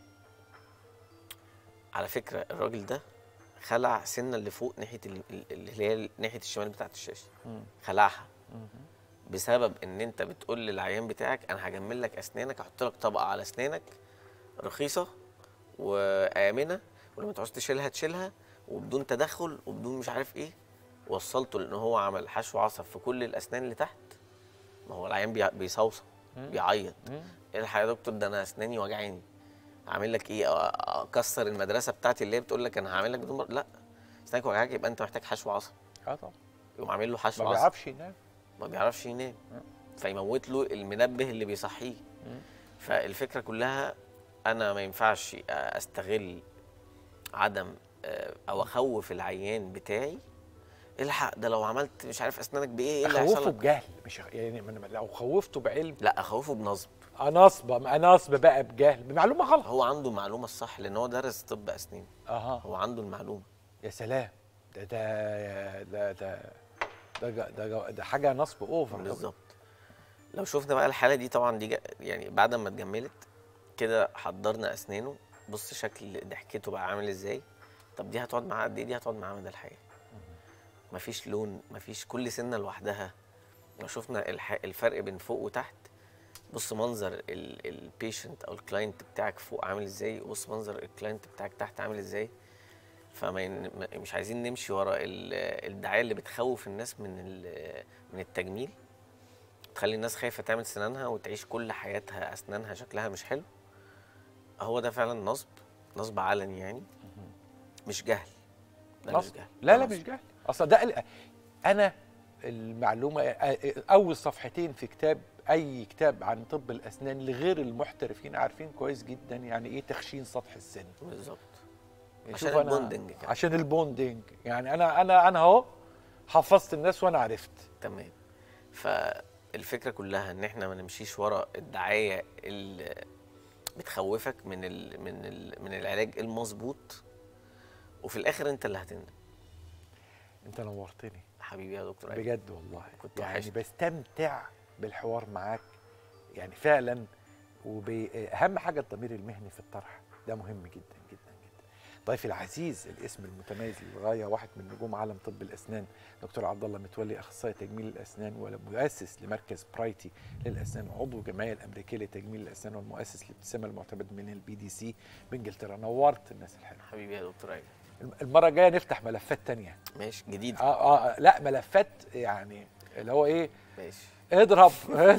على فكره الراجل ده خلع سنه اللي فوق ناحيه اللي هي ناحيه الشمال بتاعت الشاشه، خلعها بسبب ان انت بتقول للعيان بتاعك انا هجمل لك اسنانك، هحط لك طبقه على اسنانك رخيصه وامنه ولما تعوز تشيلها تشيلها وبدون تدخل وبدون مش عارف ايه. وصلته لان هو عمل حشو عصب في كل الاسنان اللي تحت. ما هو العيان بيصوصه بيعيط، ايه الحقيقه يا دكتور ده انا اسناني وجعاني، اعمل لك ايه؟ اكسر المدرسه بتاعتي اللي هي بتقول لك انا هعمل لك بدون لا، اسنانك وجعاك يبقى انت محتاج حشو عصب. اه طبعا. يقوم عامل له حشو عصب. ما بيعرفش ينام. ما بيعرفش ينام. فيموت له المنبه اللي بيصحيه. فالفكره كلها انا ما ينفعش استغل عدم او اخوف العيان بتاعي. الحق ده لو عملت مش عارف اسنانك بايه ايه اللي هيحصل؟ اخوفه بجهل، مش يعني لو خوفته بعلم. لا اخوفه بنصب. نصب نصب بقى بجهل، بمعلومه غلط. هو عنده معلومه الصح لان هو درس طب اسنان. اها هو عنده المعلومه. يا سلام، ده ده ده ده ده, ده, ده حاجه نصب اوفر. بالظبط. لو شفنا بقى الحاله دي طبعا دي يعني بعد ما اتجملت كده حضرنا اسنانه، بص شكل ضحكته بقى عامل ازاي. طب دي هتقعد معاه قد ايه؟ دي هتقعد معاه مدى الحياه. مفيش لون، مفيش، كل سنه لوحدها. لو شفنا الفرق بين فوق وتحت، بص منظر البيشنت او الكلاينت بتاعك فوق عامل ازاي، وبص منظر الكلاينت بتاعك تحت عامل ازاي. فما مش عايزين نمشي ورا الدعايه اللي بتخوف الناس من من التجميل، تخلي الناس خايفه تعمل سنانها وتعيش كل حياتها اسنانها شكلها مش حلو. هو ده فعلا نصب، نصب علني يعني، مش جهل. ده نصب. مش جهل. لا لا مش جهل، اصل ده انا المعلومه اول صفحتين في كتاب، اي كتاب عن طب الاسنان لغير المحترفين عارفين كويس جدا يعني ايه تخشين سطح السن. بالظبط. يعني عشان البوندنج كمان. عشان البوندنج يعني انا انا انا اهو حفظت الناس وانا عرفت. تمام. فالفكره كلها ان احنا ما نمشيش ورا الدعايه اللي بتخوفك من ال من ال من العلاج المظبوط، وفي الاخر انت اللي هتندم. انت نورتني حبيبي يا دكتور أيمن بجد والله، كنت يعني وحشت. بستمتع بالحوار معاك يعني فعلا. واهم حاجه الضمير المهني في الطرح ده مهم جدا جدا جدا. ضيفي العزيز الاسم المتميز للغايه، واحد من نجوم عالم طب الاسنان، دكتور عبد الله متولي، اخصائي تجميل الاسنان ومؤسس لمركز برايتي للاسنان، عضو الجمعيه الامريكيه لتجميل الاسنان والمؤسس لابتسامه المعتمد من البي دي سي بانجلترا. نورت الناس الحلوه. حبيبي يا دكتور ايمن. المره الجايه نفتح ملفات تانية. ماشي جديد. اه اه لا ملفات يعني اللي هو ايه، ماشي اضرب.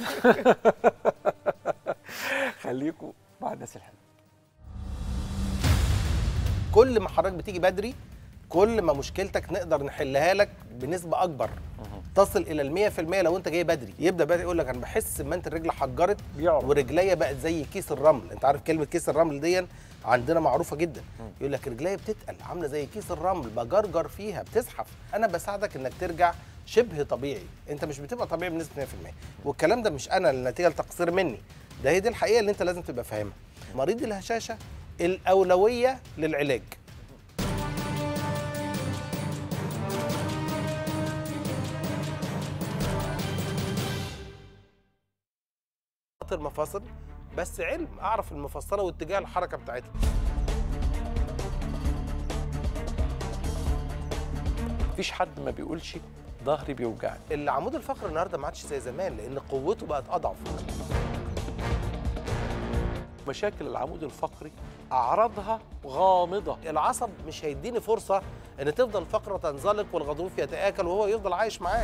خليكم مع الناس الحلوه. كل ما حضرتك بتيجي بدري كل ما مشكلتك نقدر نحلها لك بنسبه اكبر تصل الى المية في المية. لو انت جاي بدري يبدا بقى يقول لك انا بحس ما انت الرجل حجرت ورجليا بقت زي كيس الرمل. انت عارف كلمه كيس الرمل دي عندنا معروفه جدا. يقول لك رجليا بتتقل عامله زي كيس الرمل بجرجر فيها بتزحف. انا بساعدك انك ترجع شبه طبيعي. انت مش بتبقى طبيعي بنسبه مية في المية، والكلام ده مش انا النتيجه لتقصير مني، ده هي دي الحقيقه اللي انت لازم تبقى فاهمها. مريض الهشاشه الاولويه للعلاج. المفاصل بس علم، اعرف المفصله واتجاه الحركه بتاعتها. مفيش حد ما بيقولش ظهري بيوجعني. العمود الفقري النهارده ما عادش زي زمان لان قوته بقت اضعف. مشاكل العمود الفقري اعراضها غامضه. العصب مش هيديني فرصه ان تفضل الفقره تنزلق والغضروف يتآكل وهو يفضل عايش معاك.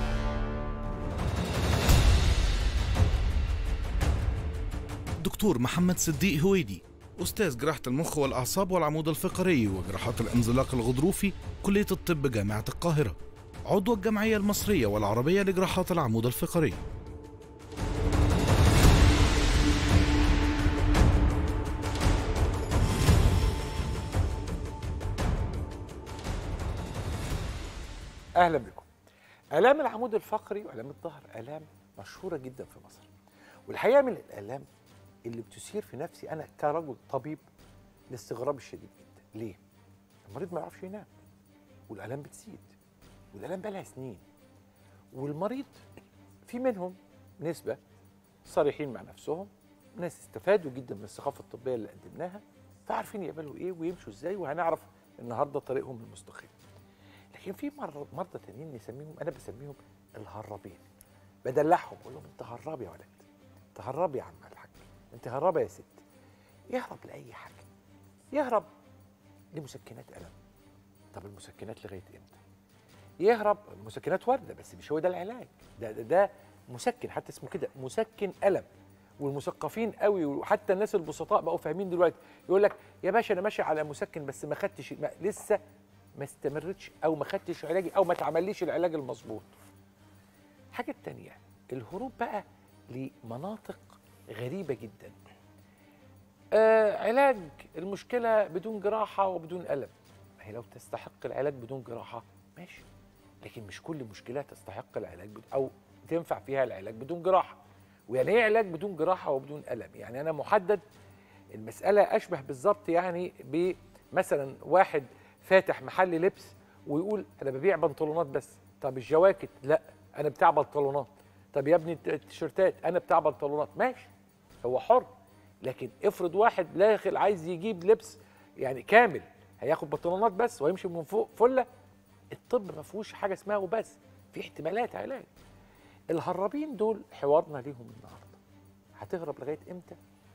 دكتور محمد صديق هويدي، أستاذ جراحة المخ والأعصاب والعمود الفقري وجراحات الانزلاق الغضروفي، كلية الطب جامعة القاهرة، عضو الجمعية المصرية والعربية لجراحات العمود الفقري. اهلا بكم. الام العمود الفقري والام الظهر الام مشهوره جدا في مصر، والحقيقه من الالام اللي بتثير في نفسي انا كرجل طبيب الاستغراب الشديد جدا. ليه؟ المريض ما يعرفش ينام والالام بتزيد والالام بقى لها سنين، والمريض في منهم نسبه صريحين مع نفسهم، ناس استفادوا جدا من الثقافه الطبيه اللي قدمناها فعارفين يعملوا ايه ويمشوا ازاي، وهنعرف النهارده طريقهم المستقيم. لكن في مرضى تانيين نسميهم، انا بسميهم الهرابين، بدلعهم بقول لهم انت هراب يا ولد، انت هراب يا عم الحاج، انت هرابه يا ست. يهرب لاي حاجه، يهرب لمسكنات الم. طب المسكنات لغايه امتى؟ يهرب المسكنات وارده بس مش هو ده العلاج، ده ده, ده مسكن، حتى اسمه كده مسكن الم. والمثقفين قوي وحتى الناس البسطاء بقوا فاهمين دلوقتي، يقول لك يا باشا انا ماشي على مسكن بس ما خدتش، ما لسه ما استمرتش او ما خدتش علاجي او ما اتعمليش العلاج المظبوط. الحاجه الثانيه الهروب بقى لمناطق غريبه جدا. آه علاج المشكله بدون جراحه وبدون الم. هي لو تستحق العلاج بدون جراحه ماشي، لكن مش كل مشكله تستحق العلاج بدون او تنفع فيها العلاج بدون جراحه. ويعني ايه علاج بدون جراحه وبدون الم؟ يعني انا محدد، المساله اشبه بالظبط يعني بمثلا واحد فاتح محل لبس ويقول انا ببيع بنطلونات بس. طب الجواكت؟ لا انا بتاع بنطلونات. طب يا ابني التيشيرتات؟ انا بتاع بنطلونات. ماشي هو حر، لكن افرض واحد داخل عايز يجيب لبس يعني كامل، هياخد بنطلونات بس ويمشي من فوق فله؟ الطب ما فيهوش حاجه اسمها وبس، في احتمالات علاج. الهرابين دول حوارنا ليهم النهارده. هتهرب لغايه امتى؟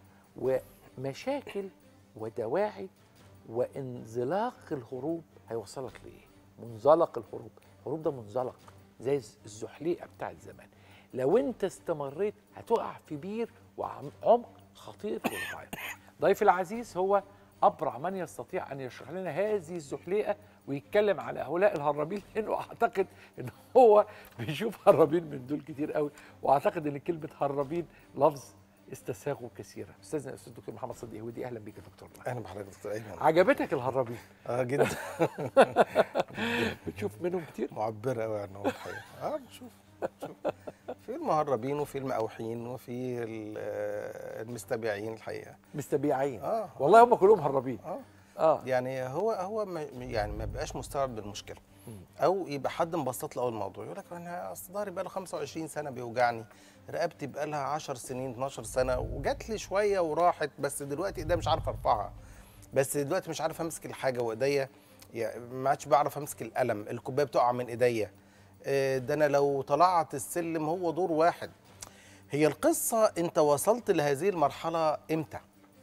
ومشاكل ودواعي وانزلاق الهروب هيوصلك لايه؟ منزلق الهروب، الهروب ده منزلق زي الزحليقه بتاعت زمان. لو انت استمريت هتقع في بير وعمق خطير للغايه. ضيفي العزيز هو ابرع من يستطيع ان يشرح لنا هذه الزحليقه ويتكلم على هؤلاء الهرابين، لانه اعتقد ان هو بيشوف هرابين من دول كتير قوي، واعتقد ان كلمه هرابين لفظ استساغوا كثيرا. استاذنا الاستاذ الدكتور محمد صديق هويدي، اهلا بيك يا دكتور. اهلا بحضرتك دكتور ايمن. عجبتك الهرابين؟ اه جدا. بتشوف منهم كتير؟ معبره قوي عنهم الحقيقه. اه بشوف بشوف في المهربين وفي المقاوحين وفي المستبيعين الحقيقه. مستبيعين؟ اه والله هم كلهم هرابين. اه اه يعني هو هو ما يعني ما بقاش مستوعب بالمشكله، او يبقى حد مبسط له اول الموضوع، يقول لك انا اصل ظهري بقى له خمسة وعشرين سنه بيوجعني، رقبتي بقى لها عشر سنين اتناشر سنه وجات لي شويه وراحت، بس دلوقتي ايديا مش عارف ارفعها، بس دلوقتي مش عارف امسك الحاجه وايديا يعني ما عادش بعرف امسك القلم، الكوبايه بتقع من ايديا، ده انا لو طلعت السلم هو دور واحد. هي القصه انت وصلت لهذه المرحله امتى؟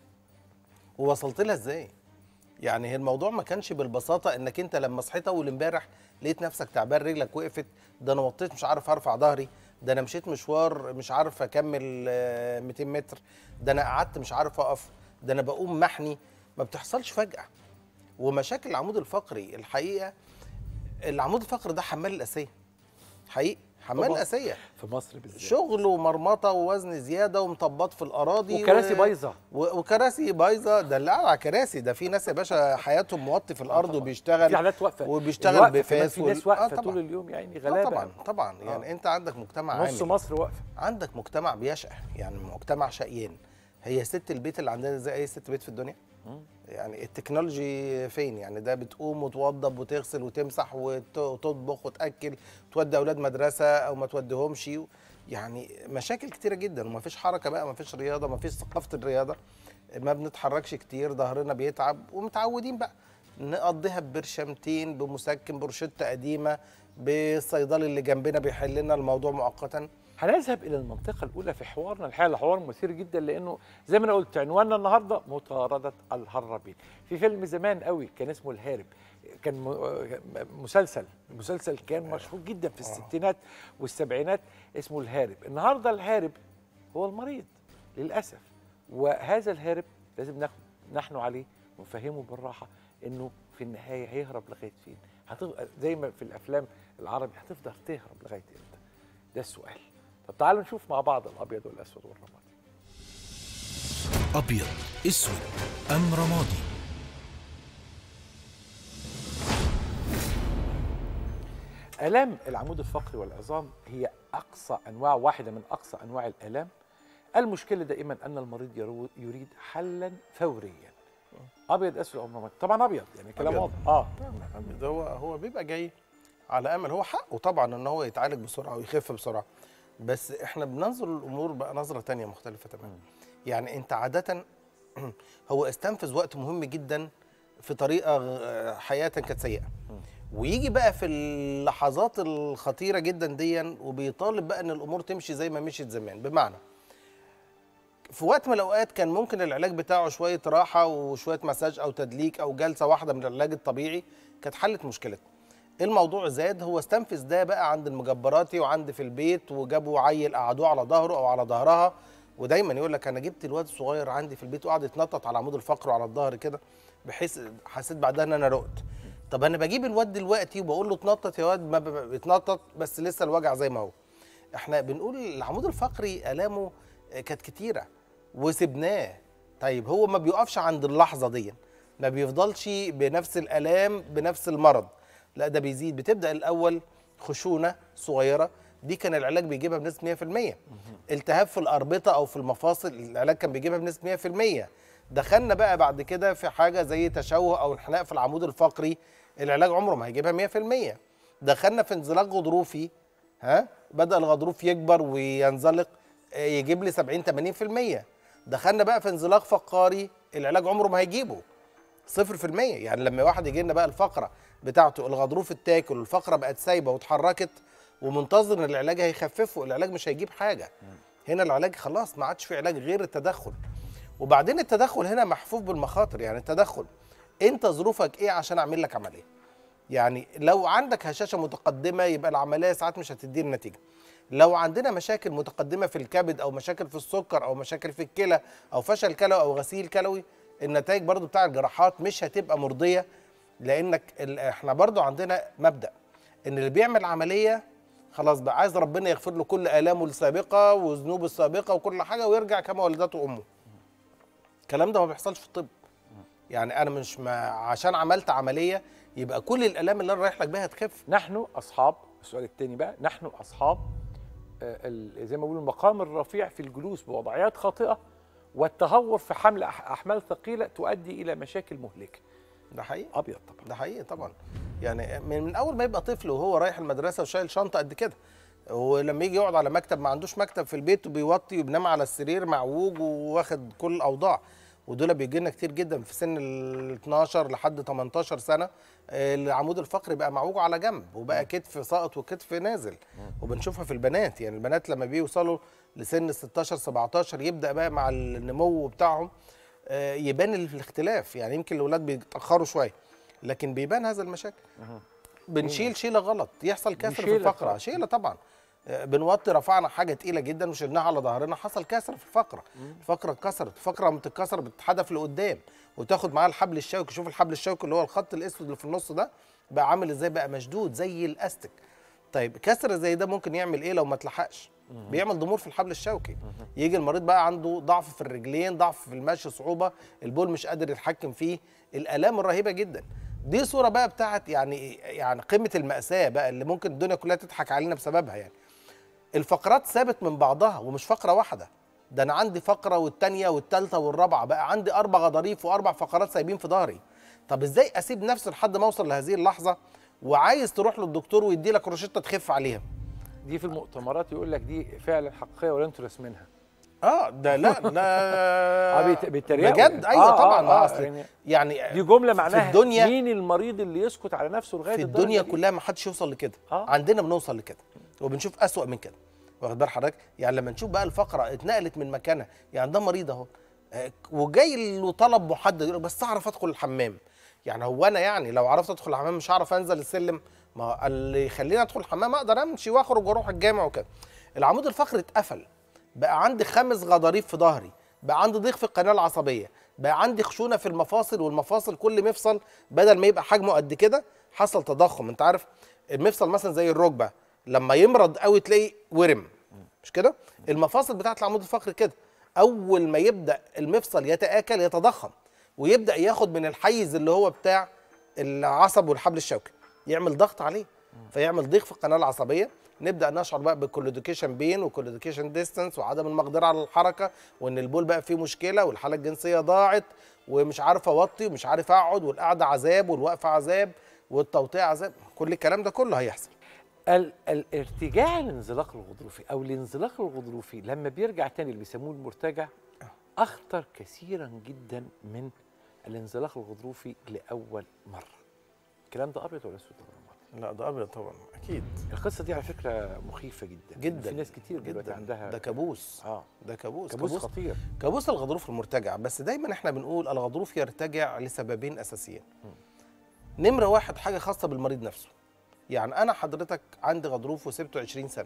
ووصلت لها ازاي؟ يعني هي الموضوع ما كانش بالبساطه انك انت لما صحيت اول امبارح لقيت نفسك تعبان، رجلك وقفت، ده انا وطيت مش عارف ارفع ظهري، ده انا مشيت مشوار مش عارف اكمل مئتين متر، ده انا قعدت مش عارف اقف، ده انا بقوم محني. ما بتحصلش فجاه. ومشاكل العمود الفقري الحقيقه، العمود الفقري ده حمال الاسيه حقيقي، حمال الاسيه في مصر بالذات، شغل ومرمطه ووزن زياده ومطبات في الاراضي وكراسي بايظه و... وكراسي بايظه. ده اللي على كراسي، ده في ناس يا باشا حياتهم موطي في الارض وبيشتغل، في حالات واقفه وبيشتغل بفاس، في ناس واقفه آه طول اليوم يعني غلابه. آه طبعا طبعا يعني آه. انت عندك مجتمع نص مصر واقفه، عندك مجتمع بيشقى، يعني مجتمع شقيان. هي ست البيت اللي عندنا زي اي ست بيت في الدنيا. م. يعني التكنولوجي فين؟ يعني ده بتقوم وتوضب وتغسل وتمسح وتطبخ وتاكل، تودي اولاد مدرسه او ما توديهمش، يعني مشاكل كتيره جدا. وما فيش حركه بقى، ما فيش رياضه، ما فيش ثقافه الرياضه، ما بنتحركش كتير، ظهرنا بيتعب، ومتعودين بقى نقضيها ببرشامتين، بمسكن، بروشته قديمه، بالصيدلي اللي جنبنا بيحل لنا الموضوع مؤقتا. هنذهب الى المنطقه الاولى في حوارنا. الحقيقه حوار مثير جدا، لانه زي ما انا قلت عنواننا النهارده مطارده الهرابين. في فيلم زمان قوي كان اسمه الهارب، كان مسلسل مسلسل كان مشهور جدا في الستينات والسبعينات اسمه الهارب. النهارده الهارب هو المريض للاسف، وهذا الهارب لازم ناخد نحن عليه ونفهمه بالراحه انه في النهايه هيهرب لغايه فين؟ هتفضل زي ما في الافلام العربي هتفضل تهرب لغايه امتى؟ ده السؤال. طب تعالوا نشوف مع بعض الابيض والاسود والرمادي. ابيض اسود ام رمادي؟ الام العمود الفقري والعظام هي اقصى انواع واحده من اقصى انواع الالام. المشكله دائما ان المريض يريد حلا فوريا. ابيض اسود ام رمادي؟ طبعا ابيض، يعني كلام واضح. اه ده هو هو بيبقى جاي على امل، هو حقه طبعا ان هو يتعالج بسرعه ويخف بسرعه، بس احنا بننظر للامور بقى نظره تانية مختلفه تماما. يعني انت عاده هو استنفذ وقت مهم جدا في طريقه حياته كانت سيئه، ويجي بقى في اللحظات الخطيره جدا دي وبيطالب بقى ان الامور تمشي زي ما مشيت زمان. بمعنى في وقت من الاوقات كان ممكن العلاج بتاعه شويه راحه وشويه مساج او تدليك او جلسه واحده من العلاج الطبيعي كانت حلت مشكلته. الموضوع زاد، هو استنفذ ده بقى عند المجبراتي وعند في البيت، وجابوا عيل قعدوه على ظهره او على ظهرها، ودايما يقول لك انا جبت الواد الصغير عندي في البيت وقعد يتنطط على عمود الفقر وعلى الظهر كده، بحيث حسيت بعدها ان انا رقت. طب انا بجيب الواد دلوقتي وبقول له اتنطط يا واد، ما بيتنطط بس لسه الوجع زي ما هو. احنا بنقول العمود الفقري الامه كانت كتيره وسبناه. طيب هو ما بيقفش عند اللحظه دي، ما بيفضلش بنفس الالام بنفس المرض، لا ده بيزيد. بتبدا الاول خشونه صغيره، دي كان العلاج بيجيبها بنسبه مية في المية. التهاب في الاربطه او في المفاصل العلاج كان بيجيبها بنسبه مية في المية. دخلنا بقى بعد كده في حاجه زي تشوه او انحناء في العمود الفقري، العلاج عمره ما هيجيبها مية في المية. دخلنا في انزلاق غضروفي، ها بدا الغضروف يكبر وينزلق يجيب لي سبعين ثمانين في المية. دخلنا بقى في انزلاق فقاري، العلاج عمره ما هيجيبه صفر في المية. يعني لما واحد يجي لنا بقى الفقره بتاعته الغضروف اتاكل والفقره بقت سايبه واتحركت ومنتظر ان العلاج هيخففه، العلاج مش هيجيب حاجه. هنا العلاج خلاص ما عادش في علاج غير التدخل. وبعدين التدخل هنا محفوف بالمخاطر. يعني التدخل انت ظروفك ايه عشان اعمل لك عمليه؟ يعني لو عندك هشاشه متقدمه يبقى العمليه ساعات مش هتدي النتيجه. لو عندنا مشاكل متقدمه في الكبد او مشاكل في السكر او مشاكل في الكلى او فشل كلوي او غسيل كلوي، النتائج برضو بتاع الجراحات مش هتبقى مرضيه. لانك احنا برضو عندنا مبدا ان اللي بيعمل عمليه خلاص بقى عايز ربنا يغفر له كل الامه السابقه وذنوبه السابقه وكل حاجه ويرجع كما ولدته امه. الكلام ده ما بيحصلش في الطب. يعني انا مش ما عشان عملت عمليه يبقى كل الالام اللي انا رايح لك بيها هتخف. نحن اصحاب السؤال الثاني بقى، نحن اصحاب زي ما بيقولوا المقام الرفيع في الجلوس بوضعيات خاطئه والتهور في حمل احمال ثقيله تؤدي الى مشاكل مهلكه. ده حقيقي. ابيض طبعا. ده حقيقي طبعا. يعني من اول ما يبقى طفل وهو رايح المدرسه وشايل شنطه قد كده، ولما يجي يقعد على مكتب ما عندوش مكتب في البيت وبيوطي وبينام على السرير معوج وواخد كل الاوضاع. ودول بيجي لنا كتير جدا في سن ال اتناشر لحد تمنتاشر سنه، العمود الفقري بقى معوج على جنب وبقى كتف ساقط وكتف نازل. وبنشوفها في البنات، يعني البنات لما بيوصلوا لسن ستاشر سبعتاشر يبدا بقى مع النمو بتاعهم يبان الاختلاف. يعني يمكن الاولاد بيتاخروا شويه لكن بيبان هذا المشاكل. بنشيل شيله غلط يحصل كسر في الفقره، شيله طبعا. بنوطي رفعنا حاجه تقيله جدا وشلناها على ظهرنا حصل كسر في الفقره، الفقره اتكسرت، الفقره لما تتكسر بتتحدف لقدام وتاخد معاها الحبل الشوكي. شوف الحبل الشوكي اللي هو الخط الاسود اللي في النص ده بقى عامل ازاي، بقى مشدود زي الاستك. طيب كسر زي ده ممكن يعمل ايه لو ما اتلحقش؟ بيعمل ضمور في الحبل الشوكي. يجي المريض بقى عنده ضعف في الرجلين، ضعف في المشي، صعوبه، البول مش قادر يتحكم فيه، الالام الرهيبه جدا. دي صوره بقى بتاعت يعني يعني قمه الماساه بقى اللي ممكن الدنيا كلها تضحك علينا بسببها. يعني الفقرات ثابت من بعضها ومش فقره واحده، ده انا عندي فقره والثانيه والثالثه والرابعه، بقى عندي اربع غضاريف واربع فقرات سايبين في ظهري. طب ازاي اسيب نفسي لحد ما اوصل لهذه اللحظه وعايز تروح للدكتور ويدي لك روشته تخف عليها؟ دي في المؤتمرات يقول لك دي فعلا حقيقيه ولا انتوا راسمينها؟ اه ده لا لا بيتريقوا بجد. ايوه آه طبعا. آه ما آه يعني, يعني دي جمله معناها في الدنيا مين المريض اللي يسكت على نفسه لغايه في الدرجة الدنيا دي؟ كلها ما حدش يوصل لكده. آه. عندنا بنوصل لكده وبنشوف اسوأ من كده، واخد بال حضرتك؟ يعني لما نشوف بقى الفقره اتنقلت من مكانها، يعني ده مريض اهو وجاي له طلب محدد يقول بس اعرف ادخل الحمام. يعني هو انا يعني لو عرفت ادخل الحمام مش هعرف انزل السلم؟ ما اللي يخليني ادخل الحمام اقدر امشي واخرج واروح الجامع وكده. العمود الفقري اتقفل، بقى عندي خمس غضاريف في ظهري، بقى عندي ضيق في القناه العصبيه، بقى عندي خشونه في المفاصل، والمفاصل كل مفصل بدل ما يبقى حجمه قد كده حصل تضخم. انت عارف المفصل مثلا زي الركبه لما يمرض قوي تلاقي ورم، مش كده؟ المفاصل بتاعت العمود الفقري كده، اول ما يبدا المفصل يتآكل يتضخم ويبدا ياخد من الحيز اللي هو بتاع العصب والحبل الشوكي، يعمل ضغط عليه فيعمل ضيق في القناه العصبيه. نبدا نشعر بقى بالكولوديكيشن بين وكولوديكيشن ديستانس وعدم المقدره على الحركه، وان البول بقى فيه مشكله والحاله الجنسيه ضاعت ومش عارف اوطي ومش عارف اقعد والقعده عذاب والوقفه عذاب والتوطيع عذاب. كل الكلام ده كله هيحصل. ال الارتجاع الانزلاق الغضروفي او الانزلاق الغضروفي لما بيرجع تاني اللي بيسموه المرتجع اخطر كثيرا جدا من الانزلاق الغضروفي لاول مره. الكلام ده ابيض ولا اسود؟ لا ده ابيض طبعا اكيد. القصه دي على فكره مخيفه جدا جدا، في ناس كتير دلوقتي عندها، ده كابوس. اه ده كابوس كابوس خطير، كابوس الغضروف المرتجع. بس دايما احنا بنقول الغضروف يرتجع لسببين اساسيين. نمره واحد حاجه خاصه بالمريض نفسه. يعني انا حضرتك عندي غضروف وسبته عشرين سنه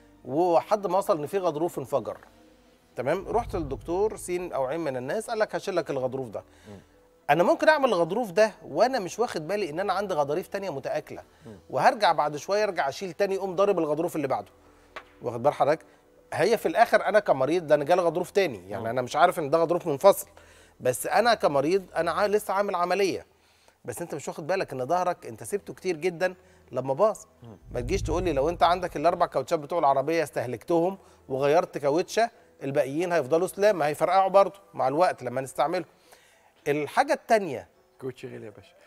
وحد ما وصل ان في غضروف انفجر، تمام؟ رحت للدكتور سين او عين من الناس قال لك هشيل لك الغضروف ده. م. انا ممكن اعمل الغضروف ده وانا مش واخد بالي ان انا عندي غضاريف تانية متآكله، وهرجع بعد شويه ارجع اشيل تاني اقوم ضارب الغضروف اللي بعده، واخد بال حضرتك؟ هي في الاخر انا كمريض ده انا جالي غضروف تاني، يعني م. انا مش عارف ان ده غضروف منفصل، بس انا كمريض انا لسه عامل عمليه، بس انت مش واخد بالك ان ظهرك انت سبته كتير جدا لما باظ. ما تجيش تقول لي لو انت عندك الاربع كاوتشات بتوع العربيه استهلكتهم وغيرت كاوتشه الباقيين هيفضلوا سلام، ما هيفرقعوا برضه مع الوقت لما نستعملهم. الحاجه الثانيه كوتش غالي يا باشا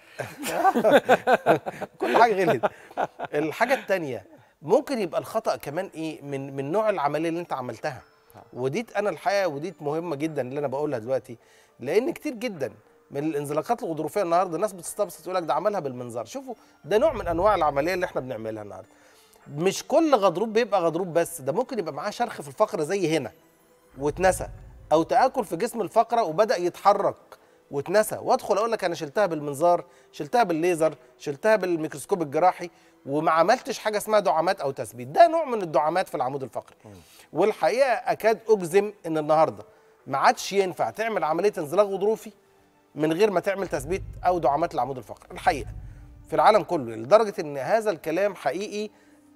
كل حاجه غلت. الحاجه الثانيه ممكن يبقى الخطا كمان ايه من من نوع العمليه اللي انت عملتها، ودي انا الحقيقه ودي مهمه جدا اللي انا بقولها دلوقتي، لان كتير جدا من الانزلاقات الغضروفيه النهارده الناس بتستبسط تقول لك ده عملها بالمنظار. شوفوا ده نوع من انواع العمليه اللي احنا بنعملها النهارده. مش كل غضروف بيبقى غضروف، بس ده ممكن يبقى معاه شرخ في الفقره زي هنا واتنسى، او تآكل في جسم الفقره وبدأ يتحرك واتنسى، وادخل اقول لك انا شلتها بالمنظار، شلتها بالليزر، شلتها بالميكروسكوب الجراحي وما عملتش حاجه اسمها دعامات او تثبيت. ده نوع من الدعامات في العمود الفقري. والحقيقه اكاد اجزم ان النهارده ما عادش ينفع تعمل عمليه انزلاق غضروفي من غير ما تعمل تثبيت او دعامات العمود الفقري الحقيقه في العالم كله، لدرجه ان هذا الكلام حقيقي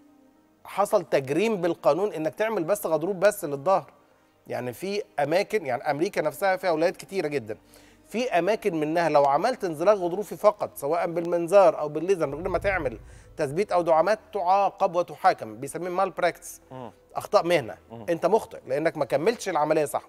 حصل تجريم بالقانون انك تعمل بس غضروف بس للظهر. يعني في اماكن، يعني امريكا نفسها فيها ولايات كتيره جدا، في اماكن منها لو عملت انزلاق غضروفي فقط سواء بالمنظار او بالليزر من غير ما تعمل تثبيت او دعامات تعاقب وتحاكم، بيسميه مال براكتس، اخطاء مهنه. انت مخطئ لانك ما كملتش العمليه صح.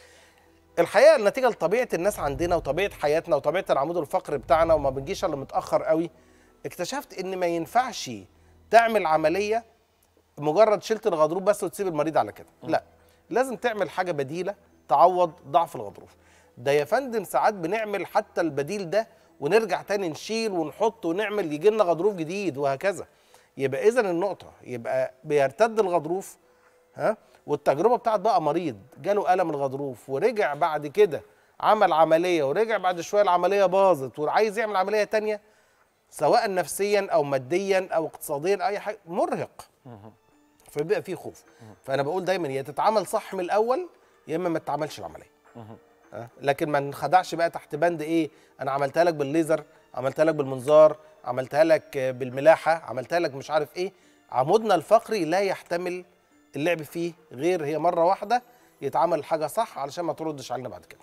الحقيقه النتيجه لطبيعه الناس عندنا وطبيعه حياتنا وطبيعه العمود الفقري بتاعنا وما بنجيش الا متاخر قوي، اكتشفت ان ما ينفعش تعمل عمليه مجرد شلت الغضروف بس وتسيب المريض على كده، لا، لازم تعمل حاجه بديله تعوض ضعف الغضروف ده. يا فندم ساعات بنعمل حتى البديل ده ونرجع تاني نشيل ونحط ونعمل يجي لنا غضروف جديد وهكذا. يبقى اذا النقطه يبقى بيرتد الغضروف، ها، والتجربه بتاعت بقى مريض جاله الم الغضروف ورجع بعد كده عمل عمليه ورجع بعد شويه العمليه باظت وعايز يعمل عمليه تانيه سواء نفسيا او ماديا او اقتصاديا اي حاجه، مرهق، فبيبقى فيه خوف. فانا بقول دايما يا تتعمل صح من الاول يا اما ما تتعملش العمليه. أه؟ لكن ما نخدعش بقى تحت بند ايه، انا عملتها لك بالليزر، عملتها لك بالمنظار، عملتها لك بالملاحه، عملتها لك مش عارف ايه. عمودنا الفقري لا يحتمل اللعب فيه غير هي مره واحده يتعمل الحاجه صح علشان ما تردش علينا بعد كده.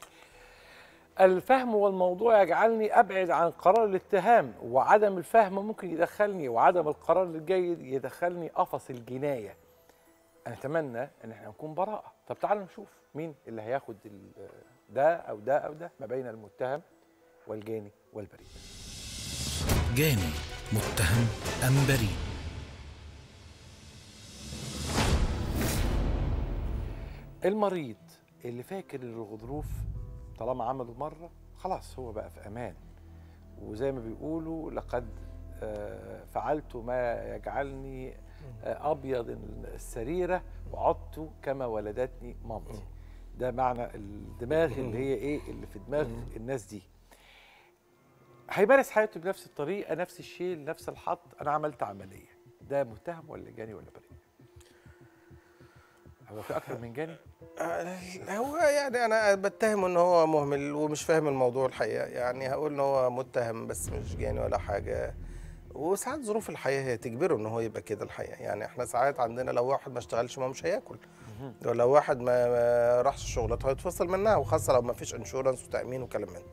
الفهم والموضوع يجعلني ابعد عن قرار الاتهام، وعدم الفهم ممكن يدخلني، وعدم القرار الجيد يدخلني قفص الجنايه. انا اتمنى ان احنا نكون براءه. طب تعالوا نشوف مين اللي هياخد ده او ده او ده ما بين المتهم والجاني والبريء. جاني، متهم ام بريء؟ المريض اللي فاكر الغضروف طالما عمله مره خلاص هو بقى في امان، وزي ما بيقولوا لقد آه فعلت ما يجعلني آه ابيض السريره وعدت كما ولدتني مامتي. ده معنى الدماغ اللي هي ايه اللي في دماغ الناس دي. هيمارس حياته بنفس الطريقه، نفس الشيل، نفس الحط. انا عملت عمليه، ده متهم ولا جاني ولا بريء؟ هو في اكتر من جاني؟ هو يعني انا بتهم ان هو مهمل ومش فاهم الموضوع الحقيقه، يعني هقول ان هو متهم بس مش جاني ولا حاجه. وساعات ظروف الحياه هي تجبره ان هو يبقى كده الحقيقه، يعني احنا ساعات عندنا لو واحد ما اشتغلش ما مش هياكل، ولو واحد ما راحش شغلته هيتفصل منها، وخاصه لو ما فيش انشورنس وتامين وكلام من.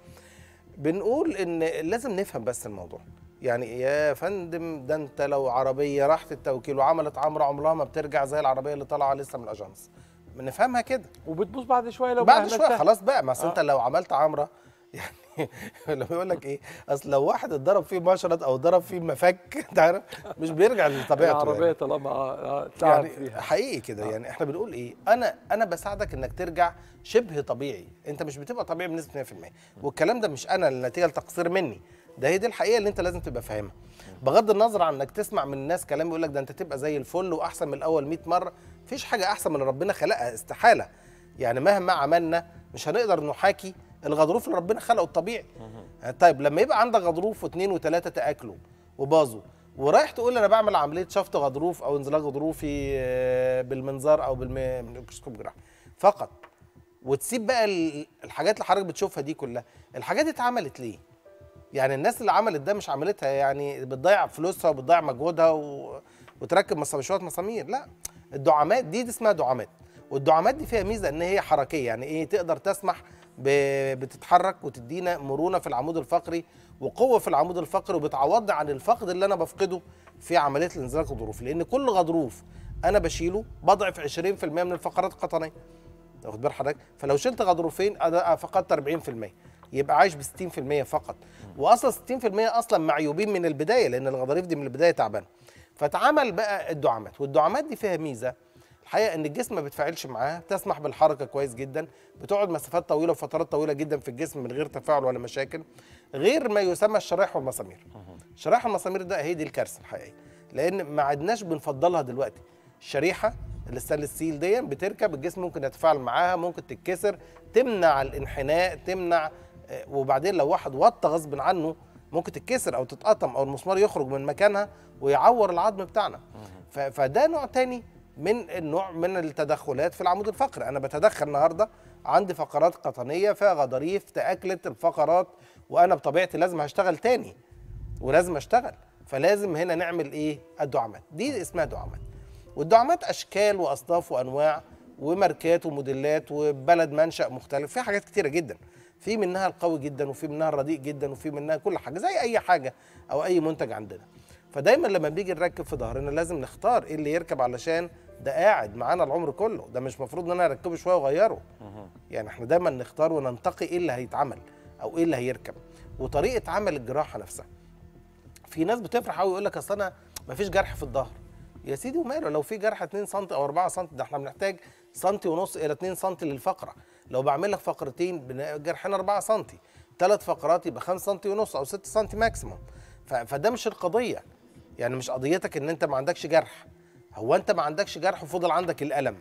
بنقول ان لازم نفهم بس الموضوع، يعني يا فندم ده انت لو عربيه راحت التوكيل وعملت عمره عمرها ما بترجع زي العربيه اللي طالعه لسه من الاجانس، بنفهمها كده. وبتبوظ بعد شويه لو بعد شويه أهملتها. خلاص بقى، ما اصل آه. انت لو عملت عمره يعني لو يقول لك ايه، اصل لو واحد اتضرب فيه مشرط او ضرب فيه مفك انت عارف مش بيرجع لطبيعته العربيه يعني. طالما اه تعب يعني فيها حقيقي كده آه. يعني احنا بنقول ايه، انا انا بساعدك انك ترجع شبه طبيعي، انت مش بتبقى طبيعي بنسبه مية في المية، والكلام ده مش انا النتيجه لتقصير مني، ده هي دي الحقيقه اللي انت لازم تبقى فاهمها. بغض النظر عن انك تسمع من الناس كلام يقول لك ده انت تبقى زي الفل واحسن من الاول مية مره، مفيش حاجه احسن من اللي ربنا خلقها استحاله. يعني مهما عملنا مش هنقدر نحاكي الغضروف اللي ربنا خلقه الطبيعي. طيب لما يبقى عندك غضروف واثنين وثلاثه تاكلوا وباظوا، ورايح تقول انا بعمل عمليه شفط غضروف او انزلاق غضروفي بالمنظار او بالميكروسكوب الجراحي فقط، وتسيب بقى الحاجات اللي حضرتك بتشوفها دي كلها، الحاجات دي اتعملت ليه؟ يعني الناس اللي عملت ده مش عملتها يعني بتضيع فلوسها وبتضيع مجهودها و... وتركب شويه مسامير، لا، الدعامات دي, دي اسمها دعامات، والدعامات دي فيها ميزه ان هي حركيه، يعني ايه تقدر تسمح ب... بتتحرك وتدينا مرونه في العمود الفقري وقوه في العمود الفقري، وبتعوض عن الفقد اللي انا بفقده في عمليه الانزلاق الغضروفي، لان كل غضروف انا بشيله بضعف عشرين في المية من الفقرات القطنيه. واخد بال حضرتك؟ فلو شلت غضروفين انا فقدت أربعين في المية، يبقى عايش ب ستين في المية فقط، واصلا ستين في المية اصلا معيوبين من البدايه لان الغضاريف دي من البدايه تعبانه. فتعمل بقى الدعامات، والدعامات دي فيها ميزه الحقيقه ان الجسم ما بيتفاعلش معاها، تسمح بالحركه كويس جدا، بتقعد مسافات طويله وفترات طويله جدا في الجسم من غير تفاعل ولا مشاكل، غير ما يسمى الشرايح والمسامير. الشرايح والمسامير ده هي دي الكارثه الحقيقيه، لان ما عدناش بنفضلها دلوقتي. الشريحه الستانلس ستيل دي بتركب الجسم ممكن يتفاعل معاها، ممكن تتكسر، تمنع الانحناء، تمنع، وبعدين لو واحد وطى غصب عنه ممكن تتكسر او تتقطم او المسمار يخرج من مكانها ويعور العظم بتاعنا. فده نوع تاني من النوع من التدخلات في العمود الفقري. انا بتدخل النهارده عندي فقرات قطنيه فيها غضاريف تاكلت الفقرات، وانا بطبيعتي لازم هشتغل تاني ولازم اشتغل، فلازم هنا نعمل ايه؟ الدعامات دي اسمها دعامات. والدعامات اشكال واصناف وانواع وماركات وموديلات وبلد منشأ مختلف، في حاجات كتيره جدا، في منها القوي جدا وفي منها الرديء جدا وفي منها كل حاجه زي اي حاجه او اي منتج عندنا. فدايما لما بنيجي نركب في ظهرنا لازم نختار ايه اللي يركب، علشان ده قاعد معانا العمر كله، ده مش مفروض ان انا اركبه شويه واغيره. يعني احنا دايما نختار وننتقي ايه اللي هيتعمل او ايه اللي هيركب، وطريقه عمل الجراحه نفسها. في ناس بتفرح قوي يقول لك اصل انا مفيش جرح في الظهر. يا سيدي وماله، لو في جرح اتنين سم او أربعة سم، ده احنا بنحتاج سنتي ونص الى اتنين سم للفقره. لو بعمل لك فقرتين جرحين أربعة سم، ثلاث فقرات يبقى خمسة سم ونص او ستة سم ماكسيموم. فده مش القضيه، يعني مش قضيتك ان انت ما عندكش جرح، هو انت ما عندكش جرح وفضل عندك الالم.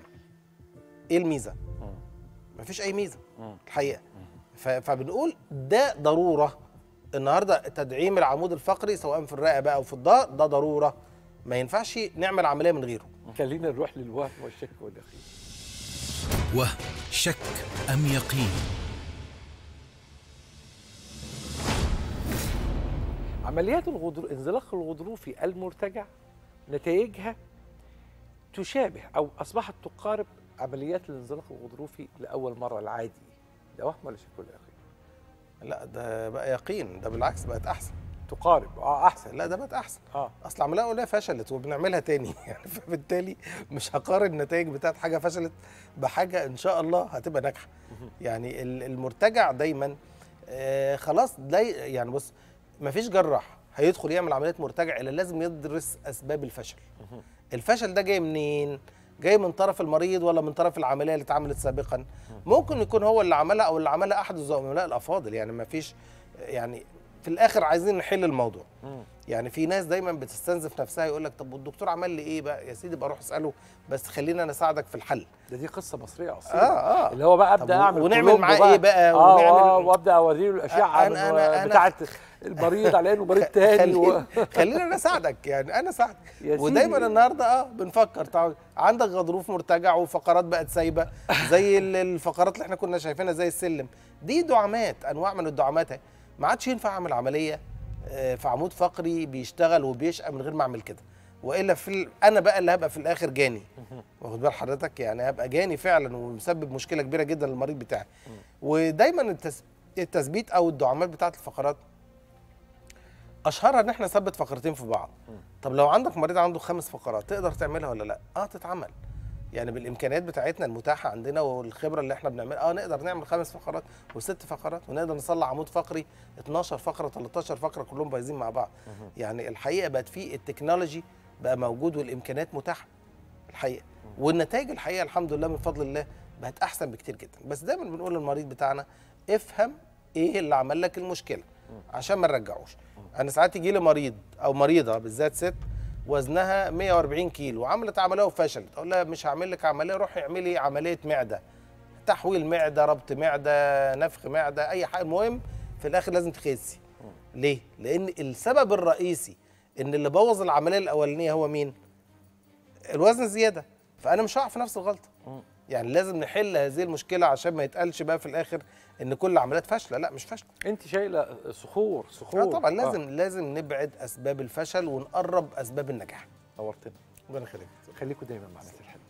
ايه الميزه؟ مفيش اي ميزه الحقيقه. فبنقول ده ضروره النهارده، تدعيم العمود الفقري سواء في الرقبه او في الظهر ده ضروره، ما ينفعش نعمل عمليه من غيره. خلينا نروح للوهم والشك واليقين. وهم، شك ام يقين؟ عمليات الغضروف انزلاق الغضروفي المرتجع نتائجها تشابه او اصبحت تقارب عمليات الانزلاق الغضروفي لاول مره العادي. ده وهم ولا شك ولا يقين؟ لا ده بقى يقين، ده بالعكس بقت احسن. تقارب اه احسن. لا ده بقت احسن. اه اصل العمليه الاولى فشلت وبنعملها تاني يعني، فبالتالي مش هقارن النتائج بتاعت حاجه فشلت بحاجه ان شاء الله هتبقى ناجحه. يعني المرتجع دايما آه خلاص ده، يعني بص مفيش جراح هيدخل يعمل عمليه مرتجع الا لازم يدرس اسباب الفشل. الفشل ده جاي منين؟ جاي من طرف المريض ولا من طرف العمليه اللي اتعملت سابقا. ممكن يكون هو اللي عملها او اللي عملها احد الزملاء الافاضل، يعني ما فيش يعني في الاخر عايزين نحل الموضوع. يعني في ناس دايما بتستنزف نفسها يقول لك طب والدكتور عمل لي ايه بقى يا سيدي، بروح اساله بس خليني انا اساعدك في الحل. ده دي قصه مصريه اصلا. اه اه اللي هو بقى ابدا اعمل ونعمل معاه بقى. ايه بقى آه ونعمل آه وابدا اوري له الاشعه أنا أنا بتاعه المريض على انه مريض تاني خلينا و... خلينا انا اساعدك، يعني انا اساعدك. يا ودايما سيدي. النهارده اه بنفكر تعال عندك غضروف مرتجع وفقرات بقت سايبه زي ال- الفقرات اللي احنا كنا شايفينها زي السلم، دي دعامات، انواع من الدعامات اهي. ما عادش ينفع اعمل عمليه آه، في عمود فقري بيشتغل وبيشقى من غير ما اعمل كده، والا في ال... انا بقى اللي هبقى في الاخر جاني. واخد بال حضرتك، يعني هبقى جاني فعلا ومسبب مشكله كبيره جدا للمريض بتاعي. ودايما التس... التثبيت او الدعامات بتاعه الفقرات اشهرها ان احنا نثبت فقرتين في بعض. طب لو عندك مريض عنده خمس فقرات تقدر تعملها ولا لا؟ اه تتعمل. يعني بالامكانيات بتاعتنا المتاحه عندنا والخبره اللي احنا بنعملها اه نقدر نعمل خمس فقرات وست فقرات، ونقدر نصلح عمود فقري اتناشر فقره تلتاشر فقره كلهم بايظين مع بعض. يعني الحقيقه بقت في التكنولوجي بقى موجود والامكانيات متاحه الحقيقه، والنتائج الحقيقه الحمد لله من فضل الله بقت احسن بكتير جدا. بس دايما بنقول للمريض بتاعنا افهم ايه اللي عمل لك المشكله عشان ما نرجعوش. انا ساعات يجي لي مريض او مريضه بالذات ست وزنها مية واربعين كيلو وعملت عمليه وفشلت، اقول لها مش هعمل لك عمليه، روحي اعملي عمليه معده، تحويل معده، ربط معده، نفخ معده، اي حاجه، المهم في الاخر لازم تخسي. ليه؟ لان السبب الرئيسي ان اللي بوظ العمليه الاولانيه هو مين؟ الوزن زياده، فانا مش هقع في نفس الغلطه. يعني لازم نحل هذه المشكله عشان ما يتقالش بقى في الاخر ان كل العمليات فاشله، لا مش فاشله. انت شايله صخور صخور اه طبعا لازم آه. لازم نبعد اسباب الفشل ونقرب اسباب النجاح. نورتنا. ربنا يخليك. خليكم دايما معنا في الحلقه.